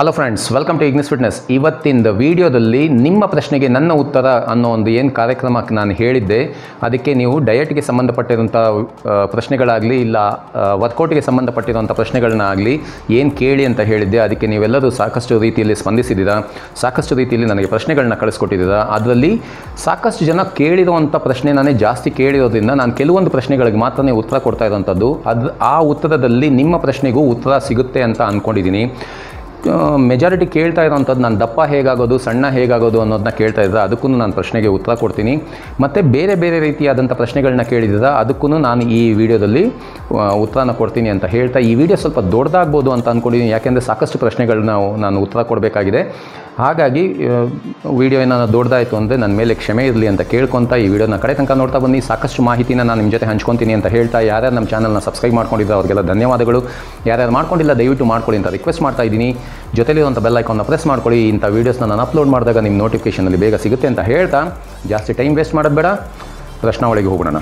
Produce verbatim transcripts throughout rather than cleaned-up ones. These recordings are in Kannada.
Hello friends, welcome to Ignis fitness. ಇವತ್ತಿನ ವಿಡಿಯೋದಲ್ಲಿ ನಿಮ್ಮ ಪ್ರಶ್ನೆಗೆ ನನ್ನ ಉತ್ತರ ಅನ್ನೋ ಒಂದು ಏನು ಕಾರ್ಯಕ್ರಮಕ್ಕೆ ನಾನು ಹೇಳಿದ್ದೆ, ಅದಕ್ಕೆ ನೀವು ಡಯಟ್ಗೆ ಸಂಬಂಧಪಟ್ಟಿರುವಂಥ ಪ್ರಶ್ನೆಗಳಾಗಲಿ ಇಲ್ಲ ವರ್ಕೌಟ್ಗೆ ಸಂಬಂಧಪಟ್ಟಿರುವಂಥ ಪ್ರಶ್ನೆಗಳನ್ನಾಗಲಿ ಏನು ಕೇಳಿ ಅಂತ ಹೇಳಿದ್ದೆ. ಅದಕ್ಕೆ ನೀವೆಲ್ಲರೂ ಸಾಕಷ್ಟು ರೀತಿಯಲ್ಲಿ ಸ್ಪಂದಿಸಿದ್ದೀರಾ, ಸಾಕಷ್ಟು ರೀತಿಯಲ್ಲಿ ನನಗೆ ಪ್ರಶ್ನೆಗಳನ್ನ ಕಳಿಸ್ಕೊಟ್ಟಿದ್ದೀರಾ. ಅದರಲ್ಲಿ ಸಾಕಷ್ಟು ಜನ ಕೇಳಿರುವಂಥ ಪ್ರಶ್ನೆ ನಾನೇ ಜಾಸ್ತಿ ಕೇಳಿರೋದ್ರಿಂದ ನಾನು ಕೆಲವೊಂದು ಪ್ರಶ್ನೆಗಳಿಗೆ ಮಾತ್ರನೇ ಉತ್ತರ ಕೊಡ್ತಾ ಇರೋವಂಥದ್ದು. ಅದು ಆ ಉತ್ತರದಲ್ಲಿ ನಿಮ್ಮ ಪ್ರಶ್ನೆಗೂ ಉತ್ತರ ಸಿಗುತ್ತೆ ಅಂತ ಅಂದ್ಕೊಂಡಿದ್ದೀನಿ. ಮೆಜಾರಿಟಿ ಕೇಳ್ತಾ ಇರೋವಂಥದ್ದು ನಾನು ದಪ್ಪ ಹೇಗಾಗೋದು, ಸಣ್ಣ ಹೇಗಾಗೋದು ಅನ್ನೋದನ್ನ ಕೇಳ್ತಾ ಇದ್ದರೆ ಅದಕ್ಕೂ ನಾನು ಪ್ರಶ್ನೆಗೆ ಉತ್ತರ ಕೊಡ್ತೀನಿ. ಮತ್ತು ಬೇರೆ ಬೇರೆ ರೀತಿಯಾದಂಥ ಪ್ರಶ್ನೆಗಳನ್ನ ಕೇಳಿದ್ರೆ ಅದಕ್ಕೂ ನಾನು ಈ ವಿಡಿಯೋದಲ್ಲಿ ಉತ್ತರನ ಕೊಡ್ತೀನಿ ಅಂತ ಹೇಳ್ತಾ, ಈ ವಿಡಿಯೋ ಸ್ವಲ್ಪ ದೊಡ್ಡದಾಗ್ಬೋದು ಅಂತ ಅಂದ್ಕೊಂಡಿದ್ದೀನಿ. ಯಾಕೆಂದರೆ ಸಾಕಷ್ಟು ಪ್ರಶ್ನೆಗಳನ್ನ ನಾನು ಉತ್ತರ ಕೊಡಬೇಕಾಗಿದೆ. ಹಾಗಾಗಿ ವಿಡಿಯೋ ಏನಾದ್ರು ದೊಡ್ಡದಾಯಿತು ಅಂದರೆ ನನ್ನ ಮೇಲೆ ಕ್ಷಮೆ ಇರಲಿ ಅಂತ ಕೇಳ್ಕೊತಾ ಈ ವಿಡಿಯೋನ ಕಡೆ ತನಕ ನೋಡ್ತಾ ಬನ್ನಿ. ಸಾಕಷ್ಟು ಮಾಹಿತಿನ ನಾನು ನಿಮ್ಮ ಜೊತೆ ಹಂಚ್ಕೊತೀನಿ ಅಂತ ಹೇಳ್ತಾ, ಯಾರ್ಯಾರು ನಮ್ಮ ಚಾನಲ್ನ ಸಬ್ಸ್ಕ್ರೈಬ್ ಮಾಡ್ಕೊಂಡಿದ್ದಾರೆ ಅವ್ರಿಗೆಲ್ಲ ಧನ್ಯವಾದಗಳು. ಯಾರ್ಯಾರು ಮಾಡ್ಕೊಂಡಿಲ್ಲ ದಯವಿಟ್ಟು ಮಾಡ್ಕೊಳ್ಳಿ ಅಂತ ರಿಕ್ವೆಸ್ಟ್ ಮಾಡ್ತಾ ಇದ್ದೀನಿ. ಜೊತೆಲಿರುವಂಥ ಬೆಲ್ ಐಕಾನ್ನ ಪ್ರೆಸ್ ಮಾಡ್ಕೊಳ್ಳಿ. ಇಂಥ ವೀಡಿಯೋಸ್ನ ನಾನು ಅಪ್ಲೋಡ್ ಮಾಡಿದಾಗ ನಿಮ್ಮ ನೋಟಿಫಿಕೇಷನಲ್ಲಿ ಬೇಗ ಸಿಗುತ್ತೆ ಅಂತ ಹೇಳ್ತಾ, ಜಾಸ್ತಿ ಟೈಮ್ ವೇಸ್ಟ್ ಮಾಡೋದು ಬೇಡ, ಪ್ರಶ್ನಾವಳಿಗೆ ಹೋಗೋಣ.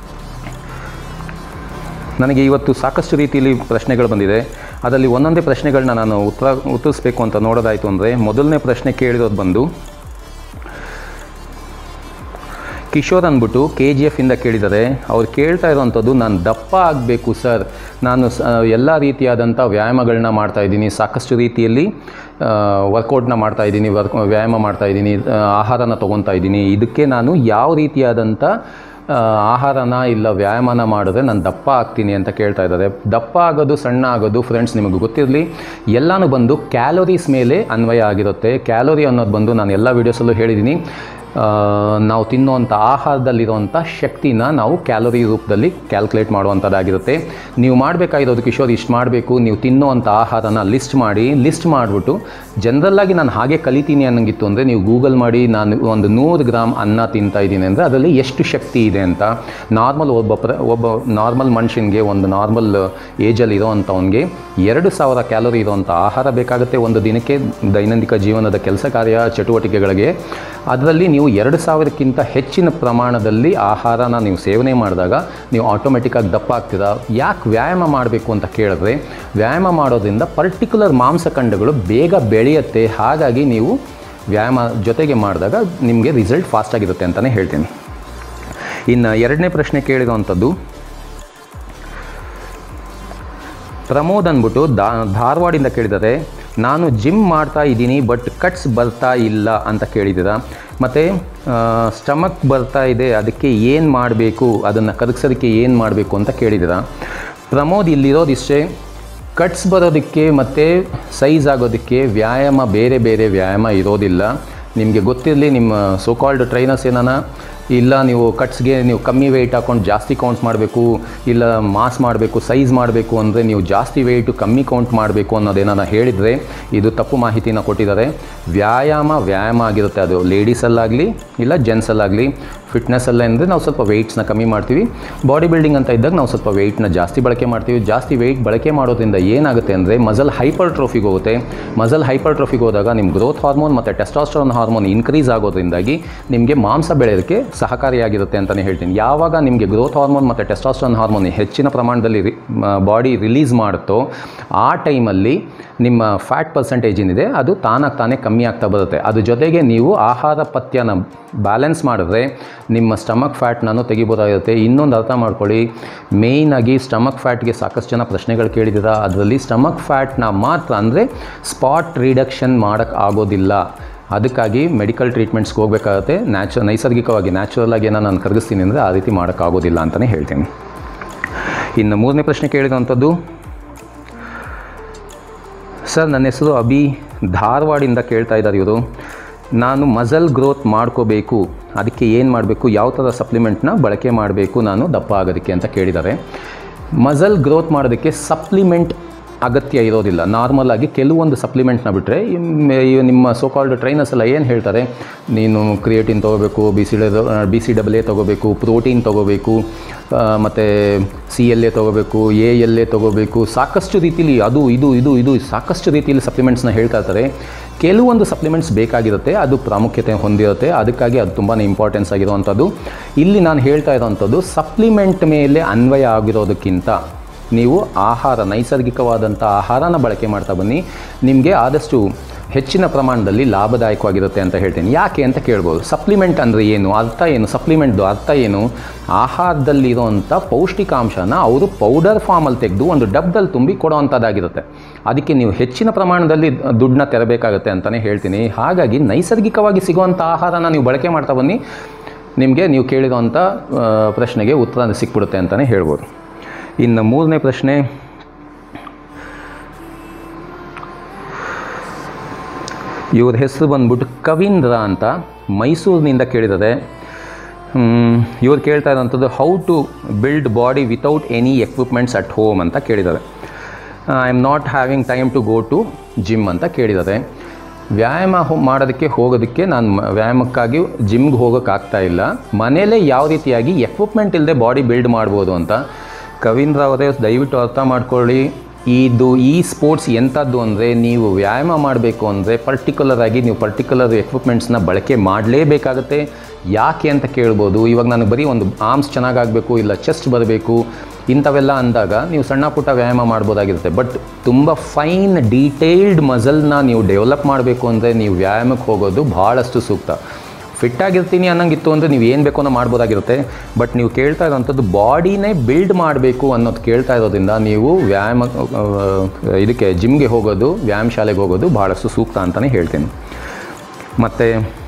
ನನಗೆ ಇವತ್ತು ಸಾಕಷ್ಟು ರೀತಿಯಲ್ಲಿ ಪ್ರಶ್ನೆಗಳು ಬಂದಿದೆ. ಅದರಲ್ಲಿ ಒಂದೊಂದೇ ಪ್ರಶ್ನೆಗಳನ್ನ ನಾನು ಉತ್ತರ ಉತ್ತರಿಸಬೇಕು ಅಂತ ನೋಡೋದಾಯಿತು ಅಂದರೆ, ಮೊದಲನೇ ಪ್ರಶ್ನೆ ಕೇಳಿರೋದು ಬಂದು ಕಿಶೋರ್ ಅಂದ್ಬಿಟ್ಟು ಕೆ ಜಿ ಎಫಿಂದ ಕೇಳಿದ್ದಾರೆ. ಅವ್ರು ಕೇಳ್ತಾ ಇರೋವಂಥದ್ದು, ನಾನು ದಪ್ಪ ಆಗಬೇಕು ಸರ್, ನಾನು ಎಲ್ಲ ರೀತಿಯಾದಂಥ ವ್ಯಾಯಾಮಗಳನ್ನ ಮಾಡ್ತಾಯಿದ್ದೀನಿ, ಸಾಕಷ್ಟು ರೀತಿಯಲ್ಲಿ ವರ್ಕೌಟ್ನ ಮಾಡ್ತಾಯಿದ್ದೀನಿ, ವರ್ಕ್ ವ್ಯಾಯಾಮ ಮಾಡ್ತಾಯಿದ್ದೀನಿ, ಆಹಾರನ ತೊಗೊತಾ ಇದ್ದೀನಿ, ಇದಕ್ಕೆ ನಾನು ಯಾವ ರೀತಿಯಾದಂಥ ಆಹಾರನ ಇಲ್ಲ ವ್ಯಾಯಾಮನ ಮಾಡಿದ್ರೆ ನಾನು ದಪ್ಪ ಆಗ್ತೀನಿ ಅಂತ ಕೇಳ್ತಾ ಇದ್ದಾರೆ. ದಪ್ಪ ಆಗೋದು ಸಣ್ಣ ಆಗೋದು ಫ್ರೆಂಡ್ಸ್ ನಿಮಗೆ ಗೊತ್ತಿರಲಿ, ಎಲ್ಲನೂ ಬಂದು ಕ್ಯಾಲೋರೀಸ್ ಮೇಲೆ ಅನ್ವಯ ಆಗಿರುತ್ತೆ. ಕ್ಯಾಲೋರಿ ಅನ್ನೋದು ಬಂದು ನಾನು ಎಲ್ಲ ವೀಡಿಯೋಸಲ್ಲೂ ಹೇಳಿದ್ದೀನಿ, ನಾವು ತಿನ್ನುವಂಥ ಆಹಾರದಲ್ಲಿರುವಂಥ ಶಕ್ತಿನ ನಾವು ಕ್ಯಾಲೋರಿ ರೂಪದಲ್ಲಿ ಕ್ಯಾಲ್ಕುಲೇಟ್ ಮಾಡುವಂಥದ್ದಾಗಿರುತ್ತೆ. ನೀವು ಮಾಡಬೇಕಾಗಿರೋದು ಕಿಶೋರ್ ಇಷ್ಟು ಮಾಡಬೇಕು, ನೀವು ತಿನ್ನುವಂಥ ಆಹಾರನ ಲಿಸ್ಟ್ ಮಾಡಿ, ಲಿಸ್ಟ್ ಮಾಡಿಬಿಟ್ಟು ಜನರಲ್ಲಾಗಿ ನಾನು ಹಾಗೆ ಕಲಿತೀನಿ ಅನ್ನಂಗಿತ್ತು ಅಂದರೆ ನೀವು ಗೂಗಲ್ ಮಾಡಿ, ನಾನು ಒಂದು ನೂರು ಗ್ರಾಮ್ ಅನ್ನ ತಿಂತಾಯಿದ್ದೀನಿ ಅಂದರೆ ಅದರಲ್ಲಿ ಎಷ್ಟು ಶಕ್ತಿ ಇದೆ ಅಂತ. ನಾರ್ಮಲ್ ಒಬ್ಬ ಪ್ರ ಒಬ್ಬ ನಾರ್ಮಲ್ ಮನುಷ್ಯನಿಗೆ, ಒಂದು ನಾರ್ಮಲ್ ಏಜಲ್ಲಿ ಇರೋವಂಥವನಿಗೆ ಎರಡು ಸಾವಿರ ಕ್ಯಾಲೋರಿ ಇರೋವಂಥ ಆಹಾರ ಬೇಕಾಗುತ್ತೆ ಒಂದು ದಿನಕ್ಕೆ, ದೈನಂದಿನ ಜೀವನದ ಕೆಲಸ ಕಾರ್ಯ ಚಟುವಟಿಕೆಗಳಿಗೆ. ಅದರಲ್ಲಿ ನೀವು ಎರಡು ಸಾವಿರಕ್ಕಿಂತ ಹೆಚ್ಚಿನ ಪ್ರಮಾಣದಲ್ಲಿ ಆಹಾರನ ನೀವು ಸೇವನೆ ಮಾಡಿದಾಗ ನೀವು ಆಟೋಮೆಟಿಕ್ಕಾಗಿ ದಪ್ಪ ಆಗ್ತೀರಾ. ಯಾಕೆ ವ್ಯಾಯಾಮ ಮಾಡಬೇಕು ಅಂತ ಕೇಳಿದ್ರೆ, ವ್ಯಾಯಾಮ ಮಾಡೋದ್ರಿಂದ ಪರ್ಟಿಕ್ಯುಲರ್ ಮಾಂಸಖಂಡಗಳು ಬೇಗ ಬೆಳೆಯುತ್ತೆ. ಹಾಗಾಗಿ ನೀವು ವ್ಯಾಯಾಮ ಜೊತೆಗೆ ಮಾಡಿದಾಗ ನಿಮಗೆ ರಿಸಲ್ಟ್ ಫಾಸ್ಟಾಗಿರುತ್ತೆ ಅಂತಲೇ ಹೇಳ್ತೀನಿ. ಇನ್ನು ಎರಡನೇ ಪ್ರಶ್ನೆ ಕೇಳಿರುವಂಥದ್ದು ಪ್ರಮೋದ್ ಅಂದ್ಬಿಟ್ಟು ದಾ ಧಾರವಾಡಿಂದ ಕೇಳಿದರೆ, ನಾನು ಜಿಮ್ ಮಾಡ್ತಾ ಇದ್ದೀನಿ ಬಟ್ ಕಟ್ಸ್ ಬರ್ತಾ ಇಲ್ಲ ಅಂತ ಕೇಳಿದ್ದೀರಾ. ಮತ್ತು ಸ್ಟಮಕ್ ಬರ್ತಾ ಇದೆ, ಅದಕ್ಕೆ ಏನು ಮಾಡಬೇಕು, ಅದನ್ನು ಕರಗಿಸೋದಕ್ಕೆ ಏನು ಮಾಡಬೇಕು ಅಂತ ಕೇಳಿದ್ದೀರಾ. ಪ್ರಮೋದ್, ಇಲ್ಲಿರೋದು ಇಷ್ಟೇ, ಕಟ್ಸ್ ಬರೋದಕ್ಕೆ ಮತ್ತು ಸೈಜ್ ಆಗೋದಕ್ಕೆ ವ್ಯಾಯಾಮ ಬೇರೆ ಬೇರೆ ವ್ಯಾಯಾಮ ಇರೋದಿಲ್ಲ. ನಿಮಗೆ ಗೊತ್ತಿರಲಿ, ನಿಮ್ಮ ಸೋಕಾಲ್ಡ್ ಟ್ರೈನರ್ಸ್ ಏನಾನ ಇಲ್ಲ ನೀವು ಕಟ್ಸ್ಗೆ ನೀವು ಕಮ್ಮಿ ವೆಯ್ಟ್ ಹಾಕ್ಕೊಂಡು ಜಾಸ್ತಿ ಕೌಂಟ್ ಮಾಡಬೇಕು, ಇಲ್ಲ ಮಾಸ್ ಮಾಡಬೇಕು, ಸೈಜ್ ಮಾಡಬೇಕು ಅಂದರೆ ನೀವು ಜಾಸ್ತಿ ವೆಯ್ಟು ಕಮ್ಮಿ ಕೌಂಟ್ ಮಾಡಬೇಕು ಅನ್ನೋದೇನಾನ ಹೇಳಿದರೆ ಇದು ತಪ್ಪು ಮಾಹಿತಿನ ಕೊಟ್ಟಿದ್ದಾರೆ. ವ್ಯಾಯಾಮ ವ್ಯಾಯಾಮ ಆಗಿರುತ್ತೆ, ಅದು ಲೇಡೀಸಲ್ಲಾಗಲಿ ಇಲ್ಲ ಜೆಂಟ್ಸಲ್ಲಾಗಲಿ. ಫಿಟ್ನೆಸ್ಸಲ್ಲ ಅಂದರೆ ನಾವು ಸ್ವಲ್ಪ ವೆಯ್ಟ್ಸ್ನ ಕಮ್ಮಿ ಮಾಡ್ತೀವಿ, ಬಾಡಿ ಬಿಲ್ಡಿಂಗ್ ಅಂತ ಇದ್ದಾಗ ನಾವು ಸ್ವಲ್ಪ ವೆಯ್ಟ್ನ ಜಾಸ್ತಿ ಬಳಕೆ ಮಾಡ್ತೀವಿ. ಜಾಸ್ತಿ ವೆಯ್ಟ್ ಬಳಕೆ ಮಾಡೋದ್ರಿಂದ ಏನಾಗುತ್ತೆ ಅಂದರೆ ಮಸಲ್ ಹೈಪರ್ ಟ್ರೋಫಿಗೆ ಹೋಗುತ್ತೆ. ಮಸಲ್ ಹೈಪರ್ ಟ್ರೋಫಿಗೆ ಹೋದಾಗ ನಿಮ್ಮ ಗ್ರೋತ್ ಹಾರ್ಮೋನ್ ಮತ್ತು ಟೆಸ್ಟಾಸ್ಟೆರಾನ್ ಹಾರ್ಮೋನ್ ಇನ್ಕ್ರೀಸ್ ಆಗೋದ್ರಿಂದಾಗಿ ನಿಮಗೆ ಮಾಂಸ ಬೆಳೆಯೋದಕ್ಕೆ ಸಹಕಾರಿಯಾಗಿರುತ್ತೆ ಅಂತಲೇ ಹೇಳ್ತೀನಿ. ಯಾವಾಗ ನಿಮಗೆ ಗ್ರೋತ್ ಹಾರ್ಮೋನ್ ಮತ್ತು ಟೆಸ್ಟಾಸ್ಟೆರಾನ್ ಹಾರ್ಮೋನ್ ಹೆಚ್ಚಿನ ಪ್ರಮಾಣದಲ್ಲಿ ಬಾಡಿ ರಿಲೀಸ್ ಮಾಡುತ್ತೋ ಆ ಟೈಮಲ್ಲಿ ನಿಮ್ಮ ಫ್ಯಾಟ್ ಪರ್ಸೆಂಟೇಜ್ ಏನಿದೆ ಅದು ತಾನಾಗಿ ತಾನೇ ಕಮ್ಮಿ ಆಗ್ತಾ ಬರುತ್ತೆ. ಅದ್ರ ಜೊತೆಗೆ ನೀವು ಆಹಾರ ಪಥ್ಯನ ಬ್ಯಾಲೆನ್ಸ್ ಮಾಡಿದ್ರೆ ನಿಮ್ಮ ಸ್ಟಮಕ್ ಫ್ಯಾಟ್ನೂ ತೆಗಿಬೋದಾಗಿರುತ್ತೆ. ಇನ್ನೊಂದು ಅರ್ಥ ಮಾಡ್ಕೊಳ್ಳಿ, ಮೇಯ್ನಾಗಿ ಸ್ಟಮಕ್ ಫ್ಯಾಟ್ಗೆ ಸಾಕಷ್ಟು ಜನ ಪ್ರಶ್ನೆಗಳು ಕೇಳಿದ್ದೀರಾ. ಅದರಲ್ಲಿ ಸ್ಟಮಕ್ ಫ್ಯಾಟ್ನ ಮಾತ್ರ ಅಂದರೆ ಸ್ಪಾಟ್ ರಿಡಕ್ಷನ್ ಮಾಡೋಕ್ಕೆ ಆಗೋದಿಲ್ಲ. ಅದಕ್ಕಾಗಿ ಮೆಡಿಕಲ್ ಟ್ರೀಟ್ಮೆಂಟ್ಸ್ಗೆ ಹೋಗಬೇಕಾಗುತ್ತೆ. ನ್ಯಾಚು ನೈಸರ್ಗಿಕವಾಗಿ ನ್ಯಾಚುರಲಾಗಿ ಏನೋ ನಾನು ಕರಗಿಸ್ತೀನಿ ಅಂದರೆ ಆ ರೀತಿ ಮಾಡೋಕ್ಕಾಗೋದಿಲ್ಲ ಅಂತಲೇ ಹೇಳ್ತೀನಿ. ಇನ್ನು ಮೂರನೇ ಪ್ರಶ್ನೆ ಕೇಳಿದಂಥದ್ದು, ಸರ್ ನನ್ನ ಹೆಸರು ಅಭಿ, ಧಾರವಾಡಿಂದ ಕೇಳ್ತಾ ಇದ್ದಾರೆ ಇವರು, ನಾನು ಮಸಲ್ ಗ್ರೋತ್ ಮಾಡ್ಕೋಬೇಕು, ಅದಕ್ಕೆ ಏನು ಮಾಡಬೇಕು, ಯಾವ ಥರ ಸಪ್ಲಿಮೆಂಟ್ನ ಬಳಕೆ ಮಾಡಬೇಕು ನಾನು ದಪ್ಪ ಆಗೋದಕ್ಕೆ ಅಂತ ಕೇಳಿದ್ದಾರೆ. ಮಸಲ್ ಗ್ರೋತ್ ಮಾಡೋದಕ್ಕೆ ಸಪ್ಲಿಮೆಂಟ್ ಅಗತ್ಯ ಇರೋದಿಲ್ಲ. ನಾರ್ಮಲಾಗಿ ಕೆಲವೊಂದು ಸಪ್ಲಿಮೆಂಟ್ನ ಬಿಟ್ಟರೆ ನಿಮ್ಮ ಸೋಕಾಲ್ಡ್ ಟ್ರೈನರ್ಸ್ ಎಲ್ಲ ಏನು ಹೇಳ್ತಾರೆ, ನೀನು ಕ್ರಿಯೇಟಿನ್ ತೊಗೋಬೇಕು, B C B C double A ತೊಗೋಬೇಕು, ಪ್ರೋಟೀನ್ ತೊಗೋಬೇಕು, ಮತ್ತು ಸಿ ಎಲ್ ಎ ತೊಗೋಬೇಕು, ಎ ಎಲ್ ಎ ತೊಗೋಬೇಕು, ಸಾಕಷ್ಟು ರೀತಿಯಲ್ಲಿ ಅದು ಇದು ಇದು ಇದು ಸಾಕಷ್ಟು ರೀತಿಯಲ್ಲಿ ಸಪ್ಲಿಮೆಂಟ್ಸ್ನ ಹೇಳ್ತಾ ಇರ್ತಾರೆ. ಕೆಲವೊಂದು ಸಪ್ಲಿಮೆಂಟ್ಸ್ ಬೇಕಾಗಿರುತ್ತೆ, ಅದು ಪ್ರಾಮುಖ್ಯತೆ ಹೊಂದಿರುತ್ತೆ, ಅದಕ್ಕಾಗಿ ಅದು ತುಂಬಾ ಇಂಪಾರ್ಟೆನ್ಸ್ ಆಗಿರುವಂಥದ್ದು. ಇಲ್ಲಿ ನಾನು ಹೇಳ್ತಾ ಇರೋವಂಥದ್ದು ಸಪ್ಲಿಮೆಂಟ್ ಮೇಲೆ ಅನ್ವಯ ಆಗಿರೋದಕ್ಕಿಂತ ನೀವು ಆಹಾರ ನೈಸರ್ಗಿಕವಾದಂಥ ಆಹಾರನ ಬಳಕೆ ಮಾಡ್ತಾ ಬನ್ನಿ. ನಿಮಗೆ ಆದಷ್ಟು ಹೆಚ್ಚಿನ ಪ್ರಮಾಣದಲ್ಲಿ ಲಾಭದಾಯಕವಾಗಿರುತ್ತೆ ಅಂತ ಹೇಳ್ತೀನಿ. ಯಾಕೆ ಅಂತ ಕೇಳ್ಬೋದು. ಸಪ್ಲಿಮೆಂಟ್ ಅಂದರೆ ಏನು, ಅರ್ಥ ಏನು, ಸಪ್ಲಿಮೆಂಟ್ದು ಅರ್ಥ ಏನು? ಆಹಾರದಲ್ಲಿರೋವಂಥ ಪೌಷ್ಟಿಕಾಂಶನ ಅವರು ಪೌಡರ್ ಫಾರ್ಮಲ್ಲಿ ತೆಗೆದು ಒಂದು ಡಬ್ಬದಲ್ಲಿ ತುಂಬಿ ಕೊಡೋವಂಥದ್ದಾಗಿರುತ್ತೆ. ಅದಕ್ಕೆ ನೀವು ಹೆಚ್ಚಿನ ಪ್ರಮಾಣದಲ್ಲಿ ದುಡ್ಡನ್ನ ತೆರಬೇಕಾಗುತ್ತೆ ಅಂತಲೇ ಹೇಳ್ತೀನಿ. ಹಾಗಾಗಿ ನೈಸರ್ಗಿಕವಾಗಿ ಸಿಗುವಂಥ ಆಹಾರನ ನೀವು ಬಳಕೆ ಮಾಡ್ತಾ ಬನ್ನಿ. ನಿಮಗೆ ನೀವು ಕೇಳಿರೋವಂಥ ಪ್ರಶ್ನೆಗೆ ಉತ್ತರ ಸಿಕ್ಬಿಡುತ್ತೆ ಅಂತಲೇ ಹೇಳ್ಬೋದು. ಇನ್ನು ಮೂರನೇ ಪ್ರಶ್ನೆ, ಇವ್ರ ಹೆಸರು ಬಂದ್ಬಿಟ್ಟು ಕವೀಂದ್ರ ಅಂತ ಮೈಸೂರಿನಿಂದ ಕೇಳಿದ್ದಾರೆ. ಇವ್ರು ಕೇಳ್ತಾ ಇರೋಂಥದ್ದು how to build body without any equipments at home ಅಂತ ಕೇಳಿದ್ದಾರೆ. I am not having time to go to gym ಅಂತ ಕೇಳಿದ್ದಾರೆ. ವ್ಯಾಯಾಮ ಮಾಡೋದಕ್ಕೆ ಹೋಗೋದಕ್ಕೆ ನಾನು ವ್ಯಾಯಾಮಕ್ಕಾಗಿ ಜಿಮ್ಗೆ ಹೋಗೋಕ್ಕಾಗ್ತಾ ಇಲ್ಲ, ಮನೇಲೇ ಯಾವ ರೀತಿಯಾಗಿ ಎಕ್ವಿಪ್ಮೆಂಟ್ ಇಲ್ಲದೆ ಬಾಡಿ ಬಿಲ್ಡ್ ಮಾಡ್ಬೋದು ಅಂತ. ಕವೀಂದ್ರ ಅವರೇ ದಯವಿಟ್ಟು ಅರ್ಥ ಮಾಡ್ಕೊಳ್ಳಿ. ಇದು ಈ ಸ್ಪೋರ್ಟ್ಸ್ ಎಂಥದ್ದು ಅಂದರೆ, ನೀವು ವ್ಯಾಯಾಮ ಮಾಡಬೇಕು ಅಂದರೆ ಪರ್ಟಿಕ್ಯುಲರ್ ಆಗಿ ನೀವು ಪರ್ಟಿಕ್ಯುಲರ್ ಎಕ್ವಿಪ್ಮೆಂಟ್ಸ್ನ ಬಳಕೆ ಮಾಡಲೇಬೇಕಾಗುತ್ತೆ. ಯಾಕೆ ಅಂತ ಕೇಳ್ಬೋದು. ಇವಾಗ ನನಗೆ ಬರೀ ಒಂದು ಆರ್ಮ್ಸ್ ಚೆನ್ನಾಗಾಗಬೇಕು, ಇಲ್ಲ ಚೆಸ್ಟ್ ಬರಬೇಕು, ಇಂಥವೆಲ್ಲ ಅಂದಾಗ ನೀವು ಸಣ್ಣ ಪುಟ್ಟ ವ್ಯಾಯಾಮ ಮಾಡ್ಬೋದಾಗಿರುತ್ತೆ. ಬಟ್ ತುಂಬ ಫೈನ್ ಡೀಟೇಲ್ಡ್ ಮಸಲ್ನ ನೀವು ಡೆವಲಪ್ ಮಾಡಬೇಕು ಅಂದರೆ ನೀವು ವ್ಯಾಯಾಮಕ್ಕೆ ಹೋಗೋದು ಭಾಳಷ್ಟು ಸೂಕ್ತ. ಫಿಟ್ಟಾಗಿರ್ತೀನಿ ಅನ್ನೋಂಗಿತ್ತು ಅಂದರೆ ನೀವು ಏನು ಬೇಕೋ ಅನ್ನೋ ಮಾಡ್ಬೋದಾಗಿರುತ್ತೆ. ಬಟ್ ನೀವು ಕೇಳ್ತಾ ಇರೋವಂಥದ್ದು ಬಾಡಿನೇ ಬಿಲ್ಡ್ ಮಾಡಬೇಕು ಅನ್ನೋದು ಕೇಳ್ತಾ ಇರೋದ್ರಿಂದ ನೀವು ವ್ಯಾಯಾಮ ಇದಕ್ಕೆ ಜಿಮ್ಗೆ ಹೋಗೋದು, ವ್ಯಾಯಾಮ ಶಾಲೆಗೆ ಹೋಗೋದು ಭಾಳಷ್ಟು ಸೂಕ್ತ ಅಂತಲೇ ಹೇಳ್ತೀನಿ. ಮತ್ತು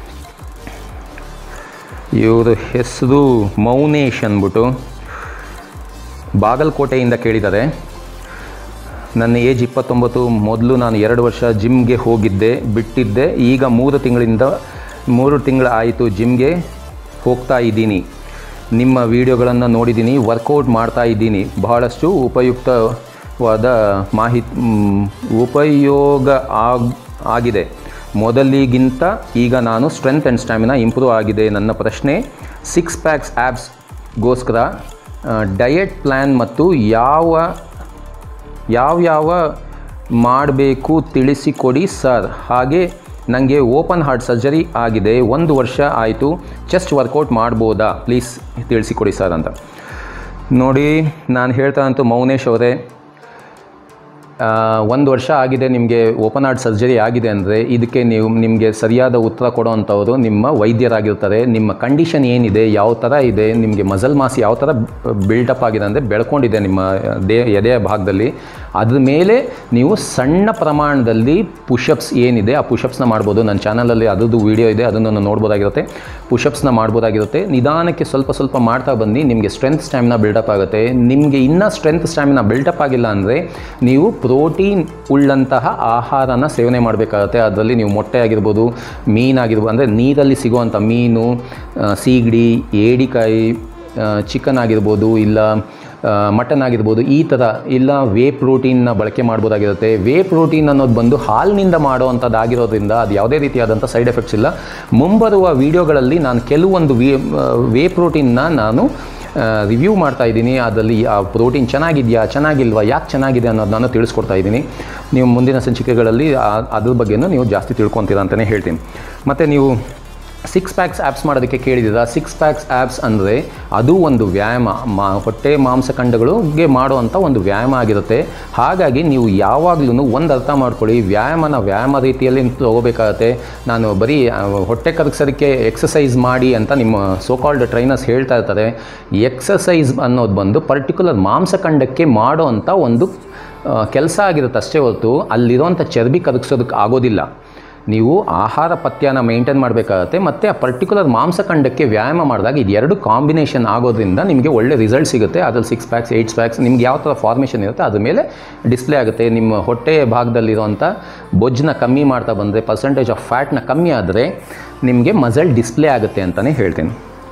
ಇವರು ಹೆಸರು ಮೌನೇಶ್ ಅಂದ್ಬಿಟ್ಟು ಬಾಗಲಕೋಟೆಯಿಂದ ಕೇಳಿದ್ದಾರೆ. ನನ್ನ ಏಜ್ ಇಪ್ಪತ್ತೊಂಬತ್ತು. ಮೊದಲು ನಾನು ಎರಡು ವರ್ಷ ಜಿಮ್ಗೆ ಹೋಗಿದ್ದೆ, ಬಿಟ್ಟಿದ್ದೆ. ಈಗ ಮೂರು ತಿಂಗಳಿಂದ ಮೂರು ತಿಂಗಳು ಆಯಿತು ಜಿಮ್ಗೆ ಹೋಗ್ತಾ ಇದ್ದೀನಿ. ನಿಮ್ಮ ವಿಡಿಯೋಗಳನ್ನು ನೋಡಿದ್ದೀನಿ, ವರ್ಕೌಟ್ ಮಾಡ್ತಾ ಇದ್ದೀನಿ. ಬಹಳಷ್ಟು ಉಪಯುಕ್ತವಾದ ಮಾಹಿತಿ ಉಪಯೋಗ ಆಗ್ ಆಗಿದೆ ಮೊದಲಿಗಿಂತ ಈಗ ನಾನು ಸ್ಟ್ರೆಂತ್ ಆ್ಯಂಡ್ ಸ್ಟ್ಯಾಮಿನಾ ಇಂಪ್ರೂವ್ ಆಗಿದೆ. ನನ್ನ ಪ್ರಶ್ನೆ, ಸಿಕ್ಸ್ ಪ್ಯಾಕ್ಸ್ ಆ್ಯಬ್ಸ್ಗೋಸ್ಕರ ಡಯಟ್ ಪ್ಲ್ಯಾನ್ ಮತ್ತು ಯಾವ ಯಾವ್ಯಾವ ಮಾಡಬೇಕು ತಿಳಿಸಿಕೊಡಿ ಸರ್. ಹಾಗೆ ನನಗೆ ಓಪನ್ ಹಾರ್ಟ್ ಸರ್ಜರಿ ಆಗಿದೆ, ಒಂದು ವರ್ಷ ಆಯಿತು. ಚೆಸ್ಟ್ ವರ್ಕೌಟ್ ಮಾಡ್ಬೋದಾ ಪ್ಲೀಸ್ ತಿಳಿಸಿಕೊಡಿ ಸರ್ ಅಂತ. ನೋಡಿ, ನಾನು ಹೇಳ್ತಾ ಅಂತೂ ಮೌನೇಶ್ ಅವರೇ, ಒಂದು ವರ್ಷ ಆಗಿದೆ ನಿಮಗೆ ಓಪನ್ ಹಾರ್ಟ್ ಸರ್ಜರಿ ಆಗಿದೆ ಅಂದರೆ ಇದಕ್ಕೆ ನೀವು ನಿಮಗೆ ಸರಿಯಾದ ಉತ್ತರ ಕೊಡೋವಂಥವರು ನಿಮ್ಮ ವೈದ್ಯರಾಗಿರ್ತಾರೆ. ನಿಮ್ಮ ಕಂಡೀಷನ್ ಏನಿದೆ, ಯಾವ ಥರ ಇದೆ, ನಿಮಗೆ ಮಸಲ್ ಮಾಸ್ ಯಾವ ಥರ ಬಿಲ್ಡಪ್ ಆಗಿದೆ ಅಂದರೆ ಬೆಳ್ಕೊಂಡಿದೆ ನಿಮ್ಮ ದೇ ಎದೆಯ ಭಾಗದಲ್ಲಿ, ಅದ್ರ ಮೇಲೆ ನೀವು ಸಣ್ಣ ಪ್ರಮಾಣದಲ್ಲಿ ಪುಷಪ್ಸ್ ಏನಿದೆ ಆ ಪುಷಪ್ಸ್ನ ಮಾಡ್ಬೋದು. ನನ್ನ ಚಾನಲಲ್ಲಿ ಅದರದ್ದು ವೀಡಿಯೋ ಇದೆ, ಅದನ್ನು ನೋಡ್ಬೋದಾಗಿರುತ್ತೆ. ಪುಷಪ್ಸ್ನ ಮಾಡ್ಬೋದಾಗಿರುತ್ತೆ. ನಿಧಾನಕ್ಕೆ ಸ್ವಲ್ಪ ಸ್ವಲ್ಪ ಮಾಡ್ತಾ ಬನ್ನಿ, ನಿಮಗೆ ಸ್ಟ್ರೆಂತ್ ಸ್ಟ್ಯಾಮಿನಾ ಬಿಲ್ಡಪ್ ಆಗುತ್ತೆ. ನಿಮಗೆ ಇನ್ನೂ ಸ್ಟ್ರೆಂತ್ ಸ್ಟ್ಯಾಮಿನಾ ಬಿಲ್ಡಪ್ ಆಗಿಲ್ಲ ಅಂದರೆ ನೀವು ಪ್ರೋಟೀನ್ ಉಳ್ಳಂತಹ ಆಹಾರನ ಸೇವನೆ ಮಾಡಬೇಕಾಗುತ್ತೆ. ಅದರಲ್ಲಿ ನೀವು ಮೊಟ್ಟೆ ಆಗಿರ್ಬೋದು, ಮೀನಾಗಿರ್ಬೋದು, ಅಂದರೆ ನೀರಲ್ಲಿ ಸಿಗುವಂಥ ಮೀನು, ಸೀಗಡಿ, ಏಡಿಕಾಯಿ, ಚಿಕನ್ ಆಗಿರ್ಬೋದು, ಇಲ್ಲ ಮಟನ್ ಆಗಿರ್ಬೋದು, ಈ ಥರ ಇಲ್ಲ ವೇ ಪ್ರೋಟೀನ್ನ ಬಳಕೆ ಮಾಡ್ಬೋದಾಗಿರುತ್ತೆ. ವೇ ಪ್ರೋಟೀನ್ ಅನ್ನೋದು ಬಂದು ಹಾಲಿನಿಂದ ಮಾಡೋವಂಥದ್ದಾಗಿರೋದ್ರಿಂದ ಅದು ಯಾವುದೇ ರೀತಿಯಾದಂಥ ಸೈಡ್ ಎಫೆಕ್ಟ್ಸ್ ಇಲ್ಲ. ಮುಂಬರುವ ವೀಡಿಯೋಗಳಲ್ಲಿ ನಾನು ಕೆಲವೊಂದು ವೇ ವೇ ಪ್ರೋಟೀನ್ನ ನಾನು ರಿವ್ಯೂ ಮಾಡ್ತಾ ಇದ್ದೀನಿ. ಅದರಲ್ಲಿ ಆ ಪ್ರೋಟೀನ್ ಚೆನ್ನಾಗಿದೆಯಾ, ಚೆನ್ನಾಗಿಲ್ವಾ, ಯಾಕೆ ಚೆನ್ನಾಗಿದೆ ಅನ್ನೋದು ನಾನು ತಿಳಿಸ್ಕೊಡ್ತಾ ಇದ್ದೀನಿ. ನೀವು ಮುಂದಿನ ಸಂಚಿಕೆಗಳಲ್ಲಿ ಅದ್ರ ಬಗ್ಗೆನೂ ನೀವು ಜಾಸ್ತಿ ತಿಳ್ಕೊತೀರಾ ಅಂತಲೇ ಹೇಳ್ತೀನಿ. ಮತ್ತು ನೀವು ಸಿಕ್ಸ್ ಪ್ಯಾಕ್ಸ್ ಆ್ಯಪ್ಸ್ ಮಾಡೋದಕ್ಕೆ ಕೇಳಿದ್ದೀರಾ. ಸಿಕ್ಸ್ ಪ್ಯಾಕ್ಸ್ ಆ್ಯಪ್ಸ್ ಅಂದರೆ ಅದು ಒಂದು ವ್ಯಾಯಾಮ, ಮಾ ಹೊಟ್ಟೆ ಮಾಂಸಖಂಡಗಳಿಗೆ ಮಾಡುವಂಥ ಒಂದು ವ್ಯಾಯಾಮ ಆಗಿರುತ್ತೆ. ಹಾಗಾಗಿ ನೀವು ಯಾವಾಗಲೂ ಒಂದು ಅರ್ಥ ಮಾಡ್ಕೊಳ್ಳಿ, ವ್ಯಾಯಾಮನ ವ್ಯಾಯಾಮ ರೀತಿಯಲ್ಲಿ ತಗೋಬೇಕಾಗತ್ತೆ. ನಾನು ಬರೀ ಹೊಟ್ಟೆ ಕರಗಿಸೋದಕ್ಕೆ ಎಕ್ಸಸೈಸ್ ಮಾಡಿ ಅಂತ ನಿಮ್ಮ ಸೋಕಾಲ್ಡ್ ಟ್ರೈನರ್ಸ್ ಹೇಳ್ತಾ ಇರ್ತಾರೆ. ಎಕ್ಸಸೈಸ್ ಅನ್ನೋದು ಬಂದು ಪರ್ಟಿಕ್ಯುಲರ್ ಮಾಂಸಖಂಡಕ್ಕೆ ಮಾಡೋ ಅಂಥ ಒಂದು ಕೆಲಸ ಆಗಿರುತ್ತೆ ಅಷ್ಟೇ ಹೊರತು ಅಲ್ಲಿರೋಂಥ ಚರ್ಬಿ ಕರಗಿಸೋದಕ್ಕೆ ಆಗೋದಿಲ್ಲ. ನೀವು ಆಹಾರ ಪಥ್ಯನ ಮೇಂಟೈನ್ ಮಾಡಬೇಕಾಗತ್ತೆ. ಮತ್ತು ಆ ಪರ್ಟಿಕ್ಯುಲರ್ ಮಾಂಸಖಂಡಕ್ಕೆ ವ್ಯಾಯಾಮ ಮಾಡಿದಾಗ ಇದು ಎರಡು ಕಾಂಬಿನೇಷನ್ ಆಗೋದ್ರಿಂದ ನಿಮಗೆ ಒಳ್ಳೆ ರಿಸಲ್ಟ್ ಸಿಗುತ್ತೆ. ಅದ್ರಲ್ಲಿ ಸಿಕ್ಸ್ ಪ್ಯಾಕ್ಸ್ ಏಯ್ಟ್ ಪ್ಯಾಕ್ಸ್ ನಿಮ್ಗೆ ಯಾವ ಥರ ಫಾರ್ಮೇಷನ್ ಇರುತ್ತೆ ಅದ್ರ ಮೇಲೆ ಡಿಸ್ಪ್ಲೇ ಆಗುತ್ತೆ. ನಿಮ್ಮ ಹೊಟ್ಟೆ ಭಾಗದಲ್ಲಿರುವಂಥ ಬೊಜ್ಜನ್ನ ಕಮ್ಮಿ ಮಾಡ್ತಾ ಬಂದರೆ, ಪರ್ಸೆಂಟೇಜ್ ಆಫ್ ಫ್ಯಾಟ್ನ ಕಮ್ಮಿ ಆದರೆ ನಿಮಗೆ ಮಸಲ್ ಡಿಸ್ಪ್ಲೇ ಆಗುತ್ತೆ ಅಂತಲೇ ಹೇಳ್ತೀನಿ.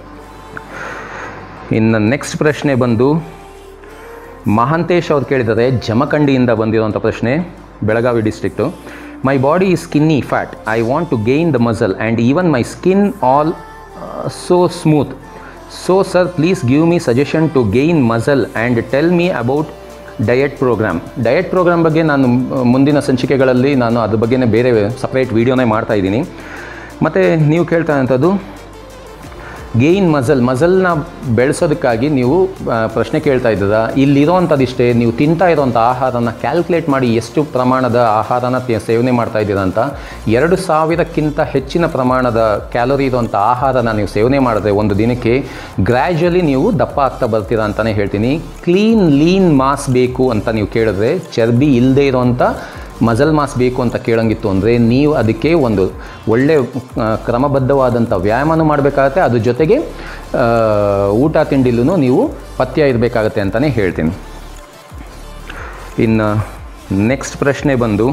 ಇನ್ನು ನೆಕ್ಸ್ಟ್ ಪ್ರಶ್ನೆ ಬಂದು ಮಹಾಂತೇಶ್ ಅವ್ರು ಕೇಳಿದ್ದಾರೆ. ಜಮಖಂಡಿಯಿಂದ ಬಂದಿರುವಂಥ ಪ್ರಶ್ನೆ, Belagavi district. My body is skinny fat. I want to gain the muscle and even my skin all uh, so smooth. So sir, please give me suggestion to gain muscle and tell me about diet program. Diet program ಬಗ್ಗೆ ನಾನು ಮುಂದಿನ ಸಂಚಿಕೆಗಳಲ್ಲಿ ನಾನು ಅದ್ರ ಬಗ್ಗೆನೇ ಬೇರೆ ಸಪ್ರೇಟ್ ವೀಡಿಯೋನೇ ಮಾಡ್ತಾಯಿದ್ದೀನಿ. ಮತ್ತು ನೀವು ಕೇಳ್ತಾ ಇರೋಂಥದ್ದು ಗೇನ್ ಮಸಲ್ ಮಸಲ್ನ ಬೆಳೆಸೋದಕ್ಕಾಗಿ ನೀವು ಪ್ರಶ್ನೆ ಕೇಳ್ತಾ ಇದ್ದೀರಾ. ಇಲ್ಲಿರೋವಂಥದ್ದಿಷ್ಟೇ, ನೀವು ತಿಂತಾ ಇರೋವಂಥ ಆಹಾರನ ಕ್ಯಾಲ್ಕುಲೇಟ್ ಮಾಡಿ ಎಷ್ಟು ಪ್ರಮಾಣದ ಆಹಾರನ ಸೇವನೆ ಮಾಡ್ತಾ ಇದ್ದೀರಾ ಅಂತ. ಎರಡು ಸಾವಿರಕ್ಕಿಂತ ಹೆಚ್ಚಿನ ಪ್ರಮಾಣದ ಕ್ಯಾಲೋರಿ ಇರುವಂಥ ಆಹಾರನ ನೀವು ಸೇವನೆ ಮಾಡಿದ್ರೆ ಒಂದು ದಿನಕ್ಕೆ ಗ್ರ್ಯಾಜುವಲಿ ನೀವು ದಪ್ಪ ಆಗ್ತಾ ಬರ್ತೀರಾ ಅಂತಲೇ ಹೇಳ್ತೀನಿ. ಕ್ಲೀನ್ ಲೀನ್ ಮಾಸ್ ಬೇಕು ಅಂತ ನೀವು ಕೇಳಿದ್ರೆ, ಚರ್ಬಿ ಇಲ್ಲದೆ ಇರೋವಂಥ ಮಸಲ್ ಮಾಸ್ ಬೇಕು ಅಂತ ಕೇಳೋಂಗಿತ್ತು ಅಂದರೆ ನೀವು ಅದಕ್ಕೆ ಒಂದು ಒಳ್ಳೆ ಕ್ರಮಬದ್ಧವಾದಂಥ ವ್ಯಾಯಾಮನೂ ಮಾಡಬೇಕಾಗತ್ತೆ, ಅದ್ರ ಜೊತೆಗೆ ಊಟ ತಿಂಡಿಲೂ ನೀವು ಪಥ್ಯ ಇರಬೇಕಾಗತ್ತೆ ಅಂತಲೇ ಹೇಳ್ತೀನಿ. ಇನ್ನು ನೆಕ್ಸ್ಟ್ ಪ್ರಶ್ನೆ ಬಂದು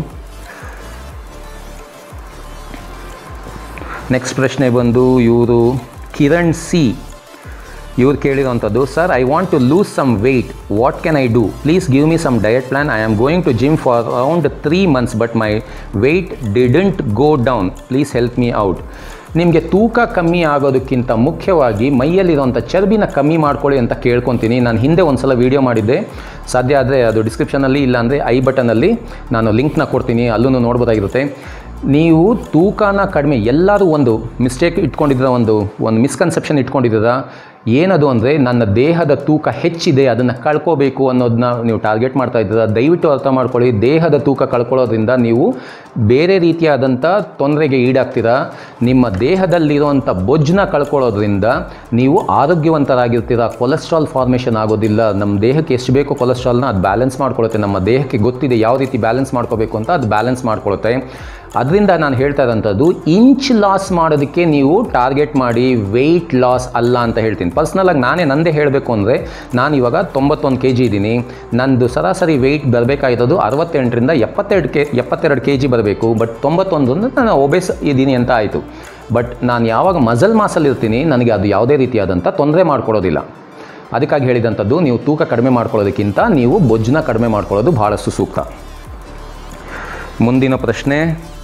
ನೆಕ್ಸ್ಟ್ ಪ್ರಶ್ನೆ ಬಂದು ಇವರು ಕಿರಣ್ ಸಿ ಇವ್ರು ಕೇಳಿರೋವಂಥದ್ದು, sir I want to lose some weight, what can I do, please give me some diet plan, I am going to gym for around three months but my weight didn't go down, please help me out. ನಿಮಗೆ ತೂಕ ಕಮ್ಮಿ ಆಗೋದಕ್ಕಿಂತ ಮುಖ್ಯವಾಗಿ ಮೈಯಲ್ಲಿರುವಂಥ ಚರ್ಬಿನ ಕಮ್ಮಿ ಮಾಡ್ಕೊಳ್ಳಿ ಅಂತ ಕೇಳ್ಕೊತೀನಿ. ನಾನು ಹಿಂದೆ ಒಂದು ಸಲ ವೀಡಿಯೋ ಮಾಡಿದ್ದೆ, ಸಾಧ್ಯ ಆದರೆ ಅದು ಡಿಸ್ಕ್ರಿಪ್ಷನಲ್ಲಿ ಇಲ್ಲಾಂದರೆ ಐ ಬಟನಲ್ಲಿ ನಾನು ಲಿಂಕ್ನ ಕೊಡ್ತೀನಿ, ಅಲ್ಲೂ ನೋಡ್ಬೋದಾಗಿರುತ್ತೆ. ನೀವು ತೂಕನ ಕಡಿಮೆ ಎಲ್ಲರೂ ಒಂದು ಮಿಸ್ಟೇಕ್ ಇಟ್ಕೊಂಡಿದ್ದೀರ, ಒಂದು ಒಂದು ಮಿಸ್ಕನ್ಸೆಪ್ಷನ್ ಇಟ್ಕೊಂಡಿದ್ದೀರ. ಏನದು ಅಂದರೆ ನನ್ನ ದೇಹದ ತೂಕ ಹೆಚ್ಚಿದೆ, ಅದನ್ನು ಕಳ್ಕೋಬೇಕು ಅನ್ನೋದನ್ನ ನೀವು ಟಾರ್ಗೆಟ್ ಮಾಡ್ತಾ ಇದ್ದೀರ. ದಯವಿಟ್ಟು ಅರ್ಥ ಮಾಡ್ಕೊಳ್ಳಿ, ದೇಹದ ತೂಕ ಕಳ್ಕೊಳ್ಳೋದ್ರಿಂದ ನೀವು ಬೇರೆ ರೀತಿಯಾದಂಥ ತೊಂದರೆಗೆ ಈಡಾಗ್ತೀರಾ. ನಿಮ್ಮ ದೇಹದಲ್ಲಿರುವಂಥ ಬೊಜ್ಜನ್ನ ಕಳ್ಕೊಳ್ಳೋದ್ರಿಂದ ನೀವು ಆರೋಗ್ಯವಂತರಾಗಿರ್ತೀರ. ಕೊಲೆಸ್ಟ್ರಾಲ್ ಫಾರ್ಮೇಷನ್ ಆಗೋದಿಲ್ಲ. ನಮ್ಮ ದೇಹಕ್ಕೆ ಎಷ್ಟು ಬೇಕೋ ಕೊಲೆಸ್ಟ್ರಾಲ್ನ ಅದು ಬ್ಯಾಲೆನ್ಸ್ ಮಾಡ್ಕೊಳ್ಳುತ್ತೆ. ನಮ್ಮ ದೇಹಕ್ಕೆ ಗೊತ್ತಿದೆ ಯಾವ ರೀತಿ ಬ್ಯಾಲೆನ್ಸ್ ಮಾಡ್ಕೋಬೇಕು ಅಂತ, ಅದು ಬ್ಯಾಲೆನ್ಸ್ ಮಾಡ್ಕೊಳ್ಳುತ್ತೆ. ಅದರಿಂದ ನಾನು ಹೇಳ್ತಾ ಇರೋಂಥದ್ದು, ಇಂಚ್ ಲಾಸ್ ಮಾಡೋದಕ್ಕೆ ನೀವು ಟಾರ್ಗೆಟ್ ಮಾಡಿ, ವೆಯ್ಟ್ ಲಾಸ್ ಅಲ್ಲ ಅಂತ ಹೇಳ್ತೀನಿ. ಪರ್ಸ್ನಲಾಗಿ ನಾನೇ ನಂದೇ ಹೇಳಬೇಕು ಅಂದರೆ, ನಾನು ಇವಾಗ ತೊಂಬತ್ತೊಂದು ಕೆ ಜಿ ಇದ್ದೀನಿ. ನಂದು ಸರಾಸರಿ ವೆಯ್ಟ್ ಬರಬೇಕಾಗಿರೋದು ಅರವತ್ತೆಂಟರಿಂದ ಎಪ್ಪತ್ತೆರಡು ಕೆ ಎಪ್ಪತ್ತೆರಡು ಕೆ ಜಿ ಬರಬೇಕು. ಬಟ್ ತೊಂಬತ್ತೊಂದು ನಾನು ಒಬೇಸ್ ಇದ್ದೀನಿ ಅಂತ ಆಯಿತು. ಬಟ್ ನಾನು ಯಾವಾಗ ಮಸಲ್ ಮಾಸಲ್ಲಿ ಇರ್ತೀನಿ, ನನಗೆ ಅದು ಯಾವುದೇ ರೀತಿಯಾದಂಥ ತೊಂದರೆ ಮಾಡ್ಕೊಳ್ಳೋದಿಲ್ಲ. ಅದಕ್ಕಾಗಿ ಹೇಳಿದಂಥದ್ದು, ನೀವು ತೂಕ ಕಡಿಮೆ ಮಾಡ್ಕೊಳ್ಳೋದಕ್ಕಿಂತ ನೀವು ಬೊಜ್ಜನ್ನ ಕಡಿಮೆ ಮಾಡ್ಕೊಳ್ಳೋದು ಭಾಳಷ್ಟು ಸೂಕ್ತ. ಮುಂದಿನ ಪ್ರಶ್ನೆ,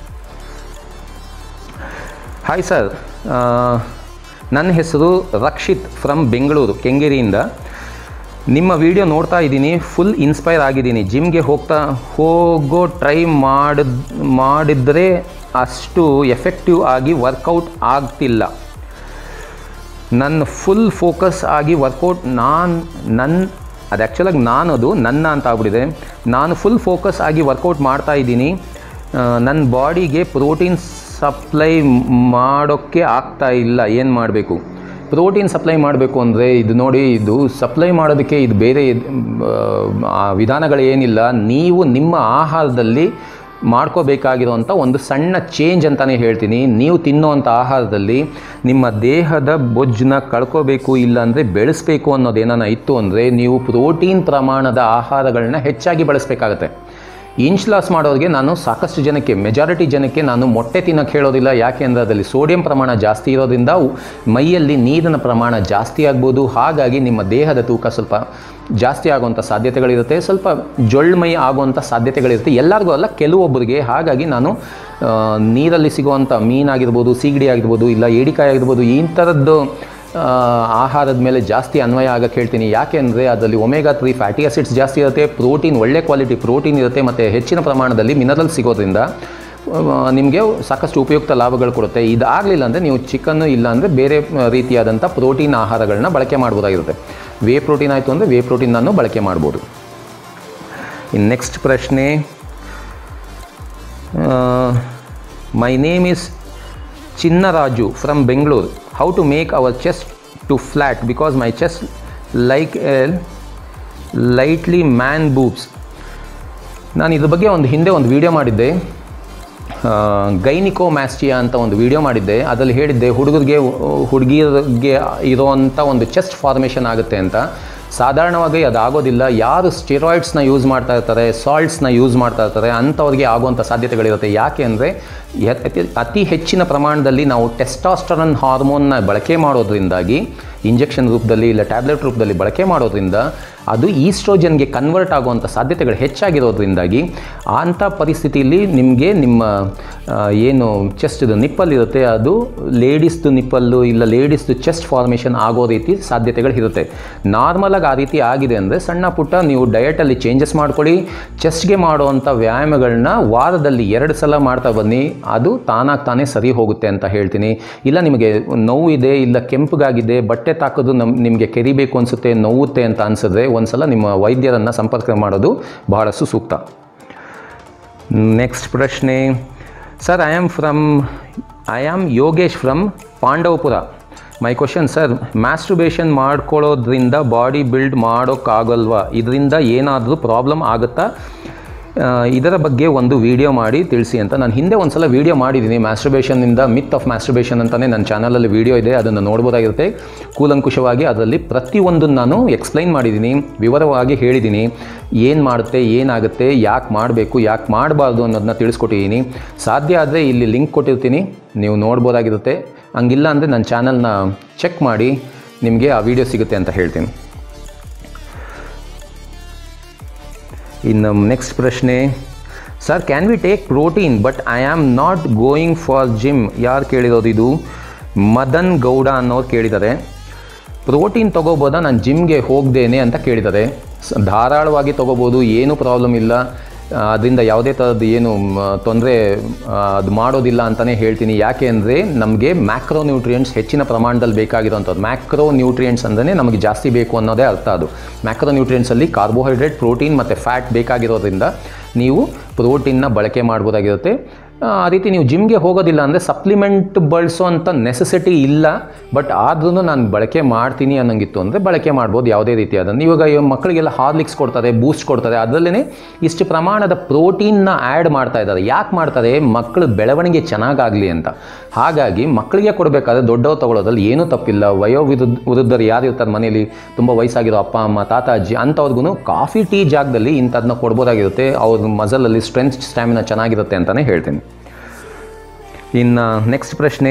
ಹಾಯ್ ಸರ್, ನನ್ನ ಹೆಸರು ರಕ್ಷಿತ್ ಫ್ರಮ್ ಬೆಂಗಳೂರು ಕೆಂಗೇರಿಯಿಂದ. ನಿಮ್ಮ ವಿಡಿಯೋ ನೋಡ್ತಾ ಇದ್ದೀನಿ, ಫುಲ್ ಇನ್ಸ್ಪೈರ್ ಆಗಿದ್ದೀನಿ. ಜಿಮ್ಗೆ ಹೋಗ್ತಾ ಹೋಗೋ ಟ್ರೈ ಮಾಡಿದ್ ಮಾಡಿದರೆ ಅಷ್ಟು ಎಫೆಕ್ಟಿವ್ ಆಗಿ ವರ್ಕೌಟ್ ಆಗ್ತಿಲ್ಲ. ನನ್ನ ಫುಲ್ ಫೋಕಸ್ ಆಗಿ ವರ್ಕೌಟ್ ನಾನು ನನ್ನ ಅದು ಆ್ಯಕ್ಚುಲಾಗಿ ನಾನು ಅದು ನನ್ನ ಅಂತ ಆಗ್ಬಿಟ್ಟಿದೆ. ನಾನು ಫುಲ್ ಫೋಕಸ್ ಆಗಿ ವರ್ಕೌಟ್ ಮಾಡ್ತಾ ಇದ್ದೀನಿ. ನನ್ನ ಬಾಡಿಗೆ ಪ್ರೋಟೀನ್ ಸಪ್ಲೈ ಮಾಡೋಕ್ಕೆ ಆಗ್ತಾ ಇಲ್ಲ, ಏನು ಮಾಡಬೇಕು? ಪ್ರೋಟೀನ್ ಸಪ್ಲೈ ಮಾಡಬೇಕು ಅಂದರೆ ಇದು ನೋಡಿ, ಇದು ಸಪ್ಲೈ ಮಾಡೋದಕ್ಕೆ ಇದು ಬೇರೆ ವಿಧಾನಗಳೇನಿಲ್ಲ. ನೀವು ನಿಮ್ಮ ಆಹಾರದಲ್ಲಿ ಮಾಡ್ಕೋಬೇಕಾಗಿರುವಂಥ ಒಂದು ಸಣ್ಣ ಚೇಂಜ್ ಅಂತಲೇ ಹೇಳ್ತೀನಿ. ನೀವು ತಿನ್ನುವಂಥ ಆಹಾರದಲ್ಲಿ ನಿಮ್ಮ ದೇಹದ ಬೊಜ್ಜನ್ನ ಕಳ್ಕೋಬೇಕು, ಇಲ್ಲಾಂದರೆ ಬೆಳೆಸಬೇಕು ಅನ್ನೋದೇನಾನ ಇತ್ತು ಅಂದರೆ ನೀವು ಪ್ರೋಟೀನ್ ಪ್ರಮಾಣದ ಆಹಾರಗಳನ್ನ ಹೆಚ್ಚಾಗಿ ಬಳಸಬೇಕಾಗತ್ತೆ. ಇಂಚ್ ಲಾಸ್ ಮಾಡೋರಿಗೆ ನಾನು ಸಾಕಷ್ಟು ಜನಕ್ಕೆ, ಮೆಜಾರಿಟಿ ಜನಕ್ಕೆ ನಾನು ಮೊಟ್ಟೆ ತಿನ್ನೋಕ್ಕೆ ಹೇಳೋದಿಲ್ಲ. ಯಾಕೆ ಅಂದರೆ ಅದರಲ್ಲಿ ಸೋಡಿಯಂ ಪ್ರಮಾಣ ಜಾಸ್ತಿ ಇರೋದ್ರಿಂದ ಮೈಯಲ್ಲಿ ನೀರಿನ ಪ್ರಮಾಣ ಜಾಸ್ತಿ ಆಗ್ಬೋದು. ಹಾಗಾಗಿ ನಿಮ್ಮ ದೇಹದ ತೂಕ ಸ್ವಲ್ಪ ಜಾಸ್ತಿ ಆಗುವಂಥ ಸಾಧ್ಯತೆಗಳಿರುತ್ತೆ, ಸ್ವಲ್ಪ ಜೊಳ್ಮೈ ಆಗುವಂಥ ಸಾಧ್ಯತೆಗಳಿರುತ್ತೆ. ಎಲ್ಲರಿಗೂ ಅಲ್ಲ, ಕೆಲವೊಬ್ಬರಿಗೆ. ಹಾಗಾಗಿ ನಾನು ನೀರಲ್ಲಿ ಸಿಗುವಂಥ ಮೀನಾಗಿರ್ಬೋದು, ಸೀಗಡಿ ಆಗಿರ್ಬೋದು, ಇಲ್ಲ ಏಡಿಕಾಯಿ ಆಗಿರ್ಬೋದು, ಈ ಥರದ್ದು ಆಹಾರದ ಮೇಲೆ ಜಾಸ್ತಿ ಅನ್ವಯ ಆಗಕ್ಕೆ ಹೇಳ್ತೀನಿ. ಯಾಕೆ ಅಂದರೆ ಅದರಲ್ಲಿ ಒಮೆಗಾ ತ್ರೀ ಫ್ಯಾಟಿ ಆಸಿಡ್ಸ್ ಜಾಸ್ತಿ ಇರುತ್ತೆ, ಪ್ರೋಟೀನ್ ಒಳ್ಳೆ ಕ್ವಾಲಿಟಿ ಪ್ರೋಟೀನ್ ಇರುತ್ತೆ, ಮತ್ತು ಹೆಚ್ಚಿನ ಪ್ರಮಾಣದಲ್ಲಿ ಮಿನರಲ್ ಸಿಗೋದ್ರಿಂದ ನಿಮಗೆ ಸಾಕಷ್ಟು ಉಪಯುಕ್ತ ಲಾಭಗಳು ಕೊಡುತ್ತೆ. ಇದಾಗಲಿಲ್ಲ ಅಂದರೆ ನೀವು ಚಿಕನ್ನು ಇಲ್ಲ ಅಂದರೆ ಬೇರೆ ರೀತಿಯಾದಂಥ ಪ್ರೋಟೀನ್ ಆಹಾರಗಳನ್ನ ಬಳಕೆ ಮಾಡ್ಬೋದಾಗಿರುತ್ತೆ. ವೇ ಪ್ರೋಟೀನ್ ಆಯಿತು ಅಂದರೆ ವೇ ಪ್ರೋಟೀನನ್ನು ಬಳಕೆ ಮಾಡ್ಬೋದು. ಇನ್ನು ನೆಕ್ಸ್ಟ್ ಪ್ರಶ್ನೆ, my name is Chinnaraju from Bengaluru. How to make our chest to flat because my chest like a lightly man boobs. ನಾನು ಇದ್ರ ಬಗ್ಗೆ ಒಂದು ಹಿಂದೆ ಒಂದು ವಿಡಿಯೋ ಮಾಡಿದ್ದೆ, ಗೈನಿಕೋಮ್ಯಾಸ್ಟಿಯಾ ಅಂತ ಒಂದು ವಿಡಿಯೋ ಮಾಡಿದ್ದೆ. ಅದರಲ್ಲಿ ಹೇಳಿದ್ದೆ ಹುಡುಗರಿಗೆ ಹುಡುಗಿಯರಿಗೆ ಇರೋವಂಥ ಒಂದು ಚೆಸ್ಟ್ ಫಾರ್ಮೇಷನ್ ಆಗುತ್ತೆ ಅಂತ. ಸಾಧಾರಣವಾಗಿ ಅದಾಗೋದಿಲ್ಲ. ಯಾರು ಸ್ಟೆರಾಯ್ಡ್ಸ್ನ ಯೂಸ್ ಮಾಡ್ತಾ ಇರ್ತಾರೆ, ಸಾಲ್ಟ್ಸ್ನ ಯೂಸ್ ಮಾಡ್ತಾ ಇರ್ತಾರೆ, ಅಂಥವ್ರಿಗೆ ಆಗುವಂಥ ಸಾಧ್ಯತೆಗಳಿರುತ್ತೆ. ಯಾಕೆ ಅಂದರೆ ಅತಿ ಹೆಚ್ಚಿನ ಪ್ರಮಾಣದಲ್ಲಿ ನಾವು ಟೆಸ್ಟಾಸ್ಟರನ್ ಹಾರ್ಮೋನ್ನ ಬಳಕೆ ಮಾಡೋದ್ರಿಂದಾಗಿ ಇಂಜೆಕ್ಷನ್ ರೂಪದಲ್ಲಿ ಇಲ್ಲ ಟ್ಯಾಬ್ಲೆಟ್ ರೂಪದಲ್ಲಿ ಬಳಕೆ ಮಾಡೋದ್ರಿಂದ ಅದು ಈಸ್ಟ್ರೋಜನ್ಗೆ ಕನ್ವರ್ಟ್ ಆಗುವಂಥ ಸಾಧ್ಯತೆಗಳು ಹೆಚ್ಚಾಗಿರೋದ್ರಿಂದಾಗಿ ಅಂಥ ಪರಿಸ್ಥಿತಿಯಲ್ಲಿ ನಿಮಗೆ ನಿಮ್ಮ ಏನು ಚೆಸ್ಟ್ದು ನಿಪ್ಪಲ್ ಇರುತ್ತೆ ಅದು ಲೇಡೀಸ್ದು ನಿಪ್ಪಲ್ಲು ಇಲ್ಲ ಲೇಡೀಸ್ದು ಚೆಸ್ಟ್ ಫಾರ್ಮೇಷನ್ ಆಗೋ ರೀತಿ ಸಾಧ್ಯತೆಗಳು ಇರುತ್ತೆ. ನಾರ್ಮಲಾಗಿ ಆ ರೀತಿ ಆಗಿದೆ ಅಂದರೆ ಸಣ್ಣ ಪುಟ್ಟ ನೀವು ಡಯಟಲ್ಲಿ ಚೇಂಜಸ್ ಮಾಡ್ಕೊಳ್ಳಿ, ಚೆಸ್ಟ್ಗೆ ಮಾಡುವಂಥ ವ್ಯಾಯಾಮಗಳನ್ನ ವಾರದಲ್ಲಿ ಎರಡು ಸಲ ಮಾಡ್ತಾ ಬನ್ನಿ, ಅದು ತಾನಾಗಿ ತಾನೇ ಸರಿ ಹೋಗುತ್ತೆ ಅಂತ ಹೇಳ್ತೀನಿ. ಇಲ್ಲ ನಿಮಗೆ ನೋವು ಇದೆ, ಇಲ್ಲ ಕೆಂಪಗಾಗಿದೆ, ಬಟ್ಟೆ ತಾಕೋದು ನಮ್ ನಿಮಗೆ ಕೆರಿಬೇಕು ಅನಿಸುತ್ತೆ, ನೋವುತ್ತೆ ಅಂತ ಅನಿಸಿದ್ರೆ ಒಂದು ಸಲ ನಿಮ್ಮ ವೈದ್ಯರನ್ನು ಸಂಪರ್ಕ ಮಾಡೋದು ಬಹಳಷ್ಟು ಸೂಕ್ತ. ನೆಕ್ಸ್ಟ್ ಪ್ರಶ್ನೆ, sir I am from I am Yogesh from Pandavapura. My question sir, masturbation ಮಾಡ್ಕೊಳ್ಳೋದ್ರಿಂದ ಬಾಡಿ ಬಿಲ್ಡ್ ಮಾಡೋಕ್ಕಾಗಲ್ವಾ? ಇದರಿಂದ ಏನಾದರೂ ಪ್ರಾಬ್ಲಮ್ ಆಗುತ್ತಾ? ಇದರ ಬಗ್ಗೆ ಒಂದು ವಿಡಿಯೋ ಮಾಡಿ ತಿಳಿಸಿ ಅಂತ. ನಾನು ಹಿಂದೆ ಒಂದು ಸಲ ವೀಡಿಯೋ ಮಾಡಿದ್ದೀನಿ ಮ್ಯಾಸ್ಟ್ರುಬೇಷನ್ನಿಂದ, ಮಿತ್ ಆಫ್ ಮ್ಯಾಸ್ಟ್ರುಬೇಷನ್ ಅಂತಲೇ ನನ್ನ ಚಾನಲಲ್ಲಿ ವೀಡಿಯೋ ಇದೆ, ಅದನ್ನು ನೋಡ್ಬೋದಾಗಿರುತ್ತೆ. ಕೂಲಂಕುಷವಾಗಿ ಅದರಲ್ಲಿ ಪ್ರತಿಯೊಂದನ್ನು ನಾನು ಎಕ್ಸ್ಪ್ಲೈನ್ ಮಾಡಿದ್ದೀನಿ, ವಿವರವಾಗಿ ಹೇಳಿದ್ದೀನಿ, ಏನು ಮಾಡುತ್ತೆ, ಏನಾಗುತ್ತೆ, ಯಾಕೆ ಮಾಡಬೇಕು, ಯಾಕೆ ಮಾಡಬಾರ್ದು ಅನ್ನೋದನ್ನ ತಿಳಿಸ್ಕೊಟ್ಟಿದ್ದೀನಿ. ಸಾಧ್ಯ ಆದರೆ ಇಲ್ಲಿ ಲಿಂಕ್ ಕೊಟ್ಟಿರ್ತೀನಿ, ನೀವು ನೋಡ್ಬೋದಾಗಿರುತ್ತೆ. ಹಂಗಿಲ್ಲ ಅಂದರೆ ನನ್ನ ಚಾನಲ್ನ ಚೆಕ್ ಮಾಡಿ, ನಿಮಗೆ ಆ ವಿಡಿಯೋ ಸಿಗುತ್ತೆ ಅಂತ ಹೇಳ್ತೀನಿ. ಇನ್ನು ನೆಕ್ಸ್ಟ್ ಪ್ರಶ್ನೆ, sir can we take protein but I am not going for gym? ಯಾರು ಕೇಳಿರೋದು? ಇದು ಮದನ್ ಗೌಡ ಅನ್ನೋರು ಕೇಳಿದ್ದಾರೆ. ಪ್ರೋಟೀನ್ ತೊಗೋಬೋದಾ ನಾನು ಜಿಮ್ಗೆ ಹೋಗ್ದೇನೆ ಅಂತ ಕೇಳಿದ್ದಾರೆ. ಧಾರಾಳವಾಗಿ ತೊಗೋಬೋದು, ಏನೂ ಪ್ರಾಬ್ಲಮ್ ಇಲ್ಲ, ಅದರಿಂದ ಯಾವುದೇ ಥರದ್ದು ಏನು ತೊಂದರೆ ಅದು ಮಾಡೋದಿಲ್ಲ ಅಂತಲೇ ಹೇಳ್ತೀನಿ. ಯಾಕೆ ಅಂದರೆ ನಮಗೆ ಮ್ಯಾಕ್ರೋ ನ್ಯೂಟ್ರಿಯೆಂಟ್ಸ್ ಹೆಚ್ಚಿನ ಪ್ರಮಾಣದಲ್ಲಿ ಬೇಕಾಗಿರೋಂಥದ್ದು. ಮ್ಯಾಕ್ರೋ ನ್ಯೂಟ್ರಿಯೆಂಟ್ಸ್ ಅಂದರೆ ನಮಗೆ ಜಾಸ್ತಿ ಬೇಕು ಅನ್ನೋದೇ ಅರ್ಥ. ಅದು ಮ್ಯಾಕ್ರೋ ನ್ಯೂಟ್ರಿಯೆಂಟ್ಸಲ್ಲಿ ಕಾರ್ಬೋಹೈಡ್ರೇಟ್, ಪ್ರೋಟೀನ್ ಮತ್ತು ಫ್ಯಾಟ್ ಬೇಕಾಗಿರೋದ್ರಿಂದ ನೀವು ಪ್ರೋಟೀನ್ನ ಬಳಕೆ ಮಾಡ್ಬೋದಾಗಿರುತ್ತೆ. ಆ ರೀತಿ ನೀವು ಜಿಮ್ಗೆ ಹೋಗೋದಿಲ್ಲ ಅಂದರೆ ಸಪ್ಲಿಮೆಂಟ್ ಬಳಸೋ ಅಂಥ ನೆಸೆಸಿಟಿ ಇಲ್ಲ, ಬಟ್ ಆದ್ರೂ ನಾನು ಬಳಕೆ ಮಾಡ್ತೀನಿ ಅನ್ನೋಂಗಿತ್ತು ಅಂದರೆ ಬಳಕೆ ಮಾಡ್ಬೋದು ಯಾವುದೇ ರೀತಿ. ಅದನ್ನು ಇವಾಗ ಮಕ್ಕಳಿಗೆಲ್ಲ ಹಾರ್ಲಿಕ್ಸ್ ಕೊಡ್ತಾರೆ, ಬೂಸ್ಟ್ ಕೊಡ್ತಾರೆ, ಅದರಲ್ಲೇ ಇಷ್ಟು ಪ್ರಮಾಣದ ಪ್ರೋಟೀನ್ನ ಆ್ಯಡ್ ಮಾಡ್ತಾ ಇದ್ದಾರೆ. ಯಾಕೆ ಮಾಡ್ತಾರೆ? ಮಕ್ಕಳ ಬೆಳವಣಿಗೆ ಚೆನ್ನಾಗಾಗಲಿ ಅಂತ. ಹಾಗಾಗಿ ಮಕ್ಕಳಿಗೆ ಕೊಡಬೇಕಾದ್ರೆ ದೊಡ್ಡವ್ರು ತೊಗೊಳೋದ್ರಲ್ಲಿ ಏನೂ ತಪ್ಪಿಲ್ಲ. ವಯೋ ವಿರುದ್ಧ ವೃದ್ಧರು ಯಾರು ಇರ್ತಾರೆ ಮನೇಲಿ, ತುಂಬ ವಯಸ್ಸಾಗಿರೋ ಅಪ್ಪ ಅಮ್ಮ, ತಾತ ಅಜ್ಜಿ, ಅಂಥವ್ರಿಗೂ ಕಾಫಿ ಟೀ ಜಾಗದಲ್ಲಿ ಇಂಥದನ್ನ ಕೊಡ್ಬೋದಾಗಿರುತ್ತೆ. ಅವ್ರ ಮಸಲಲ್ಲಿ ಸ್ಟ್ರೆಂತ್ ಸ್ಟ್ಯಾಮಿನಾ ಚೆನ್ನಾಗಿರುತ್ತೆ ಅಂತಲೇ ಹೇಳ್ತೀನಿ. ಇನ್ನು ನೆಕ್ಸ್ಟ್ ಪ್ರಶ್ನೆ,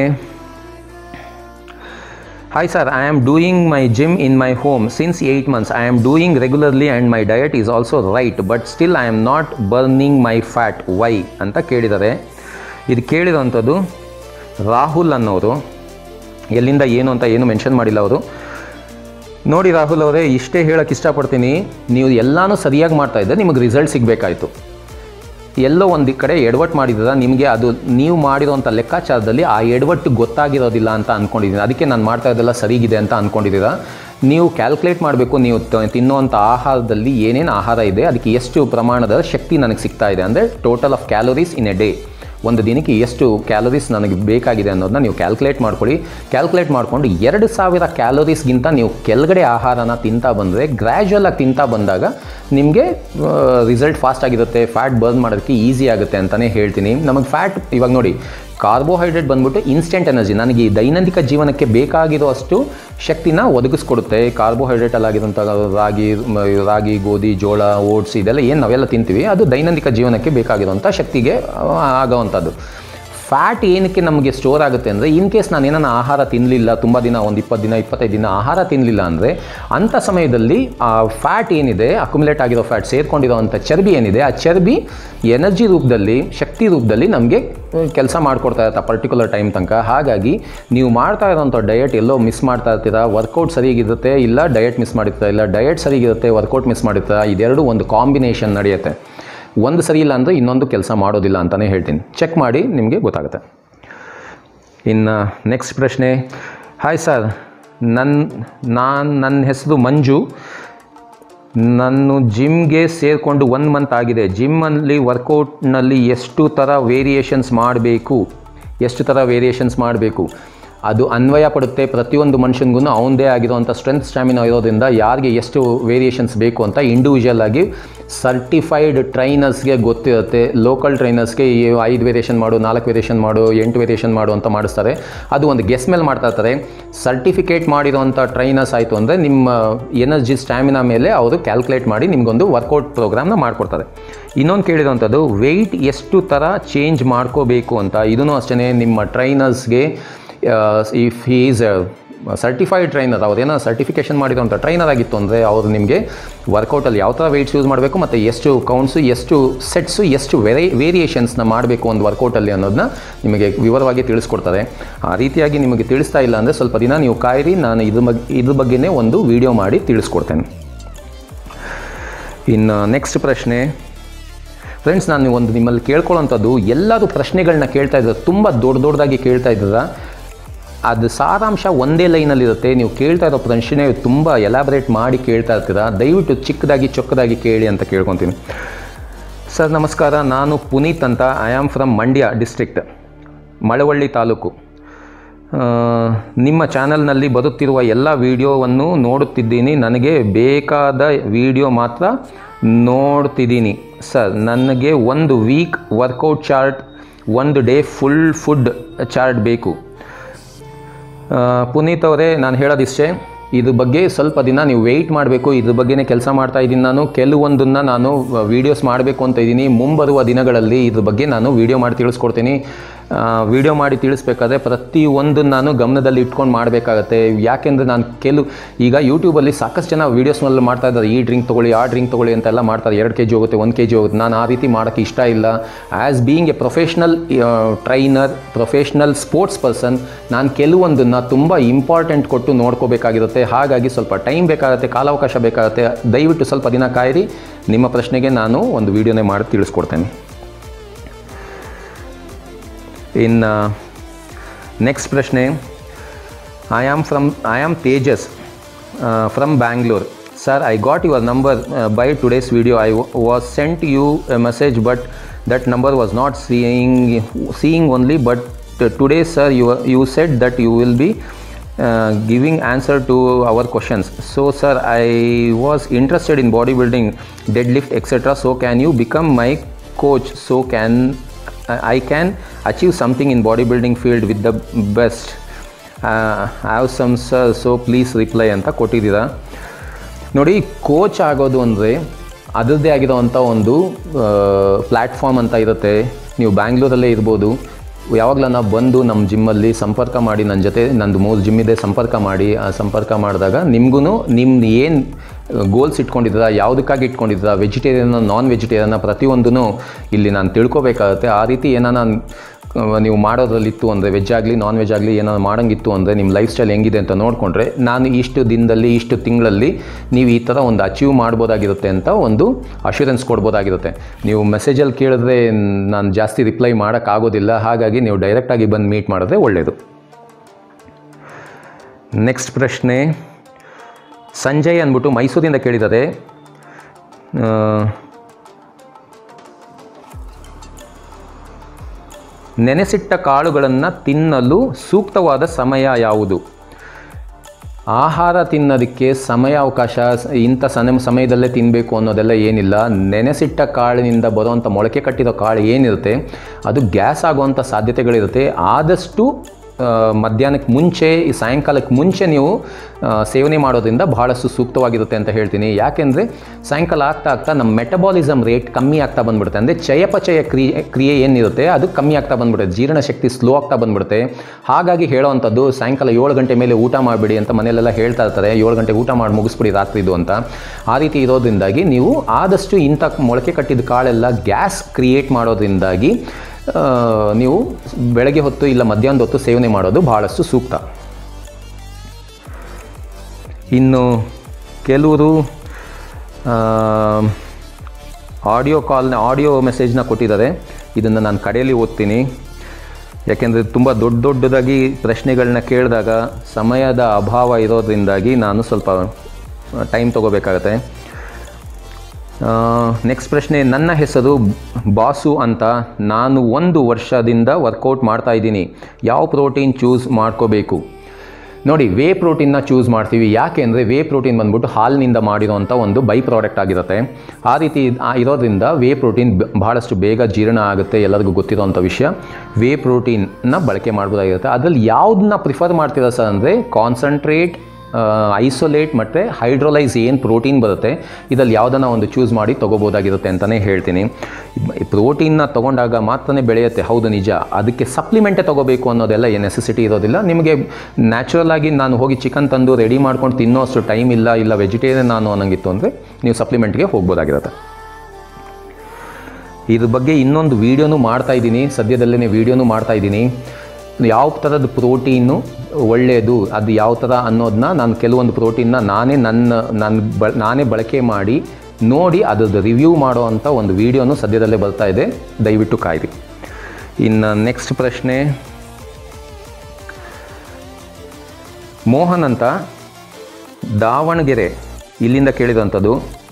hi sir, I am doing my gym in my home since eight months. I am doing regularly and my diet is also right, but still I am not burning my fat, why ಅಂತ ಕೇಳಿದ್ದಾರೆ. ಇದು ಕೇಳಿರೋವಂಥದ್ದು ರಾಹುಲ್ ಅನ್ನೋರು. ಎಲ್ಲಿಂದ ಏನು ಅಂತ ಏನು ಮೆನ್ಷನ್ ಮಾಡಿಲ್ಲ ಅವರು. ನೋಡಿ ರಾಹುಲ್ ಅವರೇ, ಇಷ್ಟೇ ಹೇಳೋಕ್ಕೆ ಇಷ್ಟಪಡ್ತೀನಿ, ನೀವು ಎಲ್ಲನೂ ಸರಿಯಾಗಿ ಮಾಡ್ತಾಯಿದ್ದರೆ ನಿಮಗೆ ರಿಸಲ್ಟ್ ಸಿಗಬೇಕಾಯಿತು. ಎಲ್ಲೋ ಒಂದು ಕಡೆ ಎಡವಟ್ಟು ಮಾಡಿದ್ರೆ ನಿಮಗೆ ಅದು ನೀವು ಮಾಡಿರೋಂಥ ಲೆಕ್ಕಾಚಾರದಲ್ಲಿ ಆ ಎಡವಟ್ಟು ಗೊತ್ತಾಗಿರೋದಿಲ್ಲ ಅಂತ ಅಂದ್ಕೊಂಡಿದ್ದೀನಿ. ಅದಕ್ಕೆ ನಾನು ಮಾಡ್ತಾ ಇದ್ದೆಲ್ಲ ಸರಿಗಿದೆ ಅಂತ ಅಂದ್ಕೊಂಡಿದ್ದೀರಾ. ನೀವು ಕ್ಯಾಲ್ಕುಲೇಟ್ ಮಾಡಬೇಕು, ನೀವು ತಿನ್ನುವಂಥ ಆಹಾರದಲ್ಲಿ ಏನೇನು ಆಹಾರ ಇದೆ, ಅದಕ್ಕೆ ಎಷ್ಟು ಪ್ರಮಾಣದ ಶಕ್ತಿ ನನಗೆ ಸಿಗ್ತಾ ಇದೆ, ಅಂದರೆ total of calories in a day, ಒಂದು ದಿನಕ್ಕೆ ಎಷ್ಟು ಕ್ಯಾಲೋರೀಸ್ ನನಗೆ ಬೇಕಾಗಿದೆ ಅನ್ನೋದನ್ನ ನೀವು ಕ್ಯಾಲ್ಕುಲೇಟ್ ಮಾಡ್ಕೊಳ್ಳಿ. ಕ್ಯಾಲ್ಕುಲೇಟ್ ಮಾಡಿಕೊಂಡು ಎರಡು ಸಾವಿರ ಕ್ಯಾಲೋರೀಸ್ಗಿಂತ ನೀವು ಕೆಳಗಡೆ ಆಹಾರನ ತಿಂತಾ ಬಂದರೆ, ಗ್ರ್ಯಾಜುವಲಾಗಿ ತಿಂತಾ ಬಂದಾಗ ನಿಮಗೆ ರಿಸಲ್ಟ್ ಫಾಸ್ಟ್ ಆಗಿರುತ್ತೆ, ಫ್ಯಾಟ್ ಬರ್ನ್ ಮಾಡೋದಕ್ಕೆ ಈಸಿ ಆಗುತ್ತೆ ಅಂತಲೇ ಹೇಳ್ತೀನಿ. ನಮಗೆ ಫ್ಯಾಟ್ ಇವಾಗ ನೋಡಿ, ಕಾರ್ಬೋಹೈಡ್ರೇಟ್ ಬಂದ್ಬಿಟ್ಟು ಇನ್ಸ್ಟೆಂಟ್ ಎನರ್ಜಿ, ನನಗೆ ಈ ದೈನಂದಿಕ ಜೀವನಕ್ಕೆ ಬೇಕಾಗಿರೋ ಅಷ್ಟು ಶಕ್ತಿನ ಒದಗಿಸ್ಕೊಡುತ್ತೆ. ಕಾರ್ಬೋಹೈಡ್ರೇಟಲ್ಲಾಗಿರೋಂಥ ರಾಗಿ ರಾಗಿ ಗೋಧಿ, ಜೋಳ, ಓಟ್ಸ್ ಇದೆಲ್ಲ ಏನು ನಾವೆಲ್ಲ ತಿಂತೀವಿ, ಅದು ದೈನಂದಿಕ ಜೀವನಕ್ಕೆ ಬೇಕಾಗಿರೋಂಥ ಶಕ್ತಿಗೆ ಆಗೋವಂಥದ್ದು. ಫ್ಯಾಟ್ ಏನಕ್ಕೆ ನಮಗೆ ಸ್ಟೋರ್ ಆಗುತ್ತೆ ಅಂದರೆ, ಇನ್ ಕೇಸ್ ನಾನು ಏನಾನ ಆಹಾರ ತಿನ್ನಲಿಲ್ಲ, ತುಂಬ ದಿನ ಒಂದು ಇಪ್ಪತ್ತು ದಿನ ಇಪ್ಪತ್ತೈದು ದಿನ ಆಹಾರ ತಿನ್ನಲಿಲ್ಲ ಅಂದರೆ, ಅಂಥ ಸಮಯದಲ್ಲಿ ಆ ಫ್ಯಾಟ್ ಏನಿದೆ, ಅಕ್ಯುಮುಲೇಟ್ ಆಗಿರೋ ಫ್ಯಾಟ್, ಸೇರ್ಕೊಂಡಿರೋವಂಥ ಚರ್ಬಿ ಏನಿದೆ, ಆ ಚರ್ಬಿ ಎನರ್ಜಿ ರೂಪದಲ್ಲಿ, ಶಕ್ತಿ ರೂಪದಲ್ಲಿ ನಮಗೆ ಕೆಲಸ ಮಾಡಿಕೊಡ್ತಾ ಇರುತ್ತೆ ಪರ್ಟಿಕ್ಯುಲರ್ ಟೈಮ್ ತನಕ. ಹಾಗಾಗಿ ನೀವು ಮಾಡ್ತಾ ಇರೋಂಥ ಡಯಟ್ ಎಲ್ಲೋ ಮಿಸ್ ಮಾಡ್ತಾ ಇರ್ತೀರಾ. ವರ್ಕೌಟ್ ಸರಿಯಾಗಿರುತ್ತೆ, ಇಲ್ಲ ಡಯಟ್ ಮಿಸ್ ಮಾಡಿರ್ತೀರ, ಇಲ್ಲ ಡಯಟ್ ಸರಿಗಿರುತ್ತೆ, ವರ್ಕೌಟ್ ಮಿಸ್ ಮಾಡಿರ್ತೀರ. ಇದೆರಡು ಒಂದು ಕಾಂಬಿನೇಷನ್ ನಡೆಯುತ್ತೆ. ಒಂದು ಸರಿ ಇಲ್ಲ ಅಂದರೆ ಇನ್ನೊಂದು ಕೆಲಸ ಮಾಡೋದಿಲ್ಲ ಅಂತಲೇ ಹೇಳ್ತೀನಿ. ಚೆಕ್ ಮಾಡಿ, ನಿಮಗೆ ಗೊತ್ತಾಗುತ್ತೆ. ಇನ್ನು ನೆಕ್ಸ್ಟ್ ಪ್ರಶ್ನೆ, ಹಾಯ್ ಸರ್, ನನ್ನ ನಾನು ನನ್ನ ಹೆಸರು ಮಂಜು. ನಾನು ಜಿಮ್ಗೆ ಸೇರಿಕೊಂಡು ಒನ್ ಮಂತ್ ಆಗಿದೆ. ಜಿಮ್ಮಲ್ಲಿ ವರ್ಕೌಟ್ನಲ್ಲಿ ಎಷ್ಟು ಥರ ವೇರಿಯೇಷನ್ಸ್ ಮಾಡಬೇಕು ಎಷ್ಟು ಥರ ವೇರಿಯೇಷನ್ಸ್ ಮಾಡಬೇಕು ಅದು ಅನ್ವಯ ಪಡುತ್ತೆ ಪ್ರತಿಯೊಂದು ಮನುಷ್ಯನಿಗೂ ಅವನದೇ ಆಗಿರೋಂಥ ಸ್ಟ್ರೆಂತ್ ಸ್ಟ್ಯಾಮಿನಾ ಇರೋದ್ರಿಂದ ಯಾರಿಗೆ ಎಷ್ಟು ವೇರಿಯೇಷನ್ಸ್ ಬೇಕು ಅಂತ ಇಂಡಿವಿಜುವಲ್ ಆಗಿ ಸರ್ಟಿಫೈಡ್ ಟ್ರೈನರ್ಸ್ಗೆ ಗೊತ್ತಿರುತ್ತೆ. ಲೋಕಲ್ ಟ್ರೈನರ್ಸ್ಗೆ ಈ ಐದು ವೇರಿಯೇಷನ್ ಮಾಡು, ನಾಲ್ಕು ವೇರಿಯೇಷನ್ ಮಾಡು, ಎಂಟು ವೇರಿಯೇಷನ್ ಮಾಡು ಅಂತ ಮಾಡಿಸ್ತಾರೆ. ಅದು ಒಂದು ಗೆಸ್ ಮೇಲೆ ಮಾಡ್ತಾ ಇರ್ತಾರೆ. ಸರ್ಟಿಫಿಕೇಟ್ ಮಾಡಿರೋಂಥ ಟ್ರೈನರ್ಸ್ ಆಯಿತು ಅಂದರೆ ನಿಮ್ಮ ಎನರ್ಜಿ ಸ್ಟ್ಯಾಮಿನಾ ಮೇಲೆ ಅವರು ಕ್ಯಾಲ್ಕುಲೇಟ್ ಮಾಡಿ ನಿಮಗೊಂದು ವರ್ಕೌಟ್ ಪ್ರೋಗ್ರಾಮ್ನ ಮಾಡಿಕೊಡ್ತಾರೆ. ಇನ್ನೊಂದು ಕೇಳಿರೋಂಥದ್ದು ವೆಯ್ಟ್ ಎಷ್ಟು ಥರ ಚೇಂಜ್ ಮಾಡ್ಕೋಬೇಕು ಅಂತ. ಇದೂ ಅಷ್ಟೇ ನಿಮ್ಮ ಟ್ರೈನರ್ಸ್ಗೆ if he is certified trainer, ಅವ್ರೇನೋ ಸರ್ಟಿಫಿಕೇಷನ್ ಮಾಡಿರೋಂಥ ಟ್ರೈನರ್ ಆಗಿತ್ತು ಅಂದರೆ ಅವರು ನಿಮಗೆ ವರ್ಕೌಟಲ್ಲಿ ಯಾವ ಥರ ವೆಯ್ಟ್ಸ್ ಯೂಸ್ ಮಾಡಬೇಕು ಮತ್ತು ಎಷ್ಟು ಕೌಂಟ್ಸು, ಎಷ್ಟು ಸೆಟ್ಸು, ಎಷ್ಟು ವೆರೈ ವೇರಿಯೇಷನ್ಸ್ನ ಮಾಡಬೇಕು ಒಂದು ವರ್ಕೌಟಲ್ಲಿ ಅನ್ನೋದನ್ನ ನಿಮಗೆ ವಿವರವಾಗಿ ತಿಳಿಸ್ಕೊಡ್ತಾರೆ. ಆ ರೀತಿಯಾಗಿ ನಿಮಗೆ ತಿಳಿಸ್ತಾ ಇಲ್ಲ ಅಂದರೆ ಸ್ವಲ್ಪ ದಿನ ನೀವು ಕಾಯಿರಿ, ನಾನು ಇದ್ರ ಬಗ್ಗೆ ಇದ್ರ ಬಗ್ಗೆನೇ ಒಂದು ವಿಡಿಯೋ ಮಾಡಿ ತಿಳಿಸ್ಕೊಡ್ತೇನೆ. ಇನ್ನು ನೆಕ್ಸ್ಟ್ ಪ್ರಶ್ನೆ ಫ್ರೆಂಡ್ಸ್, ನಾನು ಒಂದು ನಿಮ್ಮಲ್ಲಿ ಕೇಳ್ಕೊಳ್ಳೋಂಥದ್ದು, ಎಲ್ಲರೂ ಪ್ರಶ್ನೆಗಳನ್ನ ಕೇಳ್ತಾ ಇದ್ದಾರೆ, ತುಂಬ ದೊಡ್ಡ ದೊಡ್ಡದಾಗಿ ಕೇಳ್ತಾ ಇದ್ದೀರಾ, ಅದು ಸಾರಾಂಶ ಒಂದೇ ಲೈನಲ್ಲಿರುತ್ತೆ. ನೀವು ಕೇಳ್ತಾ ಇರೋ ಪ್ರಶ್ನೆ ತುಂಬ ಎಲಾಬ್ರೇಟ್ ಮಾಡಿ ಕೇಳ್ತಾ ಇರ್ತೀರಾ, ದಯವಿಟ್ಟು ಚಿಕ್ಕದಾಗಿ ಚೊಕ್ಕದಾಗಿ ಕೇಳಿ ಅಂತ ಕೇಳ್ಕೊತೀನಿ. ಸರ್ ನಮಸ್ಕಾರ, ನಾನು ಪುನೀತ್ ಅಂತ, I am from Mandya district, Malavalli taluk. ನಿಮ್ಮ ಚಾನಲ್ನಲ್ಲಿ ಬರುತ್ತಿರುವ ಎಲ್ಲ ವಿಡಿಯೋವನ್ನು ನೋಡುತ್ತಿದ್ದೀನಿ, ನನಗೆ ಬೇಕಾದ ವಿಡಿಯೋ ಮಾತ್ರ ನೋಡ್ತಿದ್ದೀನಿ ಸರ್. ನನಗೆ ಒಂದು ವೀಕ್ ವರ್ಕೌಟ್ ಚಾರ್ಟ್, ಒಂದು ಡೇ ಫುಲ್ ಫುಡ್ ಚಾರ್ಟ್ ಬೇಕು. ಪುನೀತ್ ಅವರೇ, ನಾನು ಹೇಳೋದಿಷ್ಟೇ, ಇದ್ರ ಬಗ್ಗೆ ಸ್ವಲ್ಪ ದಿನ ನೀವು ವೆಯ್ಟ್ ಮಾಡಬೇಕು. ಇದ್ರ ಬಗ್ಗೆನೇ ಕೆಲಸ ಮಾಡ್ತಾ ಇದ್ದೀನಿ ನಾನು. ಕೆಲವೊಂದನ್ನು ನಾನು ವೀಡಿಯೋಸ್ ಮಾಡಬೇಕು ಅಂತ ಇದ್ದೀನಿ. ಮುಂಬರುವ ದಿನಗಳಲ್ಲಿ ಇದ್ರ ಬಗ್ಗೆ ನಾನು ವೀಡಿಯೋ ಮಾಡಿ ತಿಳಿಸ್ಕೊಡ್ತೀನಿ. ವೀಡಿಯೋ ಮಾಡಿ ತಿಳಿಸ್ಬೇಕಾದ್ರೆ ಪ್ರತಿಯೊಂದನ್ನು ನಾನು ಗಮನದಲ್ಲಿ ಇಟ್ಕೊಂಡು ಮಾಡಬೇಕಾಗತ್ತೆ. ಯಾಕೆಂದರೆ ನಾನು ಕೆಲವು ಈಗ ಯೂಟ್ಯೂಬಲ್ಲಿ ಸಾಕಷ್ಟು ಜನ ವೀಡಿಯೋಸ್ನಲ್ಲಿ ಮಾಡ್ತಾ ಇದ್ದಾರೆ, ಈ ಡ್ರಿಂಕ್ ತೊಗೊಳ್ಳಿ, ಆ ಡ್ರಿಂಕ್ ತೊಗೊಳ್ಳಿ ಅಂತೆಲ್ಲ ಮಾಡ್ತಾರೆ. ಎರಡು ಕೆ ಜಿ ಹೋಗುತ್ತೆ, ಒಂದು ಕೆ ಜಿ ಹೋಗುತ್ತೆ. ನಾನು ಆ ರೀತಿ ಮಾಡೋಕ್ಕೆ ಇಷ್ಟ ಇಲ್ಲ. As being a professional trainer, professional sports person, ನಾನು ಕೆಲವೊಂದನ್ನು ತುಂಬ ಇಂಪಾರ್ಟೆಂಟ್ ಕೊಟ್ಟು ನೋಡ್ಕೋಬೇಕಾಗಿರುತ್ತೆ. ಹಾಗಾಗಿ ಸ್ವಲ್ಪ ಟೈಮ್ ಬೇಕಾಗುತ್ತೆ, ಕಾಲಾವಕಾಶ ಬೇಕಾಗುತ್ತೆ. ದಯವಿಟ್ಟು ಸ್ವಲ್ಪ ದಿನ ಕಾಯಿರಿ, ನಿಮ್ಮ ಪ್ರಶ್ನೆಗೆ ನಾನು ಒಂದು ವೀಡಿಯೋನೇ ಮಾಡಿ ತಿಳಿಸ್ಕೊಡ್ತೇನೆ. In uh, next ಪ್ರಶ್ನೆ, I am from I am Tejas uh, from Bangalore. Sir, I got your number uh, by today's video. I w- was sent you a message, but that number was not seeing seeing only. But uh, today, sir, you you said that you will be uh, giving answer to our questions. So, sir, I was interested in bodybuilding, deadlift, et cetera. So, can you become my coach? So can I can achieve something in bodybuilding field with the best. uh, I have some sir, so please reply ಅಂತ ಕೊಟ್ಟಿದ್ದೀರಾ. ನೋಡಿ, ಕೋಚ್ ಆಗೋದು ಅಂದರೆ ಅದರದ್ದೇ ಆಗಿರೋವಂಥ ಒಂದು ಪ್ಲ್ಯಾಟ್ಫಾರ್ಮ್ ಅಂತ ಇರುತ್ತೆ. ನೀವು ಬ್ಯಾಂಗ್ಳೂರಲ್ಲೇ ಇರ್ಬೋದು, ಯಾವಾಗಲೂ ನಾವು ಬಂದು ನಮ್ಮ ಜಿಮ್ಮಲ್ಲಿ ಸಂಪರ್ಕ ಮಾಡಿ, ನನ್ನ ಜೊತೆ ನಂದು ಮೂರು ಜಿಮ್ ಇದೆ, ಸಂಪರ್ಕ ಮಾಡಿ. ಆ ಸಂಪರ್ಕ ಮಾಡಿದಾಗ ನಿಮಗೂ ನಿಮ್ದು ಏನು ಗೋಲ್ಸ್ ಇಟ್ಕೊಂಡಿದ್ದೀರಾ, ಯಾವುದಕ್ಕಾಗಿ ಇಟ್ಕೊಂಡಿದ್ದೀರಾ, ವೆಜಿಟೇರಿಯನ್ನ, ನಾನ್ ವೆಜಿಟೇರಿಯನ್ನ, ಪ್ರತಿಯೊಂದೂ ಇಲ್ಲಿ ನಾನು ತಿಳ್ಕೊಬೇಕಾಗುತ್ತೆ. ಆ ರೀತಿ ಏನಾನ ನೀವು ಮಾಡೋದ್ರಲ್ಲಿತ್ತು ಅಂದರೆ, ವೆಜ್ ಆಗಲಿ ನಾನ್ ವೆಜ್ ಆಗಲಿ ಏನಾದ್ರು ಮಾಡೋಂಗಿತ್ತು ಅಂದರೆ, ನಿಮ್ಮ ಲೈಫ್ ಸ್ಟೈಲ್ ಹೆಂಗಿದೆ ಅಂತ ನೋಡಿಕೊಂಡ್ರೆ, ನಾನು ಇಷ್ಟು ದಿನದಲ್ಲಿ, ಇಷ್ಟು ತಿಂಗಳಲ್ಲಿ ನೀವು ಈ ಥರ ಒಂದು ಅಚೀವ್ ಮಾಡ್ಬೋದಾಗಿರುತ್ತೆ ಅಂತ ಒಂದು ಅಶ್ಯೂರೆನ್ಸ್ ಕೊಡ್ಬೋದಾಗಿರುತ್ತೆ. ನೀವು ಮೆಸೇಜಲ್ಲಿ ಕೇಳಿದ್ರೆ ನಾನು ಜಾಸ್ತಿ ರಿಪ್ಲೈ ಮಾಡೋಕ್ಕಾಗೋದಿಲ್ಲ. ಹಾಗಾಗಿ ನೀವು ಡೈರೆಕ್ಟಾಗಿ ಬಂದು ಮೀಟ್ ಮಾಡಿದ್ರೆ ಒಳ್ಳೆಯದು. ನೆಕ್ಸ್ಟ್ ಪ್ರಶ್ನೆ, ಸಂಜಯ್ ಅಂದ್ಬಿಟ್ಟು ಮೈಸೂರಿಂದ ಕೇಳಿದ್ದಾರೆ. ನೆನೆಸಿಟ್ಟ ಕಾಳುಗಳನ್ನು ತಿನ್ನಲು ಸೂಕ್ತವಾದ ಸಮಯ ಯಾವುದು? ಆಹಾರ ತಿನ್ನೋದಕ್ಕೆ ಸಮಯ ಅವಕಾಶ ಇಂಥ ಸಮ ಸಮಯದಲ್ಲೇ ತಿನ್ನಬೇಕು ಅನ್ನೋದೆಲ್ಲ ಏನಿಲ್ಲ. ನೆನೆಸಿಟ್ಟ ಕಾಳಿನಿಂದ ಬರುವಂಥ ಮೊಳಕೆ ಕಟ್ಟಿರೋ ಕಾಳು ಏನಿರುತ್ತೆ ಅದು ಗ್ಯಾಸ್ ಆಗುವಂಥ ಸಾಧ್ಯತೆಗಳಿರುತ್ತೆ. ಆದಷ್ಟು ಮಧ್ಯಾಹ್ನಕ್ಕೆ ಮುಂಚೆ, ಈ ಸಾಯಂಕಾಲಕ್ಕೆ ಮುಂಚೆ ನೀವು ಸೇವನೆ ಮಾಡೋದ್ರಿಂದ ಬಹಳಷ್ಟು ಸೂಕ್ತವಾಗಿರುತ್ತೆ ಅಂತ ಹೇಳ್ತೀನಿ. ಯಾಕೆಂದರೆ ಸಾಯಂಕಾಲ ಆಗ್ತಾ ಆಗ್ತಾ ನಮ್ಮ ಮೆಟಬಾಲಿಸಮ್ ರೇಟ್ ಕಮ್ಮಿ ಆಗ್ತಾ ಬಂದ್ಬಿಡುತ್ತೆ. ಅಂದರೆ ಚಯಾಪಚಯ ಕ್ರಿಯೆ ಕ್ರಿಯೆ ಏನಿರುತ್ತೆ ಅದು ಕಮ್ಮಿ ಆಗ್ತಾ ಬಂದ್ಬಿಡುತ್ತೆ, ಜೀರ್ಣಶಕ್ತಿ ಸ್ಲೋ ಆಗ್ತಾ ಬಂದ್ಬಿಡುತ್ತೆ. ಹಾಗಾಗಿ ಹೇಳೋವಂಥದ್ದು ಸಾಯಂಕಾಲ ಏಳು ಗಂಟೆ ಮೇಲೆ ಊಟ ಮಾಡಿಬಿಡಿ ಅಂತ ಮನೆಯಲ್ಲೆಲ್ಲ ಹೇಳ್ತಾ ಇರ್ತಾರೆ. ಏಳು ಗಂಟೆಗೆ ಊಟ ಮಾಡಿ ಮುಗಿಸ್ಬಿಡಿ ರಾತ್ರಿದು ಅಂತ. ಆ ರೀತಿ ಇರೋದ್ರಿಂದಾಗಿ ನೀವು ಆದಷ್ಟು ಇಂಥ ಮೊಳಕೆ ಕಟ್ಟಿದ ಕಾಳೆಲ್ಲ ಗ್ಯಾಸ್ ಕ್ರಿಯೇಟ್ ಮಾಡೋದ್ರಿಂದಾಗಿ ನೀವು ಬೆಳಗ್ಗೆ ಹೊತ್ತು ಇಲ್ಲ ಮಧ್ಯಾಹ್ನದ ಹೊತ್ತು ಸೇವನೆ ಮಾಡೋದು ಬಹಳಷ್ಟು ಸೂಕ್ತ. ಇನ್ನು ಕೆಲವರು ಆಡಿಯೋ ಕಾಲ್ನ ಆಡಿಯೋ ಮೆಸೇಜ್ನ ಕೊಟ್ಟಿದ್ದಾರೆ. ಇದನ್ನು ನಾನು ಕಡೆಯಲ್ಲಿ ಓದ್ತೀನಿ, ಯಾಕೆಂದರೆ ತುಂಬ ದೊಡ್ಡ ದೊಡ್ಡದಾಗಿ ಪ್ರಶ್ನೆಗಳನ್ನ ಕೇಳಿದಾಗ ಸಮಯದ ಅಭಾವ ಇರೋದ್ರಿಂದಾಗಿ ನಾನು ಸ್ವಲ್ಪ ಟೈಮ್ ತೊಗೋಬೇಕಾಗತ್ತೆ. ನೆಕ್ಸ್ಟ್ ಪ್ರಶ್ನೆ, ನನ್ನ ಹೆಸರು ಬಾಸು ಅಂತ, ನಾನು ಒಂದು ವರ್ಷದಿಂದ ವರ್ಕೌಟ್ ಮಾಡ್ತಾಯಿದ್ದೀನಿ, ಯಾವ ಪ್ರೋಟೀನ್ ಚೂಸ್ ಮಾಡ್ಕೋಬೇಕು? ನೋಡಿ, ವೇ ಪ್ರೋಟೀನ್ನ ಚೂಸ್ ಮಾಡ್ತೀವಿ. ಯಾಕೆ ಅಂದರೆ ವೇ ಪ್ರೋಟೀನ್ ಬಂದ್ಬಿಟ್ಟು ಹಾಲಿನಿಂದ ಮಾಡಿರೋವಂಥ ಒಂದು ಬೈ ಪ್ರಾಡಕ್ಟ್ ಆಗಿರುತ್ತೆ. ಆ ರೀತಿ ಇರೋದ್ರಿಂದ ವೇ ಪ್ರೋಟೀನ್ ಬಹಳಷ್ಟು ಬೇಗ ಜೀರ್ಣ ಆಗುತ್ತೆ, ಎಲ್ಲರಿಗೂ ಗೊತ್ತಿರೋವಂಥ ವಿಷಯ. ವೇ ಪ್ರೋಟೀನ್ನ ಬಳಕೆ ಮಾಡ್ಬೋದಾಗಿರುತ್ತೆ. ಅದರಲ್ಲಿ ಯಾವುದನ್ನ ಪ್ರಿಫರ್ ಮಾಡ್ತೀರಾ ಸರ್ ಅಂದರೆ ಕಾನ್ಸಂಟ್ರೇಟ್ ಐಸೋಲೇಟ್ ಮತ್ತು ಹೈಡ್ರೋಲೈಸ್ ಏನು ಪ್ರೋಟೀನ್ ಬರುತ್ತೆ ಇದರಲ್ಲಿ ಯಾವುದನ್ನು ಒಂದು ಚೂಸ್ ಮಾಡಿ ತೊಗೋಬೋದಾಗಿರುತ್ತೆ ಅಂತಲೇ ಹೇಳ್ತೀನಿ. ಪ್ರೋಟೀನ್ನ ತೊಗೊಂಡಾಗ ಮಾತ್ರನೇ ಬೆಳೆಯುತ್ತೆ, ಹೌದು ನಿಜ. ಅದಕ್ಕೆ ಸಪ್ಲಿಮೆಂಟೇ ತೊಗೋಬೇಕು ಅನ್ನೋದೆಲ್ಲ ಏನು ನೆಸೆಸಿಟಿ ಇರೋದಿಲ್ಲ. ನಿಮಗೆ ನ್ಯಾಚುರಲ್ ಆಗಿ ನಾನು ಹೋಗಿ ಚಿಕನ್ ತಂದು ರೆಡಿ ಮಾಡ್ಕೊಂಡು ತಿನ್ನೋ ಅಷ್ಟು ಟೈಮ್ ಇಲ್ಲ, ಇಲ್ಲ ವೆಜಿಟೇರಿಯನ್ ನಾನು ಅನ್ನಂಗಿತ್ತು ಅಂದರೆ ನೀವು ಸಪ್ಲಿಮೆಂಟ್ಗೆ ಹೋಗ್ಬೋದಾಗಿರುತ್ತೆ. ಇದ್ರ ಬಗ್ಗೆ ಇನ್ನೊಂದು ವೀಡಿಯೋನೂ ಮಾಡ್ತಾಯಿದ್ದೀನಿ, ಸದ್ಯದಲ್ಲೇ ವೀಡಿಯೋನೂ ಮಾಡ್ತಾಯಿದ್ದೀನಿ. ಯಾವ ಥರದ ಪ್ರೋಟೀನು ಒಳ್ಳೆಯದು, ಅದು ಯಾವ ಥರ ಅನ್ನೋದನ್ನ ನಾನು ಕೆಲವೊಂದು ಪ್ರೋಟೀನ್ನ ನಾನೇ ನನ್ನ ನಾನು ಬ ನಾನೇ ಬಳಕೆ ಮಾಡಿ ನೋಡಿ ಅದ್ರದ್ದು ರಿವ್ಯೂ ಮಾಡೋ ಅಂಥ ಒಂದು ವೀಡಿಯೋನು ಸದ್ಯದಲ್ಲೇ ಬರ್ತಾ ಇದೆ, ದಯವಿಟ್ಟು ಕಾಯಿರಿ. ಇನ್ನು ನೆಕ್ಸ್ಟ್ ಪ್ರಶ್ನೆ, ಮೋಹನ್ ಅಂತ ದಾವಣಗೆರೆ ಇಲ್ಲಿಂದ ಕೇಳಿದಂಥದ್ದು.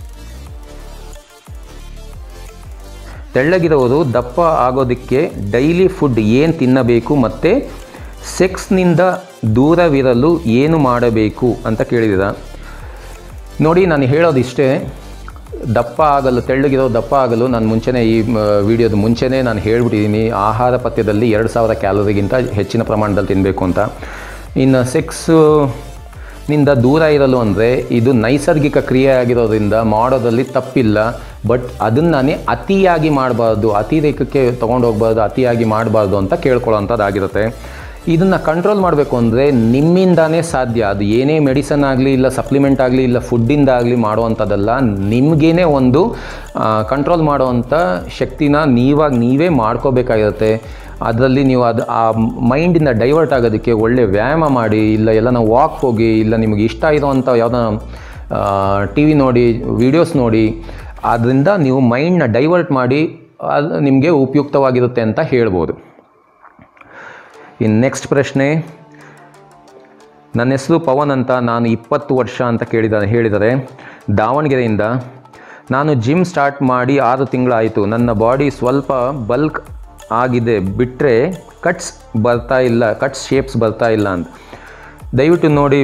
ತೆಳ್ಳಗಿರೋರು ದಪ್ಪ ಆಗೋದಕ್ಕೆ ಡೈಲಿ ಫುಡ್ ಏನು ತಿನ್ನಬೇಕು ಮತ್ತು ಸೆಕ್ಸ್ನಿಂದ ದೂರವಿರಲು ಏನು ಮಾಡಬೇಕು ಅಂತ ಕೇಳಿದಿರ. ನೋಡಿ, ನಾನು ಹೇಳೋದಿಷ್ಟೇ, ದಪ್ಪ ಆಗಲು ತೆಳ್ಳಗಿರೋ ದಪ್ಪ ಆಗಲು ನಾನು ಮುಂಚೆನೇ ಈ ವಿಡಿಯೋದ ಮುಂಚೆನೇ ನಾನು ಹೇಳ್ಬಿಟ್ಟಿದ್ದೀನಿ, ಆಹಾರ ಪಥ್ಯದಲ್ಲಿ ಎರಡು ಸಾವಿರ ಕ್ಯಾಲೋರಿಗಿಂತ ಹೆಚ್ಚಿನ ಪ್ರಮಾಣದಲ್ಲಿ ತಿನ್ನಬೇಕು ಅಂತ. ಇನ್ನು ಸೆಕ್ಸು ನಿಂದ ದೂರ ಇರಲು ಅಂದರೆ ಇದು ನೈಸರ್ಗಿಕ ಕ್ರಿಯೆ ಆಗಿರೋದ್ರಿಂದ ಮಾಡೋದಲ್ಲಿ ತಪ್ಪಿಲ್ಲ. ಬಟ್ ಅದನ್ನೇ ಅತಿಯಾಗಿ ಮಾಡಬಾರ್ದು, ಅತಿರೇಕಕ್ಕೆ ತೊಗೊಂಡು ಹೋಗ್ಬಾರ್ದು, ಅತಿಯಾಗಿ ಮಾಡಬಾರ್ದು ಅಂತ ಕೇಳ್ಕೊಳ್ಳೋವಂಥದ್ದಾಗಿರುತ್ತೆ. ಇದನ್ನು ಕಂಟ್ರೋಲ್ ಮಾಡಬೇಕು ಅಂದರೆ ನಿಮ್ಮಿಂದಾನೇ ಸಾಧ್ಯ. ಅದು ಏನೇ ಮೆಡಿಸನ್ ಆಗಲಿ, ಇಲ್ಲ ಸಪ್ಲಿಮೆಂಟ್ ಆಗಲಿ, ಇಲ್ಲ ಫುಡ್ಡಿಂದ ಆಗಲಿ ಮಾಡುವಂಥದ್ದಲ್ಲ. ನಿಮಗೇನೆ ಒಂದು ಕಂಟ್ರೋಲ್ ಮಾಡುವಂಥ ಶಕ್ತಿನ ನೀವಾಗಿ ನೀವೇ ಮಾಡ್ಕೋಬೇಕಾಗಿರುತ್ತೆ. ಅದರಲ್ಲಿ ನೀವು ಅದು ಆ ಮೈಂಡಿಂದ ಡೈವರ್ಟ್ ಆಗೋದಕ್ಕೆ ಒಳ್ಳೆ ವ್ಯಾಯಾಮ ಮಾಡಿ, ಇಲ್ಲ ಎಲ್ಲ ನಾವು ವಾಕ್ ಹೋಗಿ, ಇಲ್ಲ ನಿಮಗೆ ಇಷ್ಟ ಇರೋವಂಥ ಯಾವುದೋ ಟಿ ವಿ ನೋಡಿ, ವೀಡಿಯೋಸ್ ನೋಡಿ, ಅದರಿಂದ ನೀವು ಮೈಂಡ್ನ ಡೈವರ್ಟ್ ಮಾಡಿ ಅದು ನಿಮಗೆ ಉಪಯುಕ್ತವಾಗಿರುತ್ತೆ ಅಂತ ಹೇಳ್ಬೋದು. ಇನ್ನು ನೆಕ್ಸ್ಟ್ ಪ್ರಶ್ನೆ, ನನ್ನ ಹೆಸರು ಪವನ್ ಅಂತ, ನಾನು ಇಪ್ಪತ್ತು ವರ್ಷ ಅಂತ ಕೇಳಿದ ಹೇಳಿದರೆ ದಾವಣಗೆರೆಯಿಂದ. ನಾನು ಜಿಮ್ ಸ್ಟಾರ್ಟ್ ಮಾಡಿ ಆರು ತಿಂಗಳಾಯಿತು. ನನ್ನ ಬಾಡಿ ಸ್ವಲ್ಪ ಬಲ್ಕ್ ಆಗಿದೆ, ಬಿಟ್ಟರೆ ಕಟ್ಸ್ ಬರ್ತಾ ಇಲ್ಲ, ಕಟ್ಸ್ ಶೇಪ್ಸ್ ಬರ್ತಾ ಇಲ್ಲ ಅಂತ. ದಯವಿಟ್ಟು ನೋಡಿ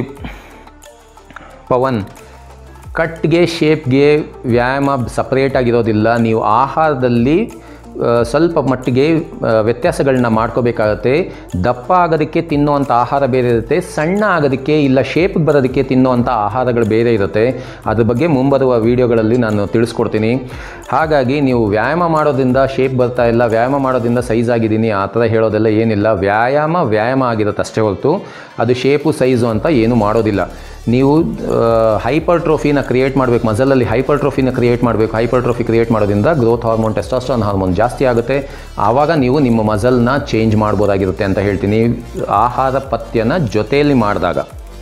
ಪವನ್, ಕಟ್ಗೆ ಶೇಪ್ಗೆ ವ್ಯಾಯಾಮ ಸಪ್ರೇಟಾಗಿರೋದಿಲ್ಲ. ನೀವು ಆಹಾರದಲ್ಲಿ ಸ್ವಲ್ಪ ಮಟ್ಟಿಗೆ ವ್ಯತ್ಯಾಸಗಳನ್ನ ಮಾಡ್ಕೋಬೇಕಾಗತ್ತೆ. ದಪ್ಪ ಆಗೋದಕ್ಕೆ ತಿನ್ನುವಂಥ ಆಹಾರ ಬೇರೆ ಇರುತ್ತೆ, ಸಣ್ಣ ಆಗೋದಕ್ಕೆ ಇಲ್ಲ ಶೇಪ್ಗೆ ಬರೋದಕ್ಕೆ ತಿನ್ನುವಂಥ ಆಹಾರಗಳು ಬೇರೆ ಇರುತ್ತೆ. ಅದ್ರ ಬಗ್ಗೆ ಮುಂಬರುವ ವೀಡಿಯೋಗಳಲ್ಲಿ ನಾನು ತಿಳಿಸ್ಕೊಡ್ತೀನಿ. ಹಾಗಾಗಿ ನೀವು ವ್ಯಾಯಾಮ ಮಾಡೋದ್ರಿಂದ ಶೇಪ್ ಬರ್ತಾ ಇಲ್ಲ, ವ್ಯಾಯಾಮ ಮಾಡೋದ್ರಿಂದ ಸೈಜ್ ಆಗಿದ್ದೀನಿ ಆ ಥರ ಹೇಳೋದೆಲ್ಲ ಏನಿಲ್ಲ. ವ್ಯಾಯಾಮ ವ್ಯಾಯಾಮ ಆಗಿರುತ್ತೆ ಅಷ್ಟೇ ಹೊರತು ಅದು ಶೇಪು ಸೈಜು ಅಂತ ಏನೂ ಮಾಡೋದಿಲ್ಲ. ನೀವು ಹೈಪರ್ ಟ್ರೋಫಿನ ಕ್ರಿಯೇಟ್ ಮಾಡಬೇಕು, ಮಸಲಲ್ಲಿ ಹೈಪರ್ ಟ್ರೋಫಿನ ಕ್ರಿಯೇಟ್ ಮಾಡಬೇಕು. ಹೈಪರ್ ಟ್ರೋಫಿ ಕ್ರಿಯೇಟ್ ಮಾಡೋದ್ರಿಂದ ಗ್ರೋತ್ ಹಾರ್ಮೋನ್, ಟೆಸ್ಟೋಸ್ಟೆರಾನ್ ಹಾರ್ಮೋನ್ ಜಾಸ್ತಿ ಆಗುತ್ತೆ. ಆವಾಗ ನೀವು ನಿಮ್ಮ ಮಸಲ್ನ ಚೇಂಜ್ ಮಾಡ್ಬೋದಾಗಿರುತ್ತೆ ಅಂತ ಹೇಳ್ತೀನಿ, ಆಹಾರ ಪಥ್ಯನ ಜೊತೆಯಲ್ಲಿ ಮಾಡಿದಾಗ.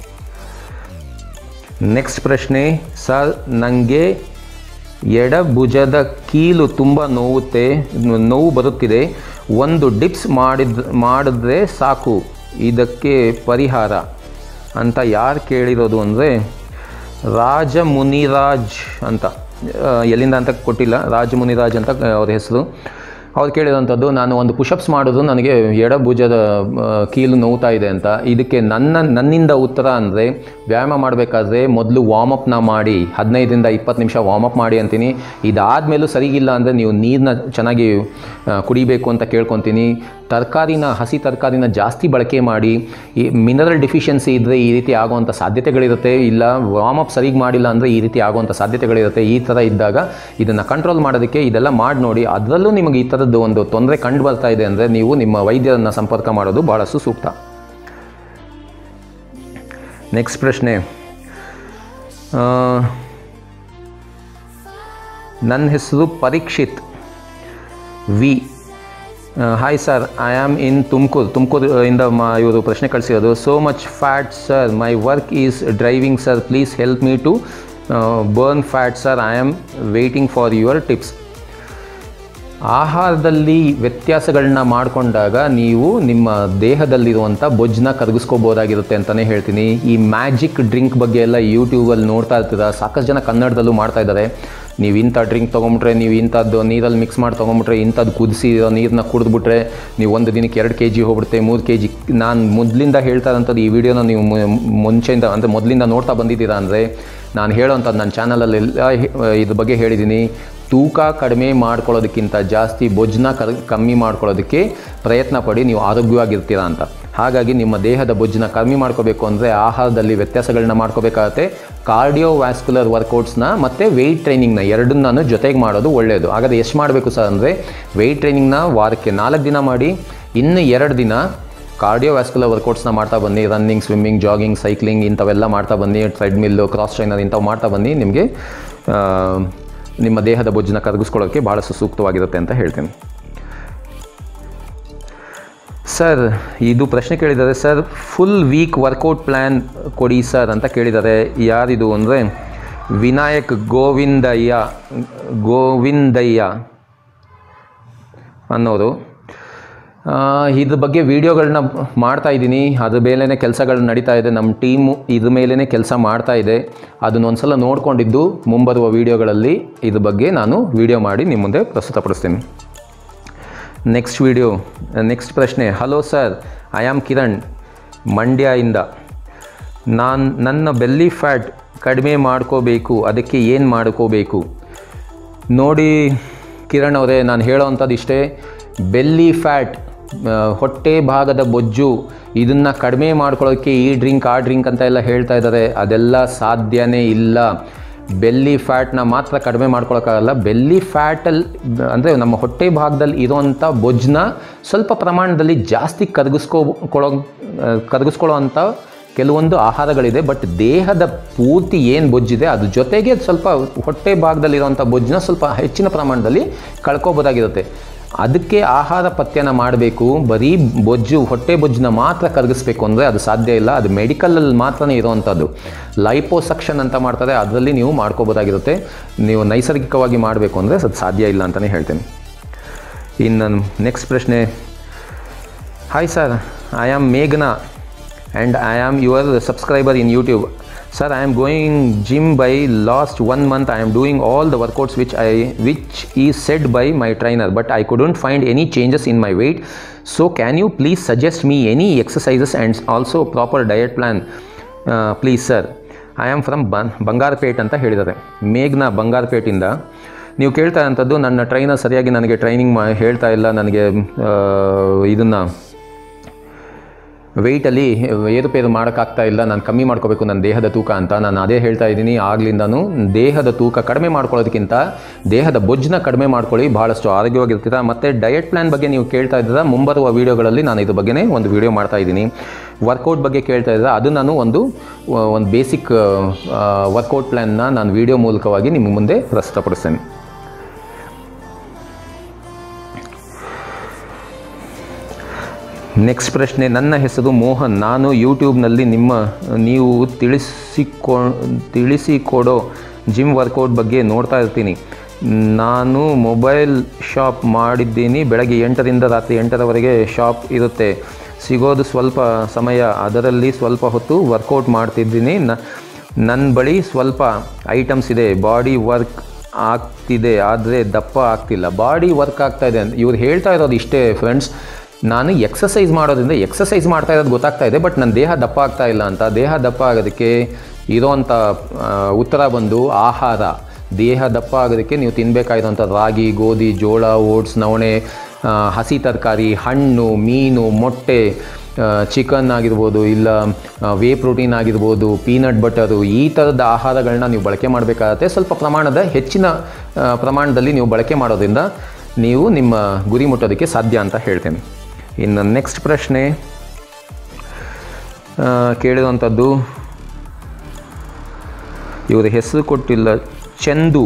ನೆಕ್ಸ್ಟ್ ಪ್ರಶ್ನೆ, ಸರ್ ನನಗೆ ಎಡಭುಜದ ಕೀಲು ತುಂಬ ನೋವುತ್ತೆ ನೋವು ಬರುತ್ತಿದೆ, ಒಂದು ಡಿಪ್ಸ್ ಮಾಡಿದ ಮಾಡಿದ್ರೆ ಸಾಕು, ಇದಕ್ಕೆ ಪರಿಹಾರ ಅಂತ ಯಾರು ಕೇಳಿರೋದು ಅಂದರೆ ರಾಜ ಮುನಿರಾಜ್ ಅಂತ, ಎಲ್ಲಿಂದ ಅಂತ ಕೊಟ್ಟಿಲ್ಲ, ರಾಜ ಮುನಿರಾಜ್ ಅಂತ ಅವ್ರ ಹೆಸರು. ಅವ್ರು ಕೇಳಿರೋಂಥದ್ದು, ನಾನು ಒಂದು ಪುಷಪ್ಸ್ ಮಾಡೋದು ನನಗೆ ಎಡಭುಜದ ಕೀಲು ನೋವ್ತಾ ಇದೆ ಅಂತ. ಇದಕ್ಕೆ ನನ್ನ ನನ್ನಿಂದ ಉತ್ತರ ಅಂದರೆ, ವ್ಯಾಯಾಮ ಮಾಡಬೇಕಾದ್ರೆ ಮೊದಲು ವಾರ್ಮಪ್ನ ಮಾಡಿ, ಹದಿನೈದರಿಂದ ಇಪ್ಪತ್ತು ನಿಮಿಷ ವಾರ್ಮಪ್ ಮಾಡಿ ಅಂತೀನಿ. ಇದಾದಮೇಲೂ ಸರಿಗಿಲ್ಲ ಅಂದರೆ ನೀವು ನೀರನ್ನ ಚೆನ್ನಾಗಿ ಕುಡಿಬೇಕು ಅಂತ ಕೇಳ್ಕೊತೀನಿ. ತರಕಾರಿನ, ಹಸಿ ತರಕಾರಿನ ಜಾಸ್ತಿ ಬಳಕೆ ಮಾಡಿ. ಈ ಮಿನರಲ್ ಡಿಫಿಷಿಯನ್ಸಿ ಇದ್ದರೆ ಈ ರೀತಿ ಆಗುವಂಥ ಸಾಧ್ಯತೆಗಳಿರುತ್ತೆ, ಇಲ್ಲ ವಾರ್ಮಪ್ ಸರಿಗೆ ಮಾಡಿಲ್ಲ ಅಂದರೆ ಈ ರೀತಿ ಆಗುವಂಥ ಸಾಧ್ಯತೆಗಳಿರುತ್ತೆ. ಈ ಥರ ಇದ್ದಾಗ ಇದನ್ನು ಕಂಟ್ರೋಲ್ ಮಾಡೋದಕ್ಕೆ ಇದೆಲ್ಲ ಮಾಡಿ ನೋಡಿ. ಅದರಲ್ಲೂ ನಿಮಗೆ ಈ ಥರದ್ದು ಒಂದು ತೊಂದರೆ ಕಂಡು ಬರ್ತಾ ಇದೆ ಅಂದರೆ ನೀವು ನಿಮ್ಮ ವೈದ್ಯರನ್ನು ಸಂಪರ್ಕ ಮಾಡೋದು ಬಹಳಷ್ಟು ಸೂಕ್ತ. ನೆಕ್ಸ್ಟ್ ಪ್ರಶ್ನೆ, ನನ್ನ ಹೆಸರು Parikshit V. Hi sir, I am in Tumakuru. ತುಮಕೂರಿಂದ ಮಾ ಇವರು ಪ್ರಶ್ನೆ ಕಳಿಸಿರೋದು. So much fat sir, my work is driving sir, please help me to burn fat sir, I am waiting for your tips. ಆಹಾರದಲ್ಲಿ ವ್ಯತ್ಯಾಸಗಳನ್ನ ಮಾಡಿಕೊಂಡಾಗ ನೀವು ನಿಮ್ಮ ದೇಹದಲ್ಲಿರುವಂಥ ಬೊಜ್ಜನ್ನ ಕರಗಿಸ್ಕೋಬೋದಾಗಿರುತ್ತೆ ಅಂತಲೇ ಹೇಳ್ತೀನಿ. ಈ ಮ್ಯಾಜಿಕ್ ಡ್ರಿಂಕ್ ಬಗ್ಗೆ ಎಲ್ಲ ಯೂಟ್ಯೂಬಲ್ಲಿ ನೋಡ್ತಾ ಇರ್ತೀರ, ಸಾಕಷ್ಟು ಜನ ಕನ್ನಡದಲ್ಲೂ ಮಾಡ್ತಾ ಇದ್ದಾರೆ. ನೀವು ಇಂಥ ಡ್ರಿಂಕ್ ತೊಗೊಂಬಿಟ್ರೆ, ನೀವು ಇಂಥದ್ದು ನೀರಲ್ಲಿ ಮಿಕ್ಸ್ ಮಾಡಿ ತೊಗೊಂಬಿಟ್ರೆ, ಇಂಥದ್ದು ಕುದಿಸಿ ನೀರನ್ನ ಕುಡಿದ್ಬಿಟ್ರೆ ನೀವು ಒಂದು ದಿನಕ್ಕೆ ಎರಡು ಕೆ ಜಿ ಹೋಗ್ಬಿಡುತ್ತೆ, ಮೂರು ಕೆ ಜಿ. ನಾನು ಮೊದಲಿಂದ ಹೇಳ್ತಾ ಇರೋಂಥದ್ದು, ಈ ವಿಡಿಯೋನ ನೀವು ಮುಂಚೆಯಿಂದ ಅಂದರೆ ಮೊದಲಿಂದ ನೋಡ್ತಾ ಬಂದಿದ್ದೀರಾ ಅಂದರೆ, ನಾನು ಹೇಳೋವಂಥದ್ದು ನನ್ನ ಚಾನಲಲ್ಲೆಲ್ಲ ಇದ್ರ ಬಗ್ಗೆ ಹೇಳಿದ್ದೀನಿ. ತೂಕ ಕಡಿಮೆ ಮಾಡ್ಕೊಳ್ಳೋದಕ್ಕಿಂತ ಜಾಸ್ತಿ ಬೊಜ್ಜನ್ನ ಕರ್ ಕಮ್ಮಿ ಮಾಡ್ಕೊಳ್ಳೋದಕ್ಕೆ ಪ್ರಯತ್ನ ಪಡಿ, ನೀವು ಆರೋಗ್ಯವಾಗಿರ್ತೀರಾ ಅಂತ. ಹಾಗಾಗಿ ನಿಮ್ಮ ದೇಹದ ಬೊಜ್ಜನ್ನ ಕಮ್ಮಿ ಮಾಡ್ಕೋಬೇಕು ಅಂದರೆ ಆಹಾರದಲ್ಲಿ ವ್ಯತ್ಯಾಸಗಳನ್ನ ಮಾಡ್ಕೋಬೇಕಾಗತ್ತೆ. ಕಾರ್ಡಿಯೋವ್ಯಾಸ್ಕ್ಯುಲರ್ ವರ್ಕೌಟ್ಸ್ನ ಮತ್ತು ವೆಯ್ಟ್ ಟ್ರೈನಿಂಗ್ನ ಎರಡನ್ನೂ ನಾನು ಜೊತೆಗೆ ಮಾಡೋದು ಒಳ್ಳೆಯದು. ಹಾಗಾದರೆ ಎಷ್ಟು ಮಾಡಬೇಕು ಸರ್ ಅಂದರೆ, ವೆಯ್ಟ್ ಟ್ರೈನಿಂಗ್ನ ವಾರಕ್ಕೆ ನಾಲ್ಕು ದಿನ ಮಾಡಿ, ಇನ್ನು ಎರಡು ದಿನ ಕಾರ್ಡಿಯೋವ್ಯಾಸ್ಕ್ಯುಲರ್ ವರ್ಕೌಟ್ಸ್ನ ಮಾಡ್ತಾ ಬನ್ನಿ. ರನ್ನಿಂಗ್, ಸ್ವಿಮ್ಮಿಂಗ್, ಜಾಗಿಂಗ್, ಸೈಕ್ಲಿಂಗ್ ಇಂಥವೆಲ್ಲ ಮಾಡ್ತಾ ಬನ್ನಿ. ಟ್ರೆಡ್ಮಿಲ್ಲು, ಕ್ರಾಸ್ ಟ್ರೈನರ್ ಇಂಥವು ಮಾಡ್ತಾ ಬನ್ನಿ. ನಿಮಗೆ ನಿಮ್ಮ ದೇಹದ ಬೊಜ್ಜನ್ನ ಕರಗಿಸ್ಕೊಳ್ಳೋಕ್ಕೆ ಭಾಳಷ್ಟು ಸೂಕ್ತವಾಗಿರುತ್ತೆ ಅಂತ ಹೇಳ್ತೀನಿ. ಸರ್, ಇದು ಪ್ರಶ್ನೆ ಕೇಳಿದ್ದಾರೆ sir, full week workout plan ಕೊಡಿ ಸರ್ ಅಂತ ಕೇಳಿದ್ದಾರೆ. ಯಾರಿದು ಅಂದರೆ ವಿನಾಯಕ್ ಗೋವಿಂದಯ್ಯ ಗೋವಿಂದಯ್ಯ ಅನ್ನೋರು. ಇದ್ರ ಬಗ್ಗೆ ವೀಡಿಯೋಗಳನ್ನ ಮಾಡ್ತಾ ಇದ್ದೀನಿ. ಅದ್ರ ಮೇಲೇ ಕೆಲಸಗಳು ನಡೀತಾ ಇದೆ. ನಮ್ಮ ಟೀಮು ಇದ್ರ ಮೇಲೇ ಕೆಲಸ ಮಾಡ್ತಾ ಇದೆ. ಅದನ್ನೊಂದು ಸಲ ನೋಡ್ಕೊಂಡಿದ್ದು ಮುಂಬರುವ ವೀಡಿಯೋಗಳಲ್ಲಿ ಇದ್ರ ಬಗ್ಗೆ ನಾನು ವೀಡಿಯೋ ಮಾಡಿ ನಿಮ್ಮ ಮುಂದೆ ಪ್ರಸ್ತುತಪಡಿಸ್ತೀನಿ. ನೆಕ್ಸ್ಟ್ ವಿಡಿಯೋ ನೆಕ್ಸ್ಟ್ ಪ್ರಶ್ನೆ. Hello sir, I am Kiran, ಮಂಡ್ಯದಿಂದ. ನಾನು ನನ್ನ ಬೆಲ್ಲಿ ಫ್ಯಾಟ್ ಕಡಿಮೆ ಮಾಡ್ಕೋಬೇಕು, ಅದಕ್ಕೆ ಏನು ಮಾಡ್ಕೋಬೇಕು? ನೋಡಿ ಕಿರಣ್ ಅವರೇ, ನಾನು ಹೇಳೋವಂಥದ್ದು ಇಷ್ಟೇ. ಬೆಲ್ಲಿ ಫ್ಯಾಟ್, ಹೊಟ್ಟೆ ಭಾಗದ ಬೊಜ್ಜು, ಇದನ್ನು ಕಡಿಮೆ ಮಾಡ್ಕೊಳ್ಳೋಕ್ಕೆ ಈ ಡ್ರಿಂಕ್ ಆ ಡ್ರಿಂಕ್ ಅಂತ ಎಲ್ಲ ಹೇಳ್ತಾ ಇದ್ದಾರೆ. ಅದೆಲ್ಲ ಸಾಧ್ಯನೇ ಇಲ್ಲ. ಬೆಲ್ಲಿ ಫ್ಯಾಟ್ನ ಮಾತ್ರ ಕಡಿಮೆ ಮಾಡ್ಕೊಳಕ್ಕಾಗಲ್ಲ. ಬೆಲ್ಲಿ ಫ್ಯಾಟಲ್ಲಿ ಅಂದರೆ ನಮ್ಮ ಹೊಟ್ಟೆ ಭಾಗದಲ್ಲಿ ಇರೋವಂಥ ಬೊಜ್ಜನ್ನ ಸ್ವಲ್ಪ ಪ್ರಮಾಣದಲ್ಲಿ ಜಾಸ್ತಿ ಕರಗಿಸ್ಕೊಳೋ ಕರಗಿಸ್ಕೊಳ್ಳೋ ಅಂಥ ಕೆಲವೊಂದು ಆಹಾರಗಳಿದೆ. ಬಟ್ ದೇಹದ ಪೂರ್ತಿ ಏನು ಬೊಜ್ಜಿದೆ ಅದ್ರ ಜೊತೆಗೆ ಸ್ವಲ್ಪ ಹೊಟ್ಟೆ ಭಾಗದಲ್ಲಿರೋವಂಥ ಬೊಜ್ಜನ್ನ ಸ್ವಲ್ಪ ಹೆಚ್ಚಿನ ಪ್ರಮಾಣದಲ್ಲಿ ಕಳ್ಕೊಬೋದಾಗಿರುತ್ತೆ. ಅದಕ್ಕೆ ಆಹಾರ ಪಥ್ಯನ ಮಾಡಬೇಕು. ಬರೀ ಬೊಜ್ಜು, ಹೊಟ್ಟೆ ಬೊಜ್ಜನ್ನ ಮಾತ್ರ ಕರಗಿಸ್ಬೇಕು ಅಂದರೆ ಅದು ಸಾಧ್ಯ ಇಲ್ಲ. ಅದು ಮೆಡಿಕಲಲ್ಲಿ ಮಾತ್ರನೇ ಇರೋವಂಥದ್ದು. ಲೈಪೋಸಕ್ಷನ್ ಅಂತ ಮಾಡ್ತಾರೆ, ಅದರಲ್ಲಿ ನೀವು ಮಾಡ್ಕೋಬೋದಾಗಿರುತ್ತೆ. ನೀವು ನೈಸರ್ಗಿಕವಾಗಿ ಮಾಡಬೇಕು ಅಂದರೆ ಅದು ಸಾಧ್ಯ ಇಲ್ಲ ಅಂತಲೇ ಹೇಳ್ತೇನೆ. ಇನ್ನು ನೆಕ್ಸ್ಟ್ ಪ್ರಶ್ನೆ. ಹಾಯ್ ಸರ್, ಐ ಆಮ್ ಮೇಘನಾ and I am your subscriber in YouTube. Sir, I am going gym by last one month. I am doing all the workouts which I which is said by my trainer, but I couldn't find any changes in my weight. So can you please suggest me any exercises and also proper diet plan, uh, please sir. I am from Bangarapet ಅಂತ ಹೇಳಿದ್ದಾರೆ. ಮೇಘನಾ ಬಂಗಾರಪೇಟಿಂದ. ನೀವು ಕೇಳ್ತಾ ಇರೋಂಥದ್ದು, ನನ್ನ ಟ್ರೈನರ್ ಸರಿಯಾಗಿ ನನಗೆ ಟ್ರೈನಿಂಗ್ ಮಾ ಹೇಳ್ತಾ ಇಲ್ಲ, ನನಗೆ ಇದನ್ನು ವೆಯ್ಟಲ್ಲಿ ಏರುಪೇರು ಮಾಡೋಕ್ಕಾಗ್ತಾ ಇಲ್ಲ, ನಾನು ಕಮ್ಮಿ ಮಾಡ್ಕೋಬೇಕು ನನ್ನ ದೇಹದ ತೂಕ ಅಂತ. ನಾನು ಅದೇ ಹೇಳ್ತಾ ಇದ್ದೀನಿ ಆಗ್ಲಿಂದನೂ. ದೇಹದ ತೂಕ ಕಡಿಮೆ ಮಾಡ್ಕೊಳ್ಳೋದಕ್ಕಿಂತ ದೇಹದ ಬೊಜ್ಜನ್ನ ಕಡಿಮೆ ಮಾಡ್ಕೊಳ್ಳಿ, ಭಾಳಷ್ಟು ಆರೋಗ್ಯವಾಗಿರ್ತೀರ. ಮತ್ತು ಡಯಟ್ ಪ್ಲ್ಯಾನ್ ಬಗ್ಗೆ ನೀವು ಕೇಳ್ತಾ ಇದ್ದೀರಾ, ಮುಂಬರುವ ವೀಡಿಯೋಗಳಲ್ಲಿ ನಾನು ಇದ್ರ ಬಗ್ಗೆನೇ ಒಂದು ವೀಡಿಯೋ ಮಾಡ್ತಾ ಇದ್ದೀನಿ. ವರ್ಕೌಟ್ ಬಗ್ಗೆ ಕೇಳ್ತಾ ಇದ್ದೀರಾ, ಅದು ನಾನು ಒಂದು ಒಂದು ಬೇಸಿಕ್ ವರ್ಕೌಟ್ ಪ್ಲ್ಯಾನ್ನ ನಾನು ವೀಡಿಯೋ ಮೂಲಕವಾಗಿ ನಿಮ್ಮ ಮುಂದೆ ಪ್ರಸ್ತುತಪಡಿಸ್ತೇನೆ. ನೆಕ್ಸ್ಟ್ ಪ್ರಶ್ನೆ. ನನ್ನ ಹೆಸರು ಮೋಹನ್. ನಾನು ಯೂಟ್ಯೂಬ್ನಲ್ಲಿ ನಿಮ್ಮ ನೀವು ತಿಳಿಸಿಕೊ ತಿಳಿಸಿಕೊಡೋ ಜಿಮ್ ವರ್ಕೌಟ್ ಬಗ್ಗೆ ನೋಡ್ತಾ ಇರ್ತೀನಿ. ನಾನು ಮೊಬೈಲ್ ಶಾಪ್ ಮಾಡಿದ್ದೀನಿ. ಬೆಳಗ್ಗೆ ಎಂಟರಿಂದ ರಾತ್ರಿ ಎಂಟರವರೆಗೆ ಶಾಪ್ ಇರುತ್ತೆ. ಸಿಗೋದು ಸ್ವಲ್ಪ ಸಮಯ, ಅದರಲ್ಲಿ ಸ್ವಲ್ಪ ಹೊತ್ತು ವರ್ಕೌಟ್ ಮಾಡ್ತಿದ್ದೀನಿ. ನನ್ನ ಬಳಿ ಸ್ವಲ್ಪ ಐಟಮ್ಸ್ ಇದೆ. ಬಾಡಿ ವರ್ಕ್ ಆಗ್ತಿದೆ, ಆದರೆ ದಪ್ಪ ಆಗ್ತಿಲ್ಲ. ಬಾಡಿ ವರ್ಕ್ ಆಗ್ತಾಯಿದೆ. ಇವ್ರು ಹೇಳ್ತಾ ಇರೋದು ಇಷ್ಟೇ ಫ್ರೆಂಡ್ಸ್. ನಾನು ಎಕ್ಸಸೈಸ್ ಮಾಡೋದ್ರಿಂದ ಎಕ್ಸಸೈಸ್ ಮಾಡ್ತಾ ಇರೋದು ಗೊತ್ತಾಗ್ತಾ ಇದೆ, ಬಟ್ ನನ್ನ ದೇಹ ದಪ್ಪ ಆಗ್ತಾ ಇಲ್ಲ ಅಂತ. ದೇಹ ದಪ್ಪ ಆಗೋದಕ್ಕೆ ಇರೋವಂಥ ಉತ್ತರ ಬಂದು ಆಹಾರ. ದೇಹ ದಪ್ಪ ಆಗೋದಕ್ಕೆ ನೀವು ತಿನ್ನಬೇಕಾಗಿರೋಂಥ ರಾಗಿ, ಗೋಧಿ, ಜೋಳ, ಓಟ್ಸ್, ನವಣೆ, ಹಸಿ ತರಕಾರಿ, ಹಣ್ಣು, ಮೀನು, ಮೊಟ್ಟೆ, ಚಿಕನ್ ಆಗಿರ್ಬೋದು, ಇಲ್ಲ ವೇ ಪ್ರೋಟೀನ್ ಆಗಿರ್ಬೋದು, ಪೀನಟ್ ಬಟರು, ಈ ಥರದ ಆಹಾರಗಳನ್ನ ನೀವು ಬಳಕೆ ಮಾಡಬೇಕಾಗತ್ತೆ. ಸ್ವಲ್ಪ ಪ್ರಮಾಣದ ಹೆಚ್ಚಿನ ಪ್ರಮಾಣದಲ್ಲಿ ನೀವು ಬಳಕೆ ಮಾಡೋದ್ರಿಂದ ನೀವು ನಿಮ್ಮ ಗುರಿ ಮುಟ್ಟೋದಕ್ಕೆ ಸಾಧ್ಯ ಅಂತ ಹೇಳ್ತೇನೆ. ಇನ್ನು ನೆಕ್ಸ್ಟ್ ಪ್ರಶ್ನೆ ಕೇಳಿರುವಂಥದ್ದು, ಇವರ ಹೆಸರು ಕೊಟ್ಟಿಲ್ಲ, ಚಂದು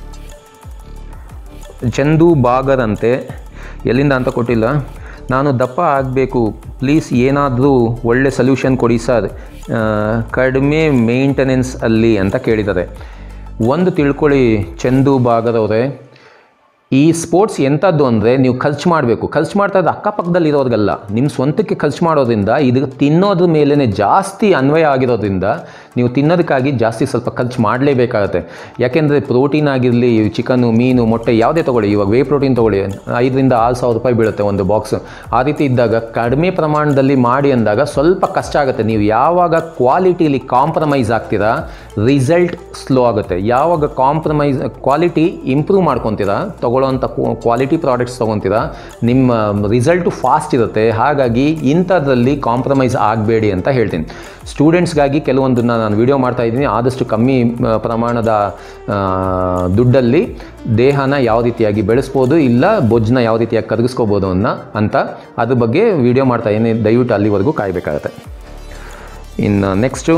ಚಂದು ಬಾಗರಂತೆ, ಎಲ್ಲಿಂದ ಅಂತ ಕೊಟ್ಟಿಲ್ಲ. ನಾನು ದಪ್ಪ ಆಗಬೇಕು, ಪ್ಲೀಸ್ ಏನಾದರೂ ಒಳ್ಳೆ ಸೊಲ್ಯೂಷನ್ ಕೊಡಿ ಸರ್, ಕಡಿಮೆ ಮೇಂಟೆನೆನ್ಸ್ ಅಲ್ಲಿ ಅಂತ ಕೇಳಿದ್ದಾರೆ. ಒಂದು ತಿಳ್ಕೊಳ್ಳಿ ಚಂದು ಬಾಗರವರೇ, ಈ ಸ್ಪೋರ್ಟ್ಸ್ ಎಂಥದ್ದು ಅಂದರೆ ನೀವು ಖರ್ಚು ಮಾಡಬೇಕು. ಖರ್ಚು ಮಾಡ್ತಾ ಇದ್ದು ಅಕ್ಕಪಕ್ಕದಲ್ಲಿರೋರಿಗೆಲ್ಲ, ನಿಮ್ಮ ಸ್ವಂತಕ್ಕೆ ಖರ್ಚು ಮಾಡೋದ್ರಿಂದ ಇದು ತಿನ್ನೋದ್ರ ಮೇಲೇ ಜಾಸ್ತಿ ಅನ್ವಯ ಆಗಿರೋದ್ರಿಂದ ನೀವು ತಿನ್ನೋದಕ್ಕಾಗಿ ಜಾಸ್ತಿ ಸ್ವಲ್ಪ ಖರ್ಚು ಮಾಡಲೇಬೇಕಾಗತ್ತೆ. ಯಾಕೆಂದರೆ ಪ್ರೋಟೀನ್ ಆಗಿರಲಿ, ಚಿಕನ್ನು, ಮೀನು, ಮೊಟ್ಟೆ ಯಾವುದೇ ತೊಗೊಳ್ಳಿ, ಇವಾಗ ವೇ ಪ್ರೋಟೀನ್ ತೊಗೊಳ್ಳಿ, ಐದರಿಂದ ಆರು ಸಾವಿರ ರೂಪಾಯಿ ಬೀಳುತ್ತೆ ಒಂದು ಬಾಕ್ಸ್. ಆ ರೀತಿ ಇದ್ದಾಗ ಕಡಿಮೆ ಪ್ರಮಾಣದಲ್ಲಿ ಮಾಡಿ ಅಂದಾಗ ಸ್ವಲ್ಪ ಕಷ್ಟ ಆಗುತ್ತೆ. ನೀವು ಯಾವಾಗ ಕ್ವಾಲಿಟಿಲಿ ಕಾಂಪ್ರಮೈಸ್ ಆಗ್ತೀರಾ ರಿಸಲ್ಟ್ ಸ್ಲೋ ಆಗುತ್ತೆ. ಯಾವಾಗ ಕಾಂಪ್ರಮೈಸ್ ಕ್ವಾಲಿಟಿ ಇಂಪ್ರೂವ್ ಮಾಡ್ಕೊತೀರಾ, ತೊಗೊಳ್ಳೋವಂಥ ಕ್ವಾಲಿಟಿ ಪ್ರಾಡಕ್ಟ್ಸ್ ತೊಗೊತೀರಾ, ನಿಮ್ಮ ರಿಸಲ್ಟು ಫಾಸ್ಟ್ ಇರುತ್ತೆ. ಹಾಗಾಗಿ ಇಂಥದ್ರಲ್ಲಿ ಕಾಂಪ್ರಮೈಸ್ ಆಗಬೇಡಿ ಅಂತ ಹೇಳ್ತೀನಿ. ಸ್ಟೂಡೆಂಟ್ಸ್ಗಾಗಿ ಕೆಲವೊಂದನ್ನು ನಾನು ವಿಡಿಯೋ ಮಾಡ್ತಾಯಿದ್ದೀನಿ. ಆದಷ್ಟು ಕಮ್ಮಿ ಪ್ರಮಾಣದ ದುಡ್ಡಲ್ಲಿ ದೇಹನ ಯಾವ ರೀತಿಯಾಗಿ ಬೆಳೆಸ್ಬೋದು, ಇಲ್ಲ ಬೊಜ್ಜನ್ನ ಯಾವ ರೀತಿಯಾಗಿ ಕರಗಿಸ್ಕೋಬೋದು ಅನ್ನೋ ಅಂತ ಅದ್ರ ಬಗ್ಗೆ ವಿಡಿಯೋ ಮಾಡ್ತಾಯಿದ್ದೀನಿ. ದಯವಿಟ್ಟು ಅಲ್ಲಿವರೆಗೂ ಕಾಯಬೇಕಾಗತ್ತೆ. ಇನ್ನು ನೆಕ್ಸ್ಟು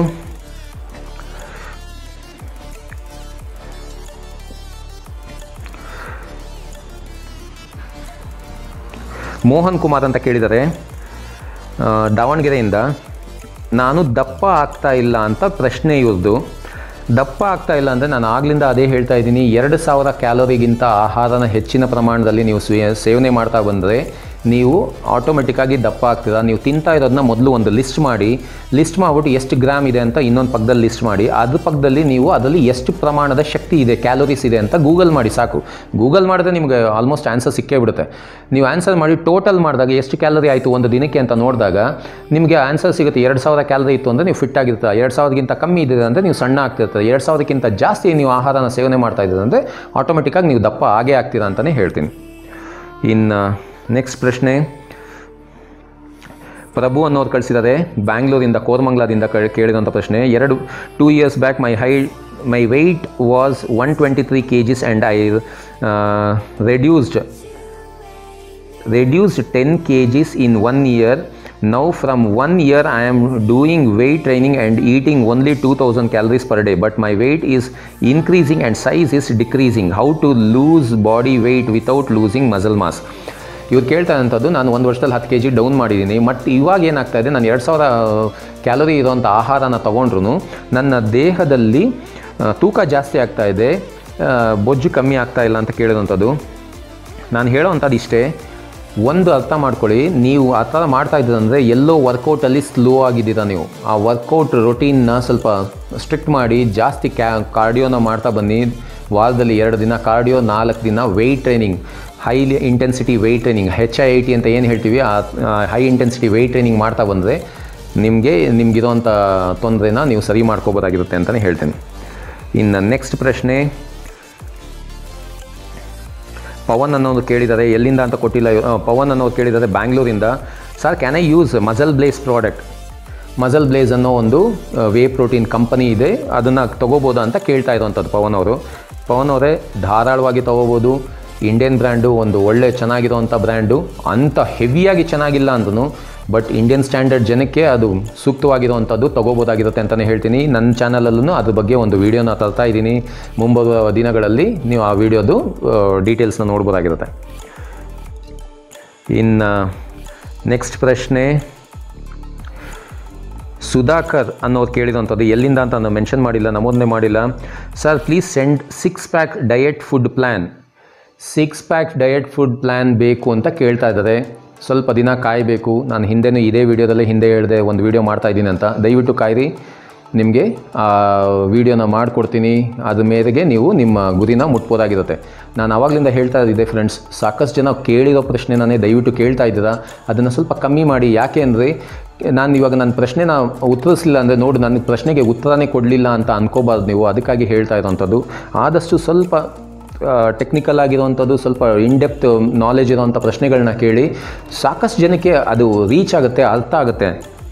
ಮೋಹನ್ ಕುಮಾರ್ ಅಂತ ಕೇಳಿದರೆ ದಾವಣಗೆರೆಯಿಂದ, ನಾನು ದಪ್ಪ ಆಗ್ತಾ ಇಲ್ಲ ಅಂತ ಪ್ರಶ್ನೆ ಇವ್ರದ್ದು. ದಪ್ಪ ಆಗ್ತಾ ಇಲ್ಲ ಅಂದರೆ ನಾನು ಆಗ್ಲಿಂದ ಅದೇ ಹೇಳ್ತಾ ಇದ್ದೀನಿ, ಎರಡು ಸಾವಿರ ಕ್ಯಾಲೋರಿಗಿಂತ ಆಹಾರನ ಹೆಚ್ಚಿನ ಪ್ರಮಾಣದಲ್ಲಿ ನೀವು ಸೇವನೆ ಮಾಡ್ತಾ ಬಂದರೆ ನೀವು ಆಟೋಮೆಟಿಕ್ಕಾಗಿ ದಪ್ಪ ಆಗ್ತೀರಾ. ನೀವು ತಿಂತಾ ಇರೋದನ್ನ ಮೊದಲು ಒಂದು ಲಿಸ್ಟ್ ಮಾಡಿ, ಲಿಸ್ಟ್ ಮಾಡಿಬಿಟ್ಟು ಎಷ್ಟು ಗ್ರಾಮ್ ಇದೆ ಅಂತ ಇನ್ನೊಂದು ಪಕ್ಕದಲ್ಲಿ ಲಿಸ್ಟ್ ಮಾಡಿ, ಅದ್ರ ಪಕ್ಕದಲ್ಲಿ ನೀವು ಅದರಲ್ಲಿ ಎಷ್ಟು ಪ್ರಮಾಣದ ಶಕ್ತಿ ಇದೆ, ಕ್ಯಾಲೋರೀಸ್ ಇದೆ ಅಂತ ಗೂಗಲ್ ಮಾಡಿ ಸಾಕು. ಗೂಗಲ್ ಮಾಡಿದ್ರೆ ನಿಮಗೆ ಆಲ್ಮೋಸ್ಟ್ ಆನ್ಸರ್ ಸಿಕ್ಕೇ ಬಿಡುತ್ತೆ. ನೀವು ಆನ್ಸರ್ ಮಾಡಿ ಟೋಟಲ್ ಮಾಡಿದಾಗ ಎಷ್ಟು ಕ್ಯಾಲರಿ ಆಯಿತು ಒಂದು ದಿನಕ್ಕೆ ಅಂತ ನೋಡಿದಾಗ ನಿಮಗೆ ಆನ್ಸರ್ ಸಿಗುತ್ತೆ. ಎರಡು ಸಾವಿರ ಕ್ಯಾಲರಿ ಇತ್ತು ಅಂದರೆ ನೀವು ಫಿಟ್ ಆಗಿರ್ತೀರ, ಎರಡು ಸಾವಿರಕ್ಕಿಂತ ಕಮ್ಮಿ ಇದೆ ಅಂದರೆ ನೀವು ಸಣ್ಣ ಆಗ್ತಿರ್ತಾರೆ, ಎರಡು ಸಾವಿರಕ್ಕಿಂತ ಜಾಸ್ತಿ ನೀವು ಆಹಾರನ ಸೇವನೆ ಮಾಡ್ತಾ ಇದ್ದೀರ ಅಂದರೆ ಆಟೋಮೆಟಿಕ್ಕಾಗಿ ನೀವು ದಪ್ಪ ಆಗೇ ಆಗ್ತೀರಾ ಅಂತಲೇ ಹೇಳ್ತೀನಿ. ಇನ್ನು ನೆಕ್ಸ್ಟ್ ಪ್ರಶ್ನೆ ಪ್ರಭು ಅನ್ನೋರು ಕಳಿಸಿದ್ದಾರೆ ಬ್ಯಾಂಗ್ಳೂರಿಂದ, ಕೋರಮಂಗಲದಿಂದ ಕೇಳಿದಂಥ ಪ್ರಶ್ನೆ. ಎರಡು two years back my high my weight was one twenty three K Gs and I reduced reduced ten kgs in one year. Now from one year I am doing weight training and eating only two thousand calories per day, but my weight is increasing and size is decreasing. How to lose body weight without losing muscle mass? ಇವ್ರು ಕೇಳ್ತಾ ಇರೋಂಥದ್ದು, ನಾನು ಒಂದು ವರ್ಷದಲ್ಲಿ ಹತ್ತು ಕೆ ಜಿ ಡೌನ್ ಮಾಡಿದ್ದೀನಿ, ಬಟ್ ಇವಾಗ ಏನಾಗ್ತಾ ಇದೆ, ನಾನು ಎರಡು ಸಾವಿರ ಕ್ಯಾಲೋರಿ ಇರೋಂಥ ಆಹಾರನ ತೊಗೊಂಡ್ರು ನನ್ನ ದೇಹದಲ್ಲಿ ತೂಕ ಜಾಸ್ತಿ ಆಗ್ತಾ ಇದೆ, ಬೊಜ್ಜು ಕಮ್ಮಿ ಆಗ್ತಾ ಇಲ್ಲ ಅಂತ ಕೇಳಿರೋಂಥದ್ದು. ನಾನು ಹೇಳೋವಂಥದ್ದು ಇಷ್ಟೇ, ಒಂದು ಅರ್ಥ ಮಾಡ್ಕೊಳ್ಳಿ, ನೀವು ಆ ಥರ ಮಾಡ್ತಾ ಇದ್ದೀರಂದರೆ ಎಲ್ಲೋ ವರ್ಕೌಟಲ್ಲಿ ಸ್ಲೋ ಆಗಿದ್ದೀರಾ. ನೀವು ಆ ವರ್ಕೌಟ್ ರೊಟೀನ್ನ ಸ್ವಲ್ಪ ಸ್ಟ್ರಿಕ್ಟ್ ಮಾಡಿ, ಜಾಸ್ತಿ ಕ್ಯಾ ಕಾರ್ಡಿಯೋನ ಮಾಡ್ತಾ ಬನ್ನಿ. ವಾರದಲ್ಲಿ ಎರಡು ದಿನ ಕಾರ್ಡಿಯೋ, ನಾಲ್ಕು ದಿನ weight training, high intensity weight training, H I I T ಅಂತ ಏನು ಹೇಳ್ತೀವಿ, ಆ ಹೈ ಇಂಟೆನ್ಸಿಟಿ ವೆಯ್ಟ್ ಟ್ರೈನಿಂಗ್ ಮಾಡ್ತಾ ಬಂದರೆ ನಿಮಗೆ ನಿಮಗಿರೋಂಥ ತೊಂದರೆನ ನೀವು ಸರಿ ಮಾಡ್ಕೋಬೋದಾಗಿರುತ್ತೆ ಅಂತಲೇ ಹೇಳ್ತೇನೆ. ಇನ್ನು ನೆಕ್ಸ್ಟ್ ಪ್ರಶ್ನೆ ಪವನ್ ಅನ್ನೋದು ಕೇಳಿದ್ದಾರೆ, ಎಲ್ಲಿಂದ ಅಂತ ಕೊಟ್ಟಿಲ್ಲ. ಪವನ್ ಅನ್ನೋದು ಕೇಳಿದ್ದಾರೆ ಬ್ಯಾಂಗ್ಳೂರಿಂದ. Sir, can I use muscle blaze product? Muscle blaze ಅನ್ನೋ ಒಂದು ವೇ ಪ್ರೋಟೀನ್ ಕಂಪನಿ ಇದೆ, ಅದನ್ನು ತೊಗೋಬೋದಾ ಅಂತ ಕೇಳ್ತಾ ಇರೋವಂಥದ್ದು ಪವನ್ ಅವರು. ಪವನ್ ಅವರೇ, ಧಾರಾಳವಾಗಿ ತೊಗೋಬೋದು. ಇಂಡಿಯನ್ ಬ್ರ್ಯಾಂಡು, ಒಂದು ಒಳ್ಳೆ ಚೆನ್ನಾಗಿರೋವಂಥ ಬ್ರ್ಯಾಂಡು, ಅಂಥ ಹೆವಿಯಾಗಿ ಚೆನ್ನಾಗಿಲ್ಲ ಅಂದ್ರೂ ಬಟ್ ಇಂಡಿಯನ್ ಸ್ಟ್ಯಾಂಡರ್ಡ್ ಜನಕ್ಕೆ ಅದು ಸೂಕ್ತವಾಗಿರುವಂಥದ್ದು, ತೊಗೋಬೋದಾಗಿರುತ್ತೆ ಅಂತಲೇ ಹೇಳ್ತೀನಿ. ನನ್ನ ಚಾನಲಲ್ಲೂ ಅದ್ರ ಬಗ್ಗೆ ಒಂದು ವೀಡಿಯೋನ ತರ್ತಾ ಇದ್ದೀನಿ. ಮುಂಬರುವ ದಿನಗಳಲ್ಲಿ ನೀವು ಆ ವಿಡಿಯೋದು ಡೀಟೇಲ್ಸ್ನ ನೋಡ್ಬೋದಾಗಿರುತ್ತೆ. ಇನ್ನು ನೆಕ್ಸ್ಟ್ ಪ್ರಶ್ನೆ ಸುಧಾಕರ್ ಅನ್ನೋರು ಕೇಳಿದಂಥದ್ದು, ಎಲ್ಲಿಂದ ಅಂತ ನಾನು ಮೆನ್ಷನ್ ಮಾಡಿಲ್ಲ, ನಮೂದನೆ ಮಾಡಿಲ್ಲ. Sir, please send six pack diet food plan. Six pack diet food plan ಬೇಕು ಅಂತ ಕೇಳ್ತಾ ಇದ್ದಾರೆ. ಸ್ವಲ್ಪ ದಿನ ಕಾಯಬೇಕು. ನಾನು ಹಿಂದೆನೂ ಇದೇ ವಿಡಿಯೋದಲ್ಲೇ ಹಿಂದೆ ಹೇಳಿದೆ ಒಂದು ವಿಡಿಯೋ ಮಾಡ್ತಾಯಿದ್ದೀನಿ ಅಂತ. ದಯವಿಟ್ಟು ಕಾಯಿರಿ, ನಿಮಗೆ ಆ ವಿಡಿಯೋನ ಮಾಡಿಕೊಡ್ತೀನಿ. ಅದ್ರ ಮೇರೆಗೆ ನೀವು ನಿಮ್ಮ ಗುರಿನ ಮುಟ್ಬೋದಾಗಿರುತ್ತೆ. ನಾನು ಆವಾಗಲಿಂದ ಹೇಳ್ತಾ ಇದ್ದೆ ಫ್ರೆಂಡ್ಸ್, ಸಾಕಷ್ಟು ಜನ ಕೇಳಿರೋ ಪ್ರಶ್ನೆನೇ ದಯವಿಟ್ಟು ಕೇಳ್ತಾ ಇದ್ದೀರಾ, ಅದನ್ನು ಸ್ವಲ್ಪ ಕಮ್ಮಿ ಮಾಡಿ. ಯಾಕೆ ಅಂದರೆ ನಾನು ಇವಾಗ ನನ್ನ ಪ್ರಶ್ನೆನ ಉತ್ತರಿಸಲಿಲ್ಲ ಅಂದರೆ ನೋಡಿ ನನ್ನ ಪ್ರಶ್ನೆಗೆ ಉತ್ತರನೇ ಕೊಡಲಿಲ್ಲ ಅಂತ ಅನ್ಕೋಬಾರ್ದು ನೀವು. ಅದಕ್ಕಾಗಿ ಹೇಳ್ತಾ ಇರೋವಂಥದ್ದು. ಆದಷ್ಟು ಸ್ವಲ್ಪ ಟೆಕ್ನಿಕಲ್ ಆಗಿರೋವಂಥದ್ದು, ಸ್ವಲ್ಪ ಇನ್ಡೆಪ್ತ್ ನಾಲೆಜ್ ಇರೋವಂಥ ಪ್ರಶ್ನೆಗಳನ್ನ ಕೇಳಿ. ಸಾಕಷ್ಟು ಜನಕ್ಕೆ ಅದು ರೀಚ್ ಆಗುತ್ತೆ, ಅರ್ಥ ಆಗುತ್ತೆ.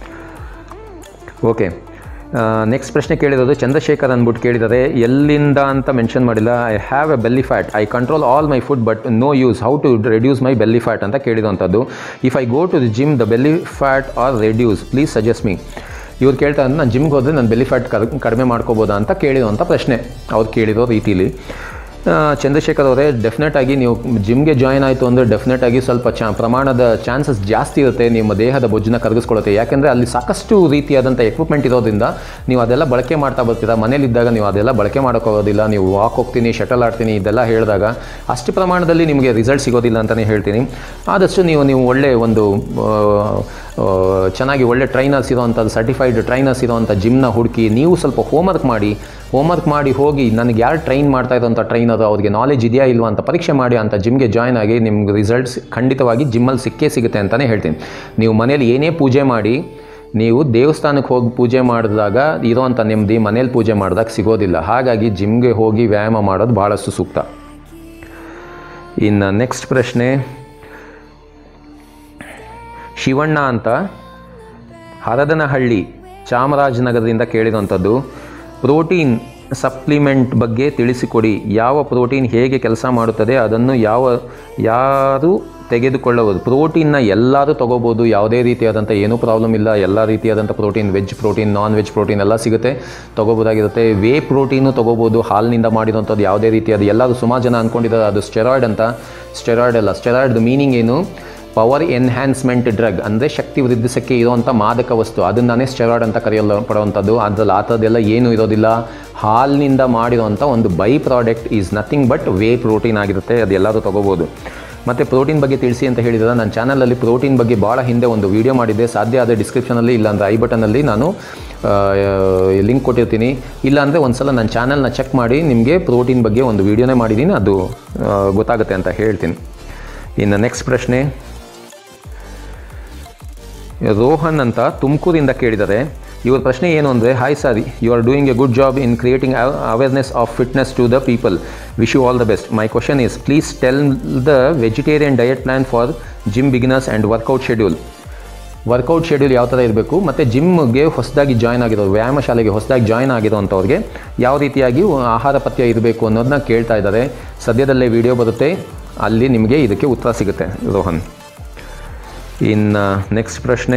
ಓಕೆ, ನೆಕ್ಸ್ಟ್ ಪ್ರಶ್ನೆ ಕೇಳಿರೋದು ಚಂದ್ರಶೇಖರ್ ಅಂದ್ಬಿಟ್ಟು ಕೇಳಿದ್ದಾರೆ, ಎಲ್ಲಿಂದ ಅಂತ ಮೆನ್ಷನ್ ಮಾಡಿಲ್ಲ. I have a belly fat, I control all my food but no use, how to reduce my belly fat ಅಂತ ಕೇಳಿರೋವಂಥದ್ದು. If I go to the gym the belly fat are reduce, please suggest me. ಇವ್ರು ಕೇಳ್ತಾ ಇದ್ದಾರೆ, ನಾನು ಜಿಮ್ಗೆ ಹೋದರೆ ನಾನು ಬೆಲ್ಲಿ ಫ್ಯಾಟ್ ಕಡಿಮೆ ಮಾಡ್ಕೋಬೋದಾ ಅಂತ ಕೇಳಿರೋವಂಥ ಪ್ರಶ್ನೆ ಅವ್ರು ಕೇಳಿರೋ ರೀತಿಲಿ. ಚಂದ್ರಶೇಖರ್ ಅವರೇ, ಡೆಫಿನೆಟಾಗಿ ನೀವು ಜಿಮ್ಗೆ ಜಾಯ್ನ್ ಆಯಿತು ಅಂದರೆ ಡೆಫಿನೆಟಾಗಿ ಸ್ವಲ್ಪ ಚ ಪ್ರಮಾಣದ ಚಾನ್ಸಸ್ ಜಾಸ್ತಿ ಇರುತ್ತೆ ನಿಮ್ಮ ದೇಹದ ಬೊಜ್ಜನ್ನ ಕರಗಿಸ್ಕೊಳ್ಳುತ್ತೆ. ಯಾಕೆಂದರೆ ಅಲ್ಲಿ ಸಾಕಷ್ಟು ರೀತಿಯಾದಂಥ ಎಕ್ವಿಪ್ಮೆಂಟ್ ಇರೋದ್ರಿಂದ ನೀವು ಅದೆಲ್ಲ ಬಳಕೆ ಮಾಡ್ತಾ ಬರ್ತೀರಾ. ಮನೇಲಿದ್ದಾಗ ನೀವು ಅದೆಲ್ಲ ಬಳಕೆ ಮಾಡೋಕ್ಕೋಗೋದಿಲ್ಲ. ನೀವು ವಾಕ್ ಹೋಗ್ತೀನಿ, ಶಟಲ್ ಆಡ್ತೀನಿ, ಇದೆಲ್ಲ ಹೇಳಿದಾಗ ಅಷ್ಟು ಪ್ರಮಾಣದಲ್ಲಿ ನಿಮಗೆ ರಿಸಲ್ಟ್ ಸಿಗೋದಿಲ್ಲ ಅಂತಲೇ ಹೇಳ್ತೀನಿ. ಆದಷ್ಟು ನೀವು ನೀವು ಒಳ್ಳೆ ಒಂದು ಚೆನ್ನಾಗಿ ಒಳ್ಳೆ ಟ್ರೈನರ್ಸ್ ಇರೋವಂಥದ್ದು, ಸರ್ಟಿಫೈಡ್ ಟ್ರೈನರ್ಸ್ ಇರೋವಂಥ ಜಿಮ್ನ ಹುಡುಕಿ ನೀವು ಸ್ವಲ್ಪ ಹೋಮ್ವರ್ಕ್ ಮಾಡಿ ಹೋಮ್ವರ್ಕ್ ಮಾಡಿ ಹೋಗಿ ನನಗೆ ಯಾರು ಟ್ರೈನ್ ಮಾಡ್ತಾ ಇರೋಂಥ ಟ್ರೈನರು, ಅವ್ರಿಗೆ ನಾಲೆಜ್ ಇದೆಯಾ ಇಲ್ವಾ ಅಂತ ಪರೀಕ್ಷೆ ಮಾಡಿ ಅಂತ ಜಿಮ್ಗೆ ಜಾಯ್ನ್ ಆಗಿ ನಿಮ್ಗೆ ರಿಸಲ್ಟ್ಸ್ ಖಂಡಿತವಾಗಿ ಜಿಮ್ಮಲ್ಲಿ ಸಿಕ್ಕೇ ಸಿಗುತ್ತೆ ಅಂತಲೇ ಹೇಳ್ತೀನಿ. ನೀವು ಮನೇಲಿ ಏನೇ ಪೂಜೆ ಮಾಡಿ ನೀವು ದೇವಸ್ಥಾನಕ್ಕೆ ಹೋಗಿ ಪೂಜೆ ಮಾಡಿದಾಗ ಇರೋವಂಥ ನೆಮ್ಮದಿ ಮನೇಲಿ ಪೂಜೆ ಮಾಡಿದಾಗ ಸಿಗೋದಿಲ್ಲ. ಹಾಗಾಗಿ ಜಿಮ್ಗೆ ಹೋಗಿ ವ್ಯಾಯಾಮ ಮಾಡೋದು ಭಾಳಷ್ಟು ಸೂಕ್ತ. ಇನ್ನು ನೆಕ್ಸ್ಟ್ ಪ್ರಶ್ನೆ ಶಿವಣ್ಣ ಅಂತ ಹರದನಹಳ್ಳಿ ಚಾಮರಾಜನಗರದಿಂದ ಕೇಳಿರುವಂಥದ್ದು. ಪ್ರೋಟೀನ್ ಸಪ್ಲಿಮೆಂಟ್ ಬಗ್ಗೆ ತಿಳಿಸಿಕೊಡಿ. ಯಾವ ಪ್ರೋಟೀನ್ ಹೇಗೆ ಕೆಲಸ ಮಾಡುತ್ತದೆ, ಅದನ್ನು ಯಾವ ಯಾರು ತೆಗೆದುಕೊಳ್ಳಬಹುದು? ಪ್ರೋಟೀನ್ನ ಎಲ್ಲರೂ ತೊಗೋಬೋದು, ಯಾವುದೇ ರೀತಿಯಾದಂಥ ಏನೂ ಪ್ರಾಬ್ಲಮ್ ಇಲ್ಲ. ಎಲ್ಲ ರೀತಿಯಾದಂಥ protein, veg protein, non veg protein ಎಲ್ಲ ಸಿಗುತ್ತೆ, ತೊಗೋಬೋದಾಗಿರುತ್ತೆ. ವೇ ಪ್ರೋಟೀನು ತೊಗೋಬೋದು, ಹಾಲಿನಿಂದ ಮಾಡಿರೋಂಥದ್ದು ಯಾವುದೇ ರೀತಿಯಾದ. ಎಲ್ಲರೂ ಸುಮಾರು ಜನ ಅಂದ್ಕೊಂಡಿದ್ದಾರೆ ಅದು ಸ್ಟೆರಾಯ್ಡ್ ಅಂತ. ಸ್ಟೆರಾಯ್ಡ್ ಅಲ್ಲ. ಸ್ಟೆರಾಯ್ಡ್ದು ಮೀನಿಂಗ್ ಏನು? ಪವರ್ ಎನ್ಹ್ಯಾನ್ಸ್ಮೆಂಟ್ ಡ್ರಗ್, ಅಂದರೆ ಶಕ್ತಿ ವೃದ್ಧಿಸಕ್ಕೆ ಇರುವಂಥ ಮಾದಕ ವಸ್ತು, ಅದನ್ನೇ ಸ್ಟೆರಾಯ್ಡ್ ಅಂತ ಕರೆಯಲ್ಪಡುವಂಥದ್ದು. ಅದರಲ್ಲಿ ಆ ಥರದ್ದೆಲ್ಲ ಏನೂ ಇರೋದಿಲ್ಲ. ಹಾಲಿನಿಂದ ಮಾಡಿರುವಂಥ ಒಂದು by product is nothing but whey protein ಆಗಿರುತ್ತೆ. ಅದು ಎಲ್ಲರೂ ತೊಗೋಬೋದು. ಮತ್ತು ಪ್ರೋಟೀನ್ ಬಗ್ಗೆ ತಿಳಿಸಿ ಅಂತ ಹೇಳಿದರೆ, ನನ್ನ ಚಾನಲಲ್ಲಿ ಪ್ರೋಟೀನ್ ಬಗ್ಗೆ ಭಾಳ ಹಿಂದೆ ಒಂದು ವೀಡಿಯೋ ಮಾಡಿದ್ದೆ. ಸಾಧ್ಯ ಆದರೆ ಡಿಸ್ಕ್ರಿಪ್ಷನಲ್ಲಿ ಇಲ್ಲಾಂದರೆ ಐ ಬಟನಲ್ಲಿ ನಾನು ಲಿಂಕ್ ಕೊಟ್ಟಿರ್ತೀನಿ. ಇಲ್ಲಾಂದರೆ ಒಂದು ಸಲ ನನ್ನ ಚಾನಲ್ನ ಚೆಕ್ ಮಾಡಿ, ನಿಮಗೆ ಪ್ರೋಟೀನ್ ಬಗ್ಗೆ ಒಂದು ವೀಡಿಯೋನೇ ಮಾಡಿದ್ದೀನಿ, ಅದು ಗೊತ್ತಾಗುತ್ತೆ ಅಂತ ಹೇಳ್ತೀನಿ. ಇನ್ನು ನೆಕ್ಸ್ಟ್ ಪ್ರಶ್ನೆ ರೋಹನ್ ಅಂತ ತುಮಕೂರಿಂದ ಕೇಳಿದ್ದಾರೆ. ಇವ್ರ ಪ್ರಶ್ನೆ ಏನು ಅಂದರೆ, hi sir, you are doing a good job in creating awareness of fitness to the people. Wish you all the best. My question is, please tell the vegetarian diet plan for gym beginners and workout schedule. Workout schedule ಯಾವ ಥರ ಇರಬೇಕು, ಮತ್ತು ಜಿಮ್ಗೆ ಹೊಸದಾಗಿ ಜಾಯ್ನ್ ಆಗಿರೋರು, ವ್ಯಾಯಾಮ ಶಾಲೆಗೆ ಹೊಸದಾಗಿ ಜಾಯ್ನ್ ಆಗಿರೋವಂಥವ್ರಿಗೆ ಯಾವ ರೀತಿಯಾಗಿ ಆಹಾರ ಪಥ್ಯ ಇರಬೇಕು ಅನ್ನೋದನ್ನ ಕೇಳ್ತಾ ಇದ್ದಾರೆ. ಸದ್ಯದಲ್ಲೇ ವಿಡಿಯೋ ಬರುತ್ತೆ, ಅಲ್ಲಿ ನಿಮಗೆ ಇದಕ್ಕೆ ಉತ್ತರ ಸಿಗುತ್ತೆ ರೋಹನ್. ಇನ್ನು ನೆಕ್ಸ್ಟ್ ಪ್ರಶ್ನೆ,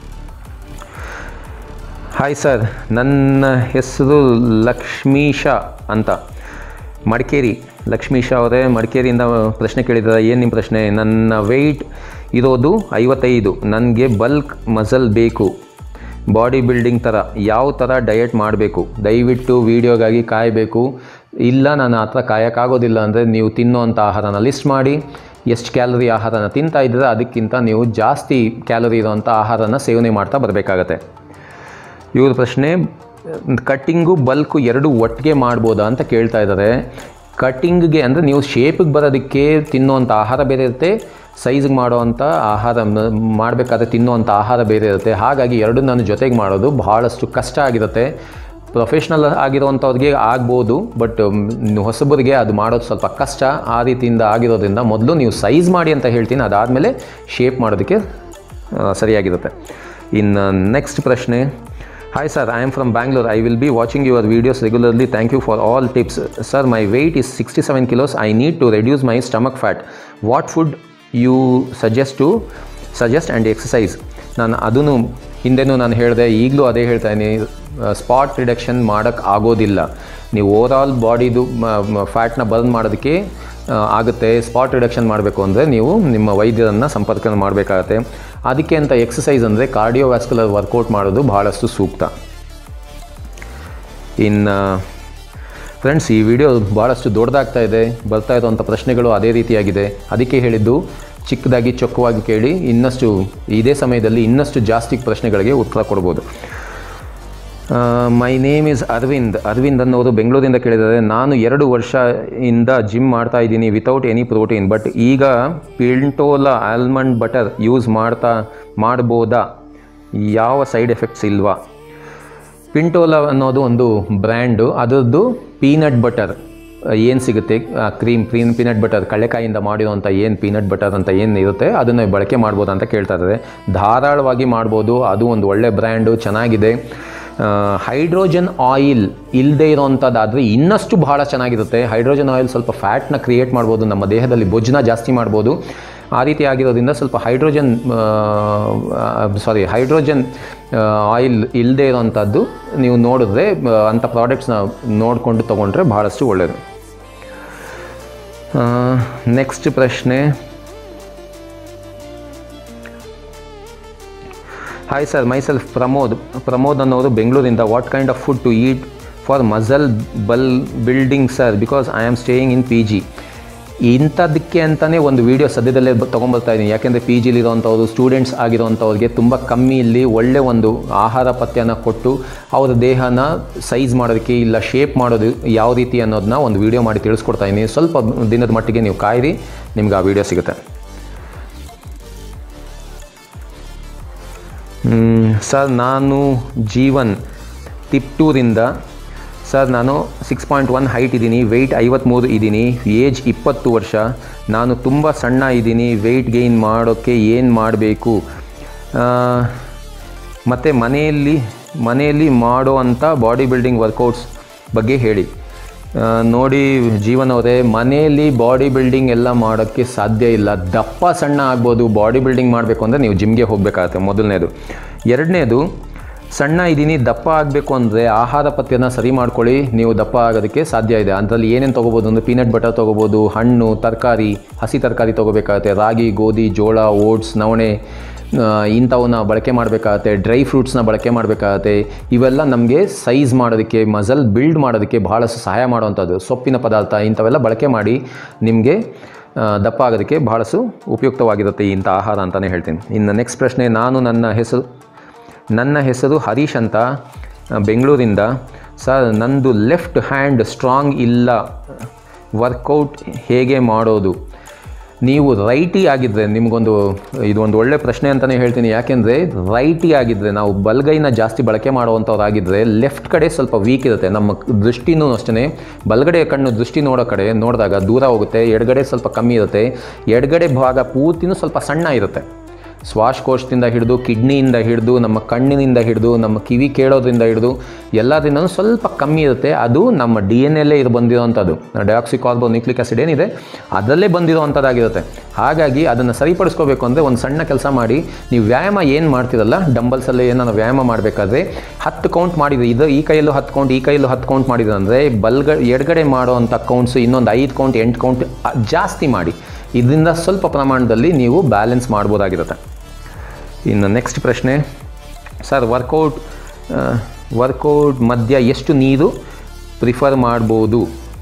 ಹಾಯ್ ಸರ್, ನನ್ನ ಹೆಸರು ಲಕ್ಷ್ಮೀಶ ಅಂತ, ಮಡಿಕೇರಿ. ಲಕ್ಷ್ಮೀಶ ಅವರೇ ಮಡಿಕೇರಿಯಿಂದ ಪ್ರಶ್ನೆ ಕೇಳಿದ್ದಾರೆ. ಏನು ನಿಮ್ಮ ಪ್ರಶ್ನೆ? ನನ್ನ ವೆಯ್ಟ್ ಇರೋದು ಐವತ್ತೈದು, ನನಗೆ ಬಲ್ಕ್ ಮಸಲ್ ಬೇಕು, ಬಾಡಿ ಬಿಲ್ಡಿಂಗ್ ಥರ, ಯಾವ ಥರ ಡಯಟ್ ಮಾಡಬೇಕು? ದಯವಿಟ್ಟು ವೀಡಿಯೋಗಾಗಿ ಕಾಯಬೇಕು. ಇಲ್ಲ, ನಾನು ಆ ಥರ ಕಾಯೋಕ್ಕಾಗೋದಿಲ್ಲ ಅಂದರೆ ನೀವು ತಿನ್ನೋವಂಥ ಆಹಾರನ ಲಿಸ್ಟ್ ಮಾಡಿ. ಎಷ್ಟು ಕ್ಯಾಲರಿ ಆಹಾರನ ತಿಂತಾ ಇದ್ದರೆ ಅದಕ್ಕಿಂತ ನೀವು ಜಾಸ್ತಿ ಕ್ಯಾಲರಿ ಇರೋವಂಥ ಆಹಾರನ ಸೇವನೆ ಮಾಡ್ತಾ ಬರಬೇಕಾಗತ್ತೆ. ಇವ್ರ ಪ್ರಶ್ನೆ, ಕಟ್ಟಿಂಗು ಬಲ್ಕು ಎರಡು ಒಟ್ಟಿಗೆ ಮಾಡ್ಬೋದಾ ಅಂತ ಕೇಳ್ತಾ ಇದ್ದಾರೆ. ಕಟ್ಟಿಂಗ್ಗೆ ಅಂದರೆ ನೀವು ಶೇಪಿಗೆ ಬರೋದಕ್ಕೆ ತಿನ್ನೋವಂಥ ಆಹಾರ ಬೇರೆ ಇರುತ್ತೆ, ಸೈಜ್ಗೆ ಮಾಡೋವಂಥ ಆಹಾರ ಮಾಡಬೇಕಾದ್ರೆ ತಿನ್ನೋವಂಥ ಆಹಾರ ಬೇರೆ ಇರುತ್ತೆ. ಹಾಗಾಗಿ ಎರಡು ನಾನು ಜೊತೆಗೆ ಮಾಡೋದು ಭಾಳಷ್ಟು ಕಷ್ಟ ಆಗಿರುತ್ತೆ. ಪ್ರೊಫೆಷ್ನಲ್ ಆಗಿರೋವಂಥವ್ರಿಗೆ ಆಗ್ಬೋದು, ಬಟ್ ಹೊಸಬರಿಗೆ ಅದು ಮಾಡೋದು ಸ್ವಲ್ಪ ಕಷ್ಟ. ಆ ರೀತಿಯಿಂದ ಆಗಿರೋದ್ರಿಂದ ಮೊದಲು ನೀವು ಸೈಜ್ ಮಾಡಿ ಅಂತ ಹೇಳ್ತೀನಿ, ಅದಾದಮೇಲೆ ಶೇಪ್ ಮಾಡೋದಕ್ಕೆ ಸರಿಯಾಗಿರುತ್ತೆ. ಇನ್ನು ನೆಕ್ಸ್ಟ್ ಪ್ರಶ್ನೆ, hi sir, I am from Bangalore. I will be watching your videos regularly. Thank you for all tips. Sir, my weight is sixty seven kilos. I need to reduce my stomach fat. What food you suggest to suggest and exercise? ನಾನು ಅದನ್ನು ಹಿಂದೆನೂ ನಾನು ಹೇಳಿದೆ, ಈಗಲೂ ಅದೇ ಹೇಳ್ತಾ ಇದ್ದೀನಿ. ಸ್ಪಾಟ್ ರಿಡಕ್ಷನ್ ಮಾಡೋಕ್ಕೆ ಆಗೋದಿಲ್ಲ. ನೀವು ಓವರಾಲ್ ಬಾಡಿದು ಫ್ಯಾಟ್ನ ಬರ್ನ್ ಮಾಡೋದಕ್ಕೆ ಆಗುತ್ತೆ. ಸ್ಪಾಟ್ ರಿಡಕ್ಷನ್ ಮಾಡಬೇಕು ಅಂದರೆ ನೀವು ನಿಮ್ಮ ವೈದ್ಯರನ್ನು ಸಂಪರ್ಕ ಮಾಡಬೇಕಾಗತ್ತೆ. ಅದಕ್ಕೆ ಅಂತ ಎಕ್ಸಸೈಸ್ ಅಂದರೆ ಕಾರ್ಡಿಯೋವ್ಯಾಸ್ಕ್ಯುಲರ್ ವರ್ಕೌಟ್ ಮಾಡೋದು ಭಾಳಷ್ಟು ಸೂಕ್ತ. ಇನ್ನು ಫ್ರೆಂಡ್ಸ್, ಈ ವಿಡಿಯೋ ಭಾಳಷ್ಟು ದೊಡ್ಡದಾಗ್ತಾ ಇದೆ. ಬರ್ತಾ ಇರೋವಂಥ ಪ್ರಶ್ನೆಗಳು ಅದೇ ರೀತಿಯಾಗಿದೆ. ಅದಕ್ಕೆ ಹೇಳಿದ್ದು ಚಿಕ್ಕದಾಗಿ ಚೊಕ್ಕವಾಗಿ ಕೇಳಿ, ಇನ್ನಷ್ಟು ಇದೇ ಸಮಯದಲ್ಲಿ ಇನ್ನಷ್ಟು ಜಾಸ್ತಿ ಪ್ರಶ್ನೆಗಳಿಗೆ ಉತ್ತರ ಕೊಡ್ಬೋದು. My name is Aravind. Aravind ಅನ್ನೋರು ಬೆಂಗಳೂರಿಂದ ಕೇಳಿದ್ದಾರೆ. ನಾನು ಎರಡು ವರ್ಷದಿಂದ ಜಿಮ್ ಮಾಡ್ತಾ ಇದ್ದೀನಿ ವಿತೌಟ್ ಎನಿ ಪ್ರೋಟೀನ್, ಬಟ್ ಈಗ ಪಿಂಟೋಲಾ ಆಲ್ಮಂಡ್ ಬಟರ್ ಯೂಸ್ ಮಾಡ್ತಾ ಮಾಡ್ಬೋದಾ? ಯಾವ ಸೈಡ್ ಎಫೆಕ್ಟ್ಸ್ ಇಲ್ವಾ? ಪಿಂಟೋಲಾ ಅನ್ನೋದು ಒಂದು ಬ್ರ್ಯಾಂಡು. ಅದರದ್ದು ಪೀನಟ್ ಬಟರ್ ಏನು ಸಿಗುತ್ತೆ, ಕ್ರೀಮ್ ಕ್ರೀಮ್ ಪೀನಟ್ ಬಟರ್, ಕಳ್ಳೆಕಾಯಿಂದ ಮಾಡಿರೋಂಥ ಏನು ಪೀನಟ್ ಬಟರ್ ಅಂತ ಏನು ಇರುತ್ತೆ ಅದನ್ನು ಬಳಕೆ ಮಾಡ್ಬೋದು ಅಂತ ಕೇಳ್ತಾ ಇದ್ದಾರೆ. ಧಾರಾಳವಾಗಿ ಮಾಡ್ಬೋದು. ಅದು ಒಂದು ಒಳ್ಳೆ ಬ್ರ್ಯಾಂಡು, ಚೆನ್ನಾಗಿದೆ. ಹೈಡ್ರೋಜನ್ ಆಯಿಲ್ ಇಲ್ಲದೆ ಇರೋವಂಥದ್ದಾದರೆ ಇನ್ನಷ್ಟು ಬಹಳ ಚೆನ್ನಾಗಿರುತ್ತೆ. ಹೈಡ್ರೋಜನ್ ಆಯಿಲ್ ಸ್ವಲ್ಪ ಫ್ಯಾಟ್ನ ಕ್ರಿಯೇಟ್ ಮಾಡ್ಬೋದು, ನಮ್ಮ ದೇಹದಲ್ಲಿ ಬೊಜ್ಜನ್ನ ಜಾಸ್ತಿ ಮಾಡ್ಬೋದು. ಆ ರೀತಿ ಆಗಿರೋದ್ರಿಂದ ಸ್ವಲ್ಪ ಹೈಡ್ರೋಜನ್ ಸಾರಿ ಹೈಡ್ರೋಜನ್ ಆಯಿಲ್ ಇಲ್ಲದೆ ಇರೋವಂಥದ್ದು ನೀವು ನೋಡಿದ್ರೆ ಅಂಥ ಪ್ರಾಡಕ್ಟ್ಸ್ನ ನೋಡಿಕೊಂಡು ತೊಗೊಂಡ್ರೆ ಭಾಳಷ್ಟು ಒಳ್ಳೆಯದು. ನೆಕ್ಸ್ಟ್ ಪ್ರಶ್ನೆ, hi sir, my self Pramod. Pramod ಅನ್ನೋರು ಬೆಂಗಳೂರಿಂದ. What kind of food to eat for muscle bulk building sir, because I am staying in P G. ಇಂಥದ್ದಕ್ಕೆ ಅಂತಲೇ ಒಂದು ವೀಡಿಯೋ ಸದ್ಯದಲ್ಲೇ ತೊಗೊಂಬರ್ತಾ ಇದ್ದೀನಿ. ಯಾಕೆಂದರೆ ಪಿ ಜಿಲಿರೋವಂಥವ್ರು ಸ್ಟೂಡೆಂಟ್ಸ್ ಆಗಿರೋವಂಥವ್ರಿಗೆ ತುಂಬ ಕಮ್ಮಿಯಲ್ಲಿ ಒಳ್ಳೆ ಒಂದು ಆಹಾರ ಪಥ್ಯನ ಕೊಟ್ಟು ಅವ್ರ ದೇಹನ ಸೈಜ್ ಮಾಡೋದಕ್ಕೆ ಇಲ್ಲ ಶೇಪ್ ಮಾಡೋದು ಯಾವ ರೀತಿ ಅನ್ನೋದನ್ನ ಒಂದು ವೀಡಿಯೋ ಮಾಡಿ ತಿಳಿಸ್ಕೊಡ್ತಾ ಇದ್ದೀನಿ. ಸ್ವಲ್ಪ ದಿನದ ಮಟ್ಟಿಗೆ ನೀವು ಕಾಯಿರಿ, ನಿಮ್ಗೆ ಆ ವಿಡಿಯೋ ಸಿಗುತ್ತೆ. ಸರ್ ನಾನು ಜೀವನ್ ತಿಪ್ಟೂರಿಂದ. ಸರ್ ನಾನು ಸಿಕ್ಸ್ ಪಾಯಿಂಟ್ ಒನ್ ಹೈಟ್ ಇದ್ದೀನಿ, ವೆಯ್ಟ್ ಐವತ್ತ್ಮೂರು ಇದ್ದೀನಿ, ಏಜ್ ಇಪ್ಪತ್ತು ವರ್ಷ. ನಾನು ತುಂಬ ಸಣ್ಣ ಇದ್ದೀನಿ, ವೆಯ್ಟ್ ಗೇನ್ ಮಾಡೋಕ್ಕೆ ಏನು ಮಾಡಬೇಕು? ಮತ್ತು ಮನೆಯಲ್ಲಿ ಮನೆಯಲ್ಲಿ ಮಾಡೋ ಅಂಥ ಬಾಡಿ ಬಿಲ್ಡಿಂಗ್ ವರ್ಕೌಟ್ಸ್ ಬಗ್ಗೆ ಹೇಳಿ. ನೋಡಿ ಜೀವನ್ ಅವರೇ, ಮನೆಯಲ್ಲಿ ಬಾಡಿ ಬಿಲ್ಡಿಂಗ್ ಎಲ್ಲ ಮಾಡೋಕ್ಕೆ ಸಾಧ್ಯ ಇಲ್ಲ. ದಪ್ಪ ಸಣ್ಣ ಆಗ್ಬೋದು, ಬಾಡಿ ಬಿಲ್ಡಿಂಗ್ ಮಾಡಬೇಕು ಅಂದರೆ ನೀವು ಜಿಮ್ಗೆ ಹೋಗಬೇಕಾಗತ್ತೆ ಮೊದಲನೇದು. ಎರಡನೇದು, ಸಣ್ಣ ಇದ್ದೀನಿ ದಪ್ಪ ಆಗಬೇಕು ಅಂದರೆ ಆಹಾರ ಪಥ್ಯನ ಸರಿ ಮಾಡ್ಕೊಳ್ಳಿ, ನೀವು ದಪ್ಪ ಆಗೋದಕ್ಕೆ ಸಾಧ್ಯ ಇದೆ. ಅದರಲ್ಲಿ ಏನೇನು ತೊಗೋಬೋದು ಅಂದರೆ ಪೀನಟ್ ಬಟರ್ ತೊಗೋಬೋದು, ಹಣ್ಣು, ತರಕಾರಿ, ಹಸಿ ತರಕಾರಿ ತೊಗೋಬೇಕಾಗತ್ತೆ, ರಾಗಿ, ಗೋಧಿ, ಜೋಳ, ಓಟ್ಸ್, ನವಣೆ ಇಂಥವನ್ನ ಬಳಕೆ ಮಾಡಬೇಕಾಗತ್ತೆ, ಡ್ರೈ ಫ್ರೂಟ್ಸ್ನ ಬಳಕೆ ಮಾಡಬೇಕಾಗತ್ತೆ. ಇವೆಲ್ಲ ನಮಗೆ ಸೈಜ್ ಮಾಡೋದಕ್ಕೆ, ಮಸಲ್ ಬಿಲ್ಡ್ ಮಾಡೋದಕ್ಕೆ ಬಹಳಷ್ಟು ಸಹಾಯ ಮಾಡುವಂಥದ್ದು. ಸೊಪ್ಪಿನ ಪದಾರ್ಥ ಇಂಥವೆಲ್ಲ ಬಳಕೆ ಮಾಡಿ ನಿಮಗೆ ದಪ್ಪ ಆಗೋದಕ್ಕೆ ಬಹಳಷ್ಟು ಉಪಯುಕ್ತವಾಗಿರುತ್ತೆ ಇಂಥ ಆಹಾರ ಅಂತಲೇ ಹೇಳ್ತೀನಿ. ಇನ್ನು ನೆಕ್ಸ್ಟ್ ಪ್ರಶ್ನೆ, ನಾನು ನನ್ನ ಹೆಸರು ನನ್ನ ಹೆಸರು ಹರೀಶ್ ಅಂತ, ಬೆಂಗಳೂರಿಂದ. ಸರ್ ನಂದು ಲೆಫ್ಟ್ ಹ್ಯಾಂಡ್ ಸ್ಟ್ರಾಂಗ್ ಇಲ್ಲ, ವರ್ಕೌಟ್ ಹೇಗೆ ಮಾಡೋದು? ನೀವು ರೈಟಿ ಆಗಿದ್ದರೆ ನಿಮಗೊಂದು ಇದು ಒಂದು ಒಳ್ಳೆ ಪ್ರಶ್ನೆ ಅಂತಲೇ ಹೇಳ್ತೀನಿ. ಯಾಕೆಂದರೆ ರೈಟಿ ಆಗಿದ್ದರೆ, ನಾವು ಬಲಗೈನ ಜಾಸ್ತಿ ಬಳಕೆ ಮಾಡುವಂಥವ್ರಾಗಿದ್ದರೆ ಲೆಫ್ಟ್ ಕಡೆ ಸ್ವಲ್ಪ ವೀಕ್ ಇರುತ್ತೆ. ನಮ್ಮ ದೃಷ್ಟಿನೂ ಅಷ್ಟೇ, ಬಲಗಡೆ ಕಣ್ಣು ದೃಷ್ಟಿ ನೋಡೋ ಕಡೆ ನೋಡಿದಾಗ ದೂರ ಹೋಗುತ್ತೆ, ಎಡಗಡೆ ಸ್ವಲ್ಪ ಕಮ್ಮಿ ಇರುತ್ತೆ, ಎಡಗಡೆ ಭಾಗ ಪೂರ್ತಿನೂ ಸ್ವಲ್ಪ ಸಣ್ಣ ಇರುತ್ತೆ. ಶ್ವಾಸಕೋಶದಿಂದ ಹಿಡಿದು, ಕಿಡ್ನಿಯಿಂದ ಹಿಡಿದು, ನಮ್ಮ ಕಣ್ಣಿನಿಂದ ಹಿಡಿದು, ನಮ್ಮ ಕಿವಿ ಕೇಳೋದ್ರಿಂದ ಹಿಡಿದು ಎಲ್ಲದರಿಂದನೂ ಸ್ವಲ್ಪ ಕಮ್ಮಿ ಇರುತ್ತೆ. ಅದು ನಮ್ಮ ಡಿ ಎನ್ ಎಲ್ಲೇ ಇದು ಬಂದಿರೋವಂಥದ್ದು. ಡಯಾಕ್ಸಿ ಕಾರ್ಬೋ ನ್ಯೂಕ್ಲಿಕ್ ಆಸಿಡ್ ಏನಿದೆ ಅದರಲ್ಲೇ ಬಂದಿರೋವಂಥದ್ದಾಗಿರುತ್ತೆ. ಹಾಗಾಗಿ ಅದನ್ನು ಸರಿಪಡಿಸ್ಕೋಬೇಕು ಅಂದರೆ ಒಂದು ಸಣ್ಣ ಕೆಲಸ ಮಾಡಿ. ನೀವು ವ್ಯಾಯಾಮ ಏನು ಮಾಡ್ತಿರಲ್ಲ, ಡಂಬಲ್ಸಲ್ಲೇ ಏನಾದ್ರು ವ್ಯಾಯಾಮ ಮಾಡಬೇಕಾದ್ರೆ ಹತ್ತು ಕೌಂಟ್ ಮಾಡಿದ್ರೆ, ಇದು ಈ ಕೈಯಲ್ಲೂ ಹತ್ತು ಕೌಂಟ್, ಈ ಕೈಯಲ್ಲೂ ಹತ್ತು ಕೌಂಟ್ ಮಾಡಿದ್ರೆ ಅಂದರೆ ಬಲ್ಗ ಎಡಗಡೆ ಮಾಡೋವಂಥ ಕೌಂಟ್ಸು ಇನ್ನೊಂದು ಐದು ಕೌಂಟ್, ಎಂಟು ಕೌಂಟ್ ಜಾಸ್ತಿ ಮಾಡಿ. ಇದರಿಂದ ಸ್ವಲ್ಪ ಪ್ರಮಾಣದಲ್ಲಿ ನೀವು ಬ್ಯಾಲೆನ್ಸ್ ಮಾಡ್ಬೋದಾಗಿರುತ್ತೆ. ಇನ್ನು ನೆಕ್ಸ್ಟ್ ಪ್ರಶ್ನೆ, ಸರ್ ವರ್ಕೌಟ್ ವರ್ಕೌಟ್ ಮಧ್ಯ ಎಷ್ಟು ನೀರು ಪ್ರಿಫರ್ ಮಾಡ್ಬೋದು?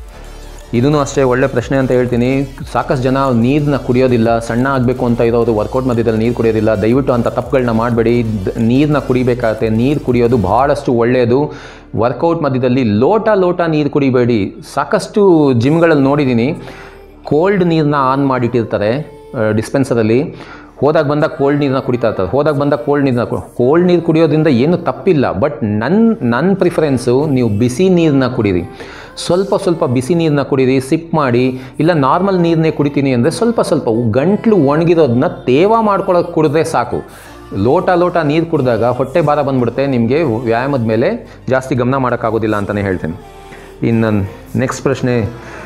ಇದೂ ಅಷ್ಟೇ ಒಳ್ಳೆ ಪ್ರಶ್ನೆ ಅಂತ ಹೇಳ್ತೀನಿ. ಸಾಕಷ್ಟು ಜನ ನೀರನ್ನ ಕುಡಿಯೋದಿಲ್ಲ, ಸಣ್ಣ ಆಗಬೇಕು ಅಂತ ಇರೋದು ವರ್ಕೌಟ್ ಮಧ್ಯದಲ್ಲಿ ನೀರು ಕುಡಿಯೋದಿಲ್ಲ. ದಯವಿಟ್ಟು ಅಂಥ ತಪ್ಪುಗಳನ್ನ ಮಾಡಬೇಡಿ. ನೀರನ್ನ ಕುಡಿಬೇಕಾಗತ್ತೆ. ನೀರು ಕುಡಿಯೋದು ಭಾಳಷ್ಟು ಒಳ್ಳೆಯದು. ವರ್ಕೌಟ್ ಮಧ್ಯದಲ್ಲಿ ಲೋಟ ಲೋಟ ನೀರು ಕುಡಿಬೇಡಿ. ಸಾಕಷ್ಟು ಜಿಮ್ಗಳಲ್ಲಿ ನೋಡಿದ್ದೀನಿ, ಕೋಲ್ಡ್ ನೀರನ್ನ ಆನ್ ಮಾಡಿಟ್ಟಿರ್ತಾರೆ ಡಿಸ್ಪೆನ್ಸರಲ್ಲಿ. ಹೋದಾಗ ಬಂದಾಗ ಕೋಲ್ಡ್ ನೀರನ್ನ ಕುಡಿತಾ ಇರ್ತಾರೆ, ಹೋದಾಗ ಬಂದಾಗ ಕೋಲ್ಡ್ ನೀರನ್ನ ಕೋಲ್ಡ್ ನೀರು ಕುಡಿಯೋದ್ರಿಂದ ಏನು ತಪ್ಪಿಲ್ಲ. ಬಟ್ ನನ್ನ ನನ್ನ ಪ್ರಿಫರೆನ್ಸು ನೀವು ಬಿಸಿ ನೀರನ್ನ ಕುಡೀರಿ. ಸ್ವಲ್ಪ ಸ್ವಲ್ಪ ಬಿಸಿ ನೀರನ್ನ ಕುಡೀರಿ, ಸಿಪ್ ಮಾಡಿ. ಇಲ್ಲ ನಾರ್ಮಲ್ ನೀರನ್ನೇ ಕುಡಿತೀನಿ ಅಂದರೆ ಸ್ವಲ್ಪ ಸ್ವಲ್ಪ ಗಂಟ್ಲು ಒಣಗಿರೋದನ್ನ ತೇವ ಮಾಡ್ಕೊಳ್ಳೋದು ಕುಡಿದ್ರೆ ಸಾಕು. ಲೋಟ ಲೋಟ ನೀರು ಕುಡಿದಾಗ ಹೊಟ್ಟೆ ಭಾರ ಬಂದುಬಿಡುತ್ತೆ, ನಿಮಗೆ ವ್ಯಾಯಾಮದ ಮೇಲೆ ಜಾಸ್ತಿ ಗಮನ ಮಾಡೋಕ್ಕಾಗೋದಿಲ್ಲ ಅಂತಲೇ ಹೇಳ್ತೇನೆ. ಇನ್ನು ನೆಕ್ಸ್ಟ್ ಪ್ರಶ್ನೆ,